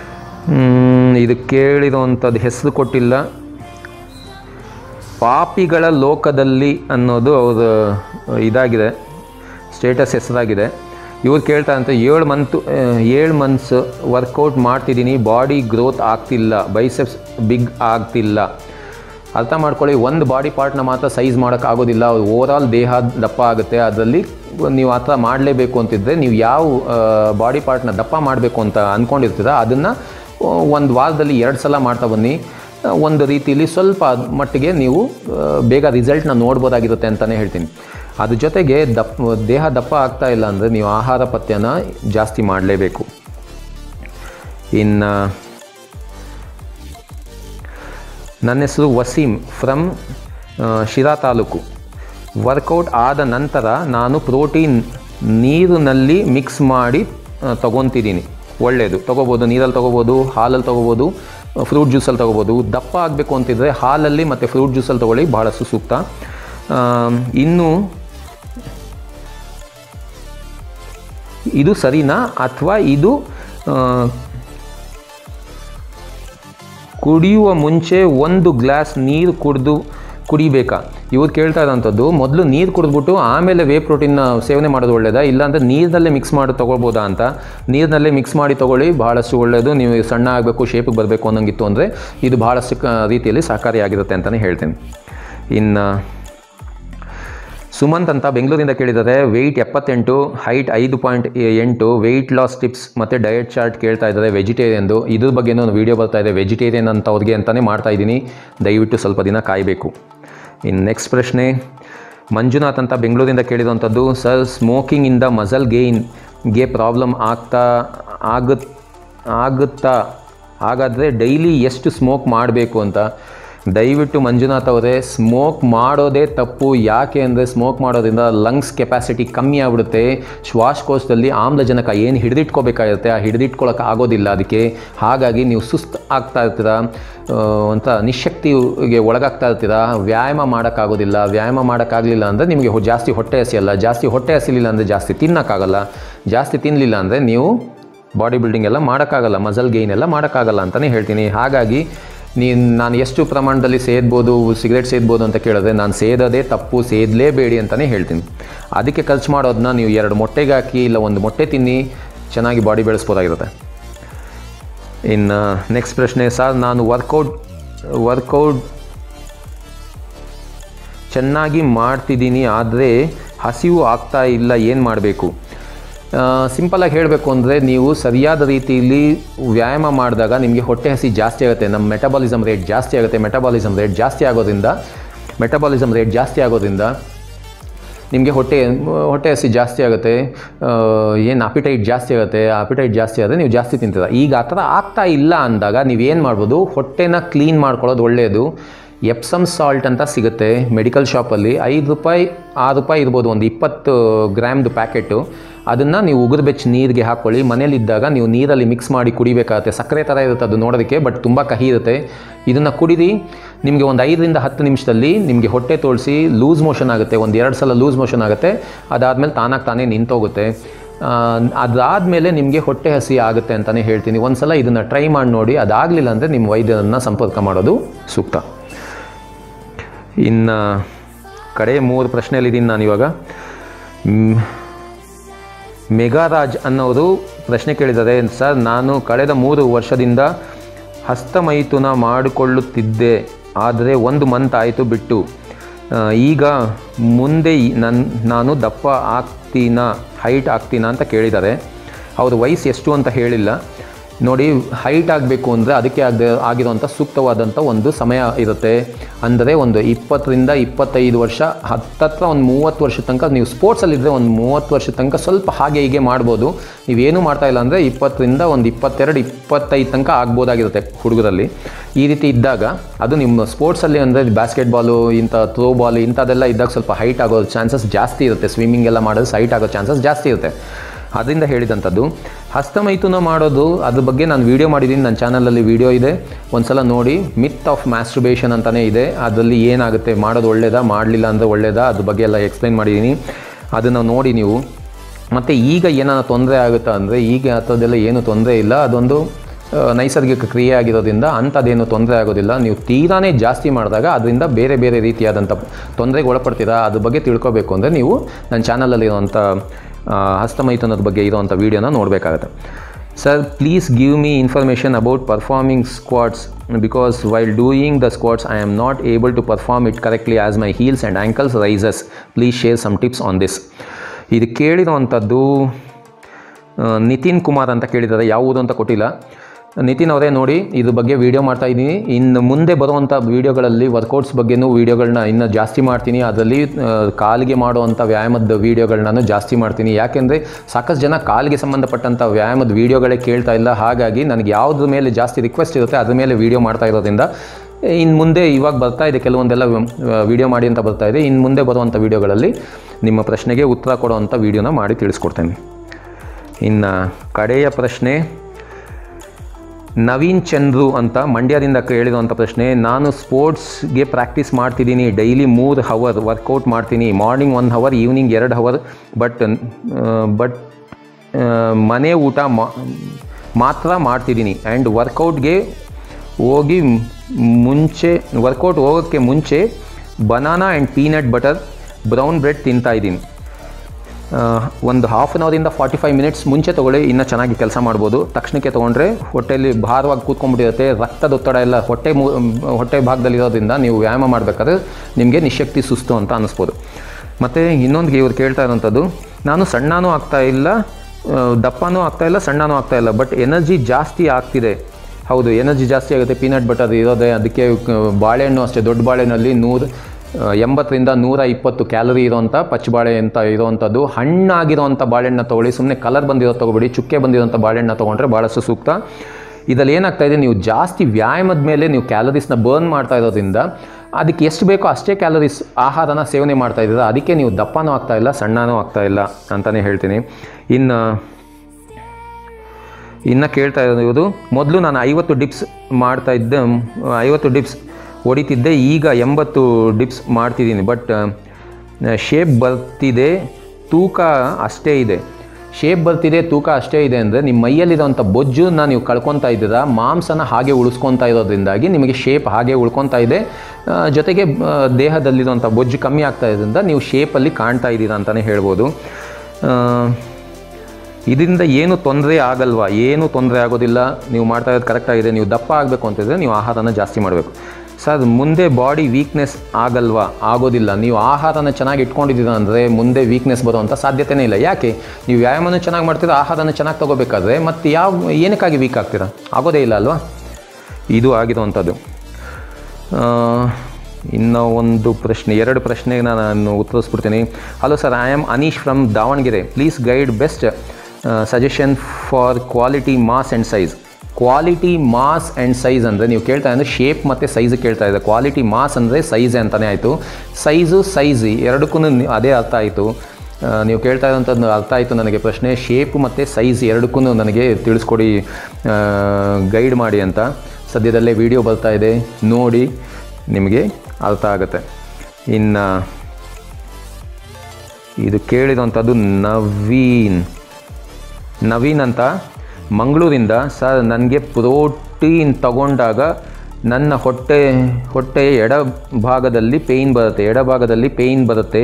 ಇದು ಕೇಳಿರೋವಂಥದ್ದು ಹೆಸರು ಕೊಟ್ಟಿಲ್ಲ. ಪಾಪಿಗಳ ಲೋಕದಲ್ಲಿ ಅನ್ನೋದು ಅವ್ರ ಇದಾಗಿದೆ, ಸ್ಟೇಟಸ್ ಹೆಸರಾಗಿದೆ. ಇವ್ರು ಕೇಳ್ತಾ ಅಂತ ಏಳು ಮಂತು ಏಳು ಮಂತ್ಸ್ ವರ್ಕೌಟ್ ಮಾಡ್ತಿದ್ದೀನಿ, ಬಾಡಿ ಗ್ರೋತ್ ಆಗ್ತಿಲ್ಲ, ಬೈಸೆಪ್ಸ್ ಬಿಗ್ ಆಗ್ತಿಲ್ಲ. ಅರ್ಥ ಮಾಡ್ಕೊಳ್ಳಿ, ಒಂದು ಬಾಡಿ ಪಾರ್ಟ್ನ ಮಾತ್ರ ಸೈಜ್ ಮಾಡೋಕ್ಕಾಗೋದಿಲ್ಲ, ಓವರಾಲ್ ದೇಹ ದಪ್ಪ ಆಗುತ್ತೆ. ಅದರಲ್ಲಿ ನೀವು ಆ ಥರ ಮಾಡಲೇಬೇಕು ಅಂತಿದ್ದರೆ ನೀವು ಯಾವ ಬಾಡಿ ಪಾರ್ಟ್ನ ದಪ್ಪ ಮಾಡಬೇಕು ಅಂತ ಅಂದ್ಕೊಂಡಿರ್ತೀರ ಅದನ್ನು ಒಂದು ವಾರದಲ್ಲಿ ಎರಡು ಸಲ ಮಾಡ್ತಾ ಬನ್ನಿ. ಒಂದು ರೀತಿಯಲ್ಲಿ ಸ್ವಲ್ಪ ಮಟ್ಟಿಗೆ ನೀವು ಬೇಗ ರಿಸಲ್ಟ್ನ ನೋಡ್ಬೋದಾಗಿರುತ್ತೆ ಅಂತಲೇ ಹೇಳ್ತೀನಿ. ಅದ್ರ ಜೊತೆಗೆ ದಪ್ಪ ದೇಹ ದಪ್ಪ ಆಗ್ತಾ ಇಲ್ಲ ಅಂದರೆ ನೀವು ಆಹಾರ ಪಥ್ಯನ ಜಾಸ್ತಿ ಮಾಡಲೇಬೇಕು. ಇನ್ನು ನನ್ನ ಹೆಸರು ವಸೀಮ್ ಫ್ರಮ್ ಶಿರಾ ತಾಲೂಕು. ವರ್ಕೌಟ್ ಆದ ನಂತರ ನಾನು ಪ್ರೋಟೀನ್ ನೀರಿನಲ್ಲಿ ಮಿಕ್ಸ್ ಮಾಡಿ ತೊಗೊತಿದ್ದೀನಿ. ಒಳ್ಳೆಯದು, ತೊಗೋಬೋದು. ನೀರಲ್ಲಿ ತೊಗೋಬೋದು, ಹಾಲಲ್ಲಿ ತೊಗೋಬೋದು, ಫ್ರೂಟ್ ಜ್ಯೂಸಲ್ಲಿ ತೊಗೋಬೋದು. ದಪ್ಪ ಆಗಬೇಕು ಅಂತಿದ್ದರೆ ಹಾಲಲ್ಲಿ ಮತ್ತು ಫ್ರೂಟ್ ಜ್ಯೂಸಲ್ಲಿ ತೊಗೊಳ್ಳಿ, ಭಾಳಷ್ಟು ಸೂಕ್ತ. ಇನ್ನು ಇದು ಸರಿನಾ ಅಥವಾ ಇದು ಕುಡಿಯುವ ಮುಂಚೆ ಒಂದು ಗ್ಲಾಸ್ ನೀರು ಕುಡಿದು ಕುಡಿಬೇಕಾ? ಇವ್ರು ಕೇಳ್ತಾ ಇರೋಂಥದ್ದು, ಮೊದಲು ನೀರು ಕುಡಿದ್ಬಿಟ್ಟು ಆಮೇಲೆ ವೇ ಪ್ರೋಟೀನ್ನ ಸೇವನೆ ಮಾಡೋದು ಒಳ್ಳೆಯದಾ, ಇಲ್ಲಾಂದರೆ ನೀರಿನಲ್ಲೇ ಮಿಕ್ಸ್ ಮಾಡಿ ತೊಗೊಳ್ಬೋದಾ ಅಂತ. ನೀರಿನಲ್ಲೇ ಮಿಕ್ಸ್ ಮಾಡಿ ತೊಗೊಳ್ಳಿ, ಭಾಳಷ್ಟು ಒಳ್ಳೆಯದು. ನೀವು ಸಣ್ಣ ಆಗಬೇಕು, ಶೇಪಿಗೆ ಬರಬೇಕು ಅನ್ನೋಂಗಿತ್ತು ಅಂದರೆ ಇದು ಭಾಳಷ್ಟು ರೀತಿಯಲ್ಲಿ ಸಹಕಾರಿಯಾಗಿರುತ್ತೆ ಅಂತಲೇ ಹೇಳ್ತೀನಿ. ಇನ್ನು ಸುಮಂತ್ ಅಂತ ಬೆಂಗಳೂರಿಂದ ಕೇಳಿದ್ದಾರೆ, ವೆಯ್ಟ್ ಎಪ್ಪತ್ತೆಂಟು, ಹೈಟ್ ಐದು ಪಾಯಿಂಟ್ ಎಂಟು, ವೆಯ್ಟ್ ಲಾಸ್ ಟಿಪ್ಸ್ ಮತ್ತು ಡಯಟ್ ಚಾರ್ಟ್ ಕೇಳ್ತಾ ಇದ್ದಾರೆ, ವೆಜಿಟೇರಿಯನ್ದು. ಇದ್ರ ಬಗ್ಗೆನೂ ಒಂದು ವೀಡಿಯೋ ಬರ್ತಾ ಇದೆ, ವೆಜಿಟೇರಿಯನ್ ಅಂತವ್ರಿಗೆ ಅಂತಲೇ ಮಾಡ್ತಾ ಇದ್ದೀನಿ, ದಯವಿಟ್ಟು ಸ್ವಲ್ಪ ದಿನ ಕಾಯಬೇಕು. ಇನ್ನು ನೆಕ್ಸ್ಟ್ ಪ್ರಶ್ನೆ, ಮಂಜುನಾಥ್ ಅಂತ ಬೆಂಗಳೂರಿಂದ ಕೇಳಿರುವಂಥದ್ದು, ಸರ್ ಸ್ಮೋಕಿಂಗಿಂದ ಮಸಲ್ ಗೇನ್ಗೆ ಪ್ರಾಬ್ಲಮ್ ಆಗ್ತಾ ಆಗುತ್ ಆಗುತ್ತಾ ಹಾಗಾದರೆ ಡೈಲಿ ಎಷ್ಟು ಸ್ಮೋಕ್ ಮಾಡಬೇಕು ಅಂತ. ದಯವಿಟ್ಟು ಮಂಜುನಾಥ್ ಅವರೇ, ಸ್ಮೋಕ್ ಮಾಡೋದೇ ತಪ್ಪು. ಯಾಕೆ ಅಂದರೆ ಸ್ಮೋಕ್ ಮಾಡೋದ್ರಿಂದ ಲಂಗ್ಸ್ ಕೆಪಾಸಿಟಿ ಕಮ್ಮಿ ಆಗಿಬಿಡುತ್ತೆ. ಶ್ವಾಸಕೋಶದಲ್ಲಿ ಆಮ್ಲಜನಕ ಏನು ಹಿಡಿದಿಟ್ಕೋಬೇಕಾಗಿರುತ್ತೆ ಆ ಹಿಡಿದಿಟ್ಕೊಳ್ಳೋಕೆ ಆಗೋದಿಲ್ಲ ಅದಕ್ಕೆ. ಹಾಗಾಗಿ ನೀವು ಸುಸ್ತು ಆಗ್ತಾ ಇರ್ತೀರ, ಅಂತ ನಿಶಕ್ತಿಗೆ ಒಳಗಾಗ್ತಾ ಇರ್ತೀರ, ವ್ಯಾಯಾಮ ಮಾಡೋಕ್ಕಾಗೋದಿಲ್ಲ. ವ್ಯಾಯಾಮ ಮಾಡೋಕ್ಕಾಗಲಿಲ್ಲ ಅಂದರೆ ನಿಮಗೆ ಜಾಸ್ತಿ ಹೊಟ್ಟೆ ಹಸಿಯಲ್ಲ. ಜಾಸ್ತಿ ಹೊಟ್ಟೆ ಹಸಿಲಿಲ್ಲ ಅಂದರೆ ಜಾಸ್ತಿ ತಿನ್ನೋಕ್ಕಾಗಲ್ಲ. ಜಾಸ್ತಿ ತಿನ್ನಲಿಲ್ಲ ಅಂದರೆ ನೀವು ಬಾಡಿ ಬಿಲ್ಡಿಂಗ್ ಎಲ್ಲ ಮಾಡೋಕ್ಕಾಗಲ್ಲ, ಮಸಲ್ ಗೇನ್ ಎಲ್ಲ ಮಾಡೋಕ್ಕಾಗಲ್ಲ ಅಂತಲೇ ಹೇಳ್ತೀನಿ. ಹಾಗಾಗಿ ನೀನು ನಾನು ಎಷ್ಟು ಪ್ರಮಾಣದಲ್ಲಿ ಸೇದ್ಬೋದು, ಸಿಗರೇಟ್ ಸೇದ್ಬೋದು ಅಂತ ಕೇಳಿದ್ರೆ ನಾನು ಸೇದೋದೇ ತಪ್ಪು, ಸೇದಲೇಬೇಡಿ ಅಂತಲೇ ಹೇಳ್ತೀನಿ. ಅದಕ್ಕೆ ಖರ್ಚು ಮಾಡೋದನ್ನ ನೀವು ಎರಡು ಮೊಟ್ಟೆಗೆ ಹಾಕಿ ಇಲ್ಲ ಒಂದು ಮೊಟ್ಟೆ ತಿನ್ನಿ, ಚೆನ್ನಾಗಿ ಬಾಡಿ ಬೆಳೆಸ್ಬೋದಾಗಿರುತ್ತೆ. ಇನ್ನು ನೆಕ್ಸ್ಟ್ ಪ್ರಶ್ನೆ, ಸರ್ ನಾನು ವರ್ಕೌಟ್ ವರ್ಕೌಟ್ ಚೆನ್ನಾಗಿ ಮಾಡ್ತಿದ್ದೀನಿ ಆದರೆ ಹಸಿವು ಆಗ್ತಾ ಇಲ್ಲ, ಏನು ಮಾಡಬೇಕು? ಸಿಂಪಲಾಗಿ ಹೇಳಬೇಕು ಅಂದರೆ ನೀವು ಸರಿಯಾದ ರೀತಿಯಲ್ಲಿ ವ್ಯಾಯಾಮ ಮಾಡಿದಾಗ ನಿಮಗೆ ಹೊಟ್ಟೆ ಹಸಿ ಜಾಸ್ತಿ ಆಗುತ್ತೆ. ನಮ್ಮ ಮೆಟಬಾಲಿಸಮ್ ರೇಟ್ ಜಾಸ್ತಿ ಆಗುತ್ತೆ. ಮೆಟಬಾಲಿಸಮ್ ರೇಟ್ ಜಾಸ್ತಿ ಆಗೋದ್ರಿಂದ ಮೆಟಬಾಲಿಸಮ್ ರೇಟ್ ಜಾಸ್ತಿ ಆಗೋದ್ರಿಂದ ನಿಮಗೆ ಹೊಟ್ಟೆ ಹೊಟ್ಟೆ ಹಸಿ ಜಾಸ್ತಿ ಆಗುತ್ತೆ. ಏನು ಅಪಿಟೈಟ್ ಜಾಸ್ತಿ ಆಗುತ್ತೆ. ಅಪಿಟೈಟ್ ಜಾಸ್ತಿ ಆದರೆ ನೀವು ಜಾಸ್ತಿ ತಿಂತೀರ. ಈಗ ಆ ಥರ ಆಗ್ತಾ ಇಲ್ಲ ಅಂದಾಗ ನೀವೇನು ಮಾಡ್ಬೋದು, ಹೊಟ್ಟೆನ ಕ್ಲೀನ್ ಮಾಡ್ಕೊಳ್ಳೋದು ಒಳ್ಳೆಯದು. ಎಪ್ಸಮ್ ಸಾಲ್ಟ್ ಅಂತ ಸಿಗುತ್ತೆ ಮೆಡಿಕಲ್ ಶಾಪಲ್ಲಿ. ಐದು ರೂಪಾಯಿ ಆರು ರೂಪಾಯಿ ಇರ್ಬೋದು ಒಂದು ಇಪ್ಪತ್ತು ಗ್ರಾಮ್ದು ಪ್ಯಾಕೆಟು. ಅದನ್ನು ನೀವು ಉಗುರು ಬೆಚ್ಚ ನೀರಿಗೆ ಹಾಕ್ಕೊಳ್ಳಿ. ಮನೇಲಿದ್ದಾಗ ನೀವು ನೀರಲ್ಲಿ ಮಿಕ್ಸ್ ಮಾಡಿ ಕುಡಿಬೇಕಾಗುತ್ತೆ. ಸಕ್ಕರೆ ಥರ ಇರುತ್ತೆ ಅದು ನೋಡೋದಕ್ಕೆ, ಬಟ್ ತುಂಬ ಕಹಿ ಇರುತ್ತೆ. ಇದನ್ನು ಕುಡಿದು ನಿಮಗೆ ಒಂದು ಐದರಿಂದ ಹತ್ತು ನಿಮಿಷದಲ್ಲಿ ನಿಮಗೆ ಹೊಟ್ಟೆ ತೋಳಿಸಿ ಲೂಸ್ ಮೋಷನ್ ಆಗುತ್ತೆ. ಒಂದು ಎರಡು ಸಲ ಲೂಸ್ ಮೋಷನ್ ಆಗುತ್ತೆ. ಅದಾದಮೇಲೆ ತಾನಾಗಿ ತಾನೇ ನಿಂತೋಗುತ್ತೆ. ಅದಾದಮೇಲೆ ನಿಮಗೆ ಹೊಟ್ಟೆ ಹಸಿ ಆಗುತ್ತೆ ಅಂತಲೇ ಹೇಳ್ತೀನಿ. ಒಂದು ಸಲ ಇದನ್ನು ಟ್ರೈ ಮಾಡಿ ನೋಡಿ. ಅದಾಗಲಿಲ್ಲ ಅಂದರೆ ನಿಮ್ಮ ವೈದ್ಯರನ್ನು ಸಂಪರ್ಕ ಮಾಡೋದು ಸೂಕ್ತ. ಇನ್ನು ಕಡೆ ಮೂರು ಪ್ರಶ್ನೆಯಲ್ಲಿದ್ದೀನಿ ನಾನು ಇವಾಗ. ಮೆಗಾರಾಜ್ ಅನ್ನೋರು ಪ್ರಶ್ನೆ ಕೇಳಿದ್ದಾರೆ, ಸರ್ ನಾನು ಕಳೆದ ಮೂರು ವರ್ಷದಿಂದ ಹಸ್ತಮೈಥುನ ಮಾಡಿಕೊಳ್ಳುತ್ತಿದ್ದೆ, ಆದರೆ ಒಂದು ಮಂತ್ ಆಯಿತು ಬಿಟ್ಟು. ಈಗ ಮುಂದೆ ನನ್ನ ನಾನು ದಪ್ಪ ಆಗ್ತೀನಾ, ಹೈಟ್ ಆಗ್ತೀನಾ ಅಂತ ಕೇಳಿದ್ದಾರೆ. ಅವ್ರ ವಯಸ್ಸು ಎಷ್ಟು ಅಂತ ಹೇಳಿಲ್ಲ. ನೋಡಿ, ಹೈಟ್ ಆಗಬೇಕು ಅಂದರೆ ಅದಕ್ಕೆ ಆಗದೆ ಆಗಿರೋಂಥ ಸೂಕ್ತವಾದಂಥ ಒಂದು ಸಮಯ ಇರುತ್ತೆ. ಅಂದರೆ ಒಂದು ಇಪ್ಪತ್ತರಿಂದ ಇಪ್ಪತ್ತೈದು ವರ್ಷ, ಹತ್ತತ್ರ ಒಂದು ಮೂವತ್ತು ವರ್ಷದ ತನಕ ನೀವು ಸ್ಪೋರ್ಟ್ಸಲ್ಲಿದ್ದರೆ ಒಂದು ಮೂವತ್ತು ವರ್ಷದ ತನಕ ಸ್ವಲ್ಪ ಹಾಗೆ ಹೀಗೆ ಮಾಡ್ಬೋದು. ನೀವೇನು ಮಾಡ್ತಾಯಿಲ್ಲ ಅಂದರೆ ಇಪ್ಪತ್ತರಿಂದ ಒಂದು ಇಪ್ಪತ್ತೆರಡು ಇಪ್ಪತ್ತೈದು ತನಕ ಆಗ್ಬೋದಾಗಿರುತ್ತೆ ಹುಡುಗರಲ್ಲಿ. ಈ ರೀತಿ ಇದ್ದಾಗ ಅದು ನಿಮ್ಮ ಸ್ಪೋರ್ಟ್ಸಲ್ಲಿ ಅಂದರೆ ಬ್ಯಾಸ್ಕೆಟ್ಬಾಲು, ಇಂಥ ಥ್ರೋ ಬಾಲ್ ಇಂಥದ್ದೆಲ್ಲ ಇದ್ದಾಗ ಸ್ವಲ್ಪ ಹೈಟ್ ಆಗೋ ಚಾನ್ಸಸ್ ಜಾಸ್ತಿ ಇರುತ್ತೆ. ಸ್ವಿಮ್ಮಿಂಗ್ ಎಲ್ಲ ಮಾಡೋದು ಹೈಟ್ ಆಗೋ ಚಾನ್ಸಸ್ ಜಾಸ್ತಿ ಇರುತ್ತೆ. ಅದರಿಂದ ಹೇಳಿದಂಥದ್ದು. ಹಸ್ತಮೈಥುನ ಮಾಡೋದು ಅದ್ರ ಬಗ್ಗೆ ನಾನು ವೀಡಿಯೋ ಮಾಡಿದ್ದೀನಿ, ನನ್ನ ಚಾನಲಲ್ಲಿ ವೀಡಿಯೋ ಇದೆ, ಒಂದು ಸಲ ನೋಡಿ. ಮಿತ್ ಆಫ್ ಮ್ಯಾಸ್ಟ್ರುಬೇಷನ್ ಅಂತಲೇ ಇದೆ. ಅದರಲ್ಲಿ ಏನಾಗುತ್ತೆ, ಮಾಡೋದು ಒಳ್ಳೆಯದಾ ಮಾಡಲಿಲ್ಲ ಅಂದರೆ ಒಳ್ಳೆಯದಾ, ಅದ್ರ ಬಗ್ಗೆ ಎಲ್ಲ ಎಕ್ಸ್ಪ್ಲೈನ್ ಮಾಡಿದ್ದೀನಿ. ಅದನ್ನು ನೋಡಿ ನೀವು. ಮತ್ತು ಈಗ ಏನಾರ ತೊಂದರೆ ಆಗುತ್ತಾ ಅಂದರೆ ಈಗ ಆ ಥರದ್ದೆಲ್ಲ ಏನೂ ತೊಂದರೆ ಇಲ್ಲ. ಅದೊಂದು ನೈಸರ್ಗಿಕ ಕ್ರಿಯೆ ಆಗಿರೋದ್ರಿಂದ ಅಂಥದ್ದೇನು ತೊಂದರೆ ಆಗೋದಿಲ್ಲ. ನೀವು ತೀರಾನೇ ಜಾಸ್ತಿ ಮಾಡಿದಾಗ ಅದರಿಂದ ಬೇರೆ ಬೇರೆ ರೀತಿಯಾದಂಥ ತೊಂದರೆಗೆ ಒಳಪಡ್ತೀರಾ. ಅದ್ರ ಬಗ್ಗೆ ತಿಳ್ಕೊಬೇಕು ಅಂದರೆ ನೀವು ನನ್ನ ಚಾನಲಲ್ಲಿರುವಂಥ ಹಸ್ತಮೈಥುನದ ಬಗ್ಗೆ ಇರೋವಂಥ ವೀಡಿಯೋನ ನೋಡಬೇಕಾಗುತ್ತೆ. Sir please give me information about performing squats because while doing the squats I am not able to perform it correctly as my heels and ankles raises. Please share some tips on this. ಇದು ಕೇಳಿರೋವಂಥದ್ದು ನಿತಿನ್ ಕುಮಾರ್ ಅಂತ ಕೇಳಿದ್ದಾರೆ. ಯಾವುದು ಅಂತ ಕೊಟ್ಟಿಲ್ಲ. ನಿತಿನ್ ಅವರೇ, ನೋಡಿ ಇದ್ರ ಬಗ್ಗೆ ವೀಡಿಯೋ ಮಾಡ್ತಾಯಿದ್ದೀನಿ. ಇನ್ನು ಮುಂದೆ ಬರುವಂಥ ವೀಡಿಯೋಗಳಲ್ಲಿ ವರ್ಕೌಟ್ಸ್ ಬಗ್ಗೆನೂ ವೀಡಿಯೋಗಳನ್ನ ಇನ್ನೂ ಜಾಸ್ತಿ ಮಾಡ್ತೀನಿ. ಅದರಲ್ಲಿ ಕಾಲಿಗೆ ಮಾಡುವಂಥ ವ್ಯಾಯಾಮದ ವೀಡಿಯೋಗಳನ್ನ ಜಾಸ್ತಿ ಮಾಡ್ತೀನಿ. ಯಾಕೆಂದರೆ ಸಾಕಷ್ಟು ಜನ ಕಾಲಿಗೆ ಸಂಬಂಧಪಟ್ಟಂಥ ವ್ಯಾಯಾಮದ ವೀಡಿಯೋಗಳೇ ಕೇಳ್ತಾ ಇಲ್ಲ. ಹಾಗಾಗಿ ನನಗೆ ಯಾವುದ್ರ ಮೇಲೆ ಜಾಸ್ತಿ ರಿಕ್ವೆಸ್ಟ್ ಇರುತ್ತೆ ಅದ್ರ ಮೇಲೆ ವೀಡಿಯೋ ಮಾಡ್ತಾ ಇರೋದ್ರಿಂದ ಇನ್ನು ಮುಂದೆ ಇವಾಗ ಬರ್ತಾ ಇದೆ ಕೆಲವೊಂದೆಲ್ಲ ವೀಡಿಯೋ ಮಾಡಿ ಅಂತ ಬರ್ತಾ ಇದೆ. ಇನ್ನು ಮುಂದೆ ಬರುವಂಥ ವೀಡಿಯೋಗಳಲ್ಲಿ ನಿಮ್ಮ ಪ್ರಶ್ನೆಗೆ ಉತ್ತರ ಕೊಡುವಂಥ ವೀಡಿಯೋನ ಮಾಡಿ ತಿಳಿಸ್ಕೊಡ್ತೇನೆ. ಇನ್ನು ಕಡೆಯ ಪ್ರಶ್ನೆ ನವೀನ್ ಚಂದ್ರು ಅಂತ ಮಂಡ್ಯದಿಂದ ಕೇಳಿರುವಂಥ ಪ್ರಶ್ನೆ. ನಾನು ಸ್ಪೋರ್ಟ್ಸ್ಗೆ ಪ್ರಾಕ್ಟೀಸ್ ಮಾಡ್ತಿದ್ದೀನಿ. ಡೈಲಿ ಮೂರು ಹವರ್ ವರ್ಕೌಟ್ ಮಾಡ್ತೀನಿ. ಮಾರ್ನಿಂಗ್ ಒನ್ ಹವರ್, ಈವ್ನಿಂಗ್ ಎರಡು ಹವರ್. ಬಟ್ ಬಟ್ ಮನೆ ಊಟ ಮಾತ್ರ ಮಾಡ್ತಿದ್ದೀನಿ. ಆ್ಯಂಡ್ ವರ್ಕೌಟ್ಗೆ ಹೋಗಿ ಮುಂಚೆ ವರ್ಕೌಟ್ ಹೋಗೋಕ್ಕೆ ಮುಂಚೆ banana and peanut butter brown bread ತಿಂತಾಯಿದ್ದೀನಿ. ಒಂದು ಹಾಫ್ ಆನ್ ಅವರಿಂದ ಫಾರ್ಟಿ ಫೈವ್ ಮಿನಿಟ್ಸ್ ಮುಂಚೆ ತೊಗೊಳ್ಳಿ, ಇನ್ನೂ ಚೆನ್ನಾಗಿ ಕೆಲಸ ಮಾಡ್ಬೋದು. ತಕ್ಷಣಕ್ಕೆ ತೊಗೊಂಡ್ರೆ ಹೊಟ್ಟೆಯಲ್ಲಿ ಭಾರವಾಗಿ ಕೂತ್ಕೊಂಡ್ಬಿಟ್ಟಿರುತ್ತೆ. ರಕ್ತದೊತ್ತಡ ಎಲ್ಲ ಹೊಟ್ಟೆ ಮೂ ಹೊಟ್ಟೆ ಭಾಗದಲ್ಲಿರೋದ್ರಿಂದ ನೀವು ವ್ಯಾಯಾಮ ಮಾಡಬೇಕಾದ್ರೆ ನಿಮಗೆ ನಿಶಕ್ತಿ ಸುಸ್ತು ಅಂತ ಅನ್ನಿಸ್ಬೋದು. ಮತ್ತು ಇನ್ನೊಂದು ಇವ್ರು ಕೇಳ್ತಾ ಇರೋಂಥದ್ದು, ನಾನು ಸಣ್ಣನೂ ಆಗ್ತಾಯಿಲ್ಲ, ದಪ್ಪನೂ ಆಗ್ತಾಯಿಲ್ಲ, ಸಣ್ಣನೂ ಆಗ್ತಾಯಿಲ್ಲ, ಬಟ್ ಎನರ್ಜಿ ಜಾಸ್ತಿ ಆಗ್ತಿದೆ. ಹೌದು, ಎನರ್ಜಿ ಜಾಸ್ತಿ ಆಗುತ್ತೆ. ಪೀನಟ್ ಬಟರ್ ಇರೋದೇ ಅದಕ್ಕೆ. ಬಾಳೆಹಣ್ಣು ಅಷ್ಟೇ, ದೊಡ್ಡ ಬಾಳೆಹಣ್ಣಲ್ಲಿ ನೂರು ಎಂಬತ್ತರಿಂದ ನೂರ ಇಪ್ಪತ್ತು ಕ್ಯಾಲರಿ ಇರೋವಂಥ ಪಚ್ಚಬಾಳೆ ಅಂತ ಇರೋವಂಥದ್ದು. ಹಣ್ಣಾಗಿರೋವಂಥ ಬಾಳೆಹಣ್ಣ ತೊಗೊಳ್ಳಿ. ಸುಮ್ಮನೆ ಕಲರ್ ಬಂದಿರೋ ತೊಗೊಬೇಡಿ. ಚುಕ್ಕೆ ಬಂದಿರೋಂಥ ಬಾಳೆಹಣ್ಣ ತೊಗೊಂಡ್ರೆ ಭಾಳಷ್ಟು ಸೂಕ್ತ. ಇದರಲ್ಲಿ ಏನಾಗ್ತಾ ಇದೆ, ನೀವು ಜಾಸ್ತಿ ವ್ಯಾಯಾಮದ ಮೇಲೆ ನೀವು ಕ್ಯಾಲರೀಸ್ನ ಬರ್ನ್ ಮಾಡ್ತಾ ಇರೋದ್ರಿಂದ ಅದಕ್ಕೆ ಎಷ್ಟು ಬೇಕೋ ಅಷ್ಟೇ ಕ್ಯಾಲರೀಸ್ ಆಹಾರನ ಸೇವನೆ ಮಾಡ್ತಾ ಇದ್ದೀರಾ, ಅದಕ್ಕೆ ನೀವು ದಪ್ಪನೂ ಆಗ್ತಾ ಇಲ್ಲ ಸಣ್ಣನೂ ಆಗ್ತಾ ಇಲ್ಲ ಅಂತಲೇ ಹೇಳ್ತೀನಿ. ಇನ್ನು ಇನ್ನು ಕೇಳ್ತಾ ಇರೋದು, ಮೊದಲು ನಾನು ಐವತ್ತು ಡಿಪ್ಸ್ ಮಾಡ್ತಾ ಇದ್ದೆ, ಐವತ್ತು ಡಿಪ್ಸ್ ಹೊಡಿತಿದ್ದೆ, ಈಗ ಎಂಬತ್ತು ಡಿಪ್ಸ್ ಮಾಡ್ತಿದ್ದೀನಿ, ಬಟ್ ಶೇಪ್ ಬರ್ತಿದೆ, ತೂಕ ಅಷ್ಟೇ ಇದೆ. ಶೇಪ್ ಬರ್ತಿದೆ, ತೂಕ ಅಷ್ಟೇ ಇದೆ ಅಂದರೆ ನಿಮ್ಮ ಮೈಯಲ್ಲಿರೋಂಥ ಬೊಜ್ಜನ್ನ ನೀವು ಕಳ್ಕೊತಾ ಇದ್ದೀರಾ, ಮಾಂಸನ ಹಾಗೆ ಉಳಿಸ್ಕೊತಾ ಇರೋದ್ರಿಂದಾಗಿ ನಿಮಗೆ ಶೇಪ್ ಹಾಗೆ ಉಳ್ಕೊತಾ ಇದೆ, ಜೊತೆಗೆ ದೇಹದಲ್ಲಿರೋಂಥ ಬೊಜ್ಜು ಕಮ್ಮಿ ಆಗ್ತಾ ಇರೋದ್ರಿಂದ ನೀವು ಶೇಪಲ್ಲಿ ಕಾಣ್ತಾ ಇದ್ದೀರಾ ಅಂತಲೇ ಹೇಳ್ಬೋದು. ಇದರಿಂದ ಏನು ತೊಂದರೆ ಆಗಲ್ವಾ? ಏನು ತೊಂದರೆ ಆಗೋದಿಲ್ಲ, ನೀವು ಮಾಡ್ತಾ ಇರೋದು ಕರೆಕ್ಟಾಗಿದೆ. ನೀವು ದಪ್ಪ ಆಗಬೇಕು ಅಂತಿದ್ರೆ ನೀವು ಆಹಾರನ ಜಾಸ್ತಿ ಮಾಡಬೇಕು. ಸರ್ ಮುಂದೆ ಬಾಡಿ ವೀಕ್ನೆಸ್ ಆಗಲ್ವಾ? ಆಗೋದಿಲ್ಲ. ನೀವು ಆಹಾರನ ಚೆನ್ನಾಗಿ ಇಟ್ಕೊಂಡಿದ್ದೀರ ಅಂದರೆ ಮುಂದೆ ವೀಕ್ನೆಸ್ ಬರೋವಂಥ ಸಾಧ್ಯತೆಯೇ ಇಲ್ಲ. ಯಾಕೆ? ನೀವು ವ್ಯಾಯಾಮನ ಚೆನ್ನಾಗಿ ಮಾಡ್ತೀರಾ, ಆಹಾರನ ಚೆನ್ನಾಗಿ ತೊಗೋಬೇಕಾದ್ರೆ ಮತ್ತು ಯಾವ ಏನಕ್ಕಾಗಿ ವೀಕ್ ಆಗ್ತೀರಾ? ಆಗೋದೇ ಇಲ್ಲ ಅಲ್ವಾ? ಇದು ಆಗಿರುವಂಥದ್ದು. ಇನ್ನೂ ಒಂದು ಪ್ರಶ್ನೆ, ಎರಡು ಪ್ರಶ್ನೆಗೆ ನಾನು ಉತ್ತರಿಸ್ಬಿಡ್ತೀನಿ. Hello sir, I am Aneesh from Davanagere. Please guide best suggestion for quality mass and size. Quality mass and size ಅಂದರೆ ನೀವು ಕೇಳ್ತಾ ಅಂದರೆ ಶೇಪ್ ಮತ್ತು ಸೈಜ್ ಕೇಳ್ತಾ ಇದೆ. ಕ್ವಾಲಿಟಿ ಮಾಸ್ ಅಂದರೆ ಸೈಜ್ ಅಂತಲೇ ಆಯಿತು. ಸೈಜು ಸೈಜ್ ಎರಡಕ್ಕೂ ಅದೇ ಅರ್ಥ ಆಯಿತು. ನೀವು ಕೇಳ್ತಾ ಇರೋಂಥದ್ದು ಅರ್ಥ ಆಯಿತು ನನಗೆ. ಪ್ರಶ್ನೆ ಶೇಪ್ ಮತ್ತು ಸೈಜ್ ಎರಡಕ್ಕೂ ನನಗೆ ತಿಳಿಸ್ಕೊಡಿ, ಗೈಡ್ ಮಾಡಿ ಅಂತ. ಸದ್ಯದಲ್ಲೇ ವಿಡಿಯೋ ಬರ್ತಾ ಇದೆ, ನೋಡಿ ನಿಮಗೆ ಅರ್ಥ ಆಗುತ್ತೆ. ಇನ್ನು ಇದು ಕೇಳಿದಂಥದ್ದು ನವೀನ್ ನವೀನ್ ಅಂತ ಮಂಗಳೂರಿಂದ. ಸರ್ ನನಗೆ ಪ್ರೋಟೀನ್ ತಗೊಂಡಾಗ ನನ್ನ ಹೊಟ್ಟೆ ಹೊಟ್ಟೆಯ ಎಡ ಭಾಗದಲ್ಲಿ ಪೇಯ್ನ್ ಬರುತ್ತೆ ಎಡ ಭಾಗದಲ್ಲಿ ಪೇಯ್ನ್ ಬರುತ್ತೆ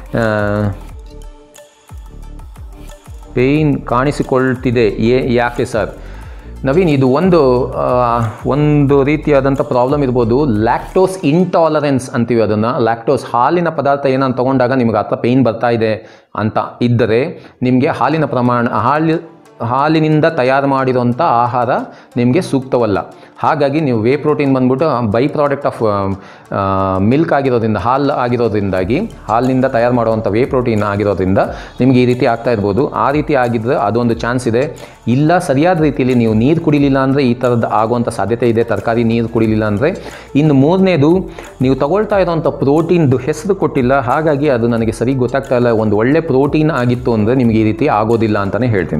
ಪೇಯ್ನ್ ಕಾಣಿಸಿಕೊಳ್ತಿದೆ, ಏ ಯಾಕೆ ಸರ್? ನವೀನ್, ಇದು ಒಂದು ಒಂದು ರೀತಿಯಾದಂಥ ಪ್ರಾಬ್ಲಮ್ ಇರ್ಬೋದು. ಲ್ಯಾಕ್ಟೋಸ್ ಇಂಟಾಲರೆನ್ಸ್ ಅಂತೀವಿ ಅದನ್ನು. ಲ್ಯಾಕ್ಟೋಸ್ ಹಾಲಿನ ಪದಾರ್ಥ ಏನಂತ ತೊಗೊಂಡಾಗ ನಿಮಗೆ ಹತ್ರ ಪೇಯ್ನ್ ಬರ್ತಾ ಇದೆ ಅಂತ ಇದ್ದರೆ ನಿಮಗೆ ಹಾಲಿನ ಪ್ರಮಾಣ ಹಾಲು ಹಾಲಿನಿಂದ ತಯಾರು ಮಾಡಿರೋಂಥ ಆಹಾರ ನಿಮಗೆ ಸೂಕ್ತವಲ್ಲ. ಹಾಗಾಗಿ ನೀವು ವೇ ಪ್ರೋಟೀನ್ ಬಂದ್ಬಿಟ್ಟು ಬೈ ಪ್ರಾಡಕ್ಟ್ ಆಫ್ ಮಿಲ್ಕ್ ಆಗಿರೋದ್ರಿಂದ, ಹಾಲು ಆಗಿರೋದ್ರಿಂದಾಗಿ ಹಾಲಿನಿಂದ ತಯಾರು ಮಾಡುವಂಥ ವೇ ಪ್ರೋಟೀನ್ ಆಗಿರೋದ್ರಿಂದ ನಿಮಗೆ ಈ ರೀತಿ ಆಗ್ತಾ ಇರ್ಬೋದು. ಆ ರೀತಿ ಆಗಿದ್ದರೆ ಅದೊಂದು ಚಾನ್ಸ್ ಇದೆ. ಇಲ್ಲ, ಸರಿಯಾದ ರೀತಿಯಲ್ಲಿ ನೀವು ನೀರು ಕುಡಿಲಿಲ್ಲ ಅಂದರೆ ಈ ಥರದ್ದು ಆಗುವಂಥ ಸಾಧ್ಯತೆ ಇದೆ, ತರಕಾರಿ ನೀರು ಕುಡಿಲಿಲ್ಲ ಅಂದರೆ. ಇನ್ನು ಮೂರನೇದು, ನೀವು ತಗೊಳ್ತಾ ಇರೋವಂಥ ಪ್ರೋಟೀನ್ದು ಹೆಸರು ಕೊಟ್ಟಿಲ್ಲ, ಹಾಗಾಗಿ ಅದು ನನಗೆ ಸರಿ ಗೊತ್ತಾಗ್ತಾ ಇಲ್ಲ. ಒಂದು ಒಳ್ಳೆ ಪ್ರೋಟೀನ್ ಆಗಿತ್ತು ಅಂದರೆ ನಿಮಗೆ ಈ ರೀತಿ ಆಗೋದಿಲ್ಲ ಅಂತಲೇ ಹೇಳ್ತೀನಿ.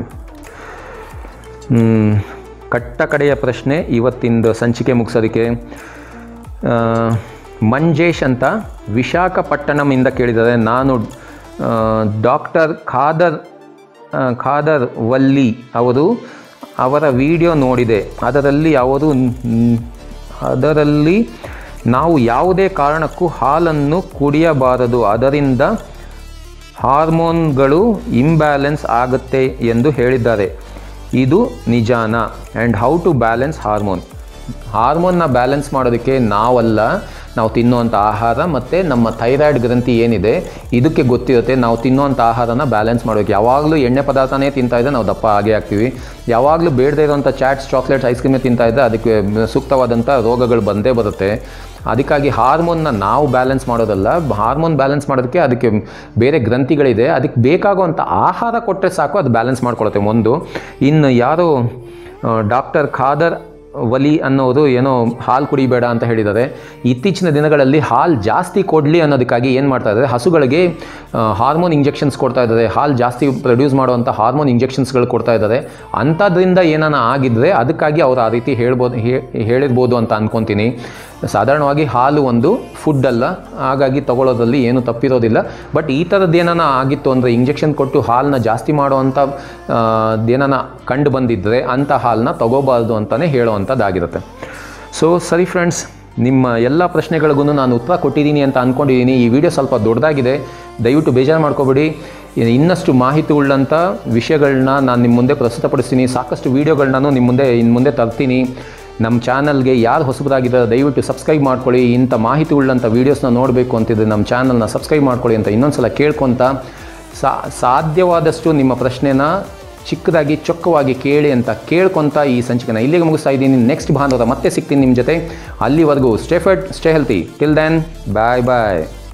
ಕಟ್ಟ ಕಡೆಯ ಪ್ರಶ್ನೆ ಇವತ್ತಿಂದು ಸಂಚಿಕೆ ಮುಗಿಸೋದಕ್ಕೆ. ಮಂಜೇಶ್ ಅಂತ ವಿಶಾಖಪಟ್ಟಣಮಿಂದ ಕೇಳಿದ್ದಾರೆ. ನಾನು ಡಾಕ್ಟರ್ ಖಾದರ್ ಖಾದರ್ ವಲ್ಲಿ ಅವರು ಅವರ ವಿಡಿಯೋ ನೋಡಿದೆ. ಅದರಲ್ಲಿ ಅವರು ಅದರಲ್ಲಿ ನಾವು ಯಾವುದೇ ಕಾರಣಕ್ಕೂ ಹಾಲನ್ನು ಕುಡಿಯಬಾರದು, ಅದರಿಂದ ಹಾರ್ಮೋನ್ಗಳು ಇಂಬ್ಯಾಲೆನ್ಸ್ ಆಗುತ್ತೆ ಎಂದು ಹೇಳಿದ್ದಾರೆ. ಇದು ನಿಜಾನಾ? And how to balance hormone? ಹಾರ್ಮೋನ್ನ ಬ್ಯಾಲೆನ್ಸ್ ಮಾಡೋದಕ್ಕೆ ನಾವಲ್ಲ, ನಾವು ತಿನ್ನುವಂಥ ಆಹಾರ ಮತ್ತು ನಮ್ಮ ಥೈರಾಯ್ಡ್ ಗ್ರಂಥಿ ಏನಿದೆ ಇದಕ್ಕೆ ಗೊತ್ತಿರುತ್ತೆ. ನಾವು ತಿನ್ನುವಂಥ ಆಹಾರನ ಬ್ಯಾಲೆನ್ಸ್ ಮಾಡೋಕ್ಕೆ. ಯಾವಾಗಲೂ ಎಣ್ಣೆ ಪದಾರ್ಥನೇ ತಿಂತಾ ಇದ್ದರೆ ನಾವು ದಪ್ಪ ಆಗೇ ಆಗ್ತೀವಿ. ಯಾವಾಗಲೂ ಬೇಡದೇ ಇರೋಂಥ ಚಾಟ್ಸ್, ಚಾಕ್ಲೇಟ್ಸ್, ಐಸ್ ಕ್ರೀಮೇ ತಿಂತಾ ಇದ್ದರೆ ಅದಕ್ಕೆ ಸೂಕ್ತವಾದಂಥ ರೋಗಗಳು ಬಂದೇ ಬರುತ್ತೆ. ಅದಕ್ಕಾಗಿ ಹಾರ್ಮೋನ್ನ ನಾವು ಬ್ಯಾಲೆನ್ಸ್ ಮಾಡೋದಲ್ಲ. ಹಾರ್ಮೋನ್ ಬ್ಯಾಲೆನ್ಸ್ ಮಾಡೋದಕ್ಕೆ ಅದಕ್ಕೆ ಬೇರೆ ಗ್ರಂಥಿಗಳಿದೆ, ಅದಕ್ಕೆ ಬೇಕಾಗುವಂಥ ಆಹಾರ ಕೊಟ್ಟರೆ ಸಾಕು, ಅದು ಬ್ಯಾಲೆನ್ಸ್ ಮಾಡ್ಕೊಳುತ್ತೆ ಒಂದು. ಇನ್ನು ಯಾರೋ ಡಾಕ್ಟರ್ ಖಾದರ್ ವಲಿ ಅನ್ನೋದು ಏನೋ ಹಾಲು ಕುಡಿಬೇಡ ಅಂತ ಹೇಳಿದ್ದಾರೆ. ಇತ್ತೀಚಿನ ದಿನಗಳಲ್ಲಿ ಹಾಲು ಜಾಸ್ತಿ ಕೊಡಲಿ ಅನ್ನೋದಕ್ಕಾಗಿ ಏನು ಮಾಡ್ತಾ ಇದ್ದಾರೆ, ಹಸುಗಳಿಗೆ ಹಾರ್ಮೋನ್ ಇಂಜೆಕ್ಷನ್ಸ್ ಕೊಡ್ತಾ ಇದ್ದಾರೆ. ಹಾಲು ಜಾಸ್ತಿ ಪ್ರೊಡ್ಯೂಸ್ ಮಾಡುವಂಥ ಹಾರ್ಮೋನ್ ಇಂಜೆಕ್ಷನ್ಸ್ಗಳು ಕೊಡ್ತಾ ಇದ್ದಾರೆ. ಅಂಥದ್ರಿಂದ ಏನಾನ ಆಗಿದ್ದರೆ ಅದಕ್ಕಾಗಿ ಅವರು ಆ ರೀತಿ ಹೇಳ್ಬೋದು ಹೇಳಿರ್ಬೋದು ಅಂತ ಅಂದ್ಕೊತೀನಿ. ಸಾಧಾರಣವಾಗಿ ಹಾಲು ಒಂದು ಫುಡ್ ಅಲ್ಲ, ಹಾಗಾಗಿ ತಗೊಳ್ಳೋದ್ರಲ್ಲಿ ಏನು ತಪ್ಪಿರೋದಿಲ್ಲ. ಬಟ್ ಈ ಥರದ್ದು ಏನಾನ ಆಗಿತ್ತು ಅಂದರೆ, ಇಂಜೆಕ್ಷನ್ ಕೊಟ್ಟು ಹಾಲನ್ನ ಜಾಸ್ತಿ ಮಾಡುವಂಥ ಏನಾನ ಕಂಡು ಬಂದಿದ್ದರೆ ಅಂಥ ಹಾಲನ್ನ ತಗೋಬಾರ್ದು ಅಂತಲೇ ಹೇಳುವಂಥದ್ದಾಗಿರುತ್ತೆ. ಸೊ ಸರಿ ಫ್ರೆಂಡ್ಸ್, ನಿಮ್ಮ ಎಲ್ಲ ಪ್ರಶ್ನೆಗಳಿಗೂ ನಾನು ಉತ್ತರ ಕೊಟ್ಟಿದ್ದೀನಿ ಅಂತ ಅಂದ್ಕೊಂಡಿದ್ದೀನಿ. ಈ ವಿಡಿಯೋ ಸ್ವಲ್ಪ ದೊಡ್ಡದಾಗಿದೆ, ದಯವಿಟ್ಟು ಬೇಜಾರು ಮಾಡ್ಕೋಬೇಡಿ. ಇನ್ನಷ್ಟು ಮಾಹಿತಿ ಉಳ್ಳಂಥ ವಿಷಯಗಳನ್ನ ನಾನು ನಿಮ್ಮ ಮುಂದೆ ಪ್ರಸ್ತುತಪಡಿಸ್ತೀನಿ. ಸಾಕಷ್ಟು ವೀಡಿಯೋಗಳನ್ನೂ ನಿಮ್ಮ ಮುಂದೆ ಇನ್ನು ಮುಂದೆ ತರ್ತೀನಿ. ನಮ್ಮ ಚಾನಲ್ಗೆ ಯಾರು ಹೊಸಬರಾಗಿದ್ದಾರೆ ದಯವಿಟ್ಟು ಸಬ್ಸ್ಕ್ರೈಬ್ ಮಾಡ್ಕೊಳ್ಳಿ. ಇಂಥ ಮಾಹಿತಿ ಉಳ್ಳಂಥ ವೀಡಿಯೋಸ್ನ ನೋಡಬೇಕು ಅಂತಿದ್ರೆ ನಮ್ಮ ಚಾನಲ್ನ ಸಬ್ಸ್ಕ್ರೈಬ್ ಮಾಡ್ಕೊಳ್ಳಿ ಅಂತ ಇನ್ನೊಂದು ಸಲ ಕೇಳ್ಕೊತ, ಸಾಧ್ಯವಾದಷ್ಟು ನಿಮ್ಮ ಪ್ರಶ್ನೆನ ಚಿಕ್ಕದಾಗಿ ಚೊಕ್ಕವಾಗಿ ಕೇಳಿ ಅಂತ ಕೇಳ್ಕೊತ ಈ ಸಂಚಿಕೆನ ಇಲ್ಲಿಗೆ ಮುಗಿಸ್ತಾ ಇದ್ದೀನಿ. ನೆಕ್ಸ್ಟ್ ಭಾನುವಾರ ಮತ್ತೆ ಸಿಗ್ತೀನಿ ನಿಮ್ಮ ಜೊತೆ. ಅಲ್ಲಿವರೆಗೂ stay fit, stay healthy. Till then, bye ಬಾಯ್.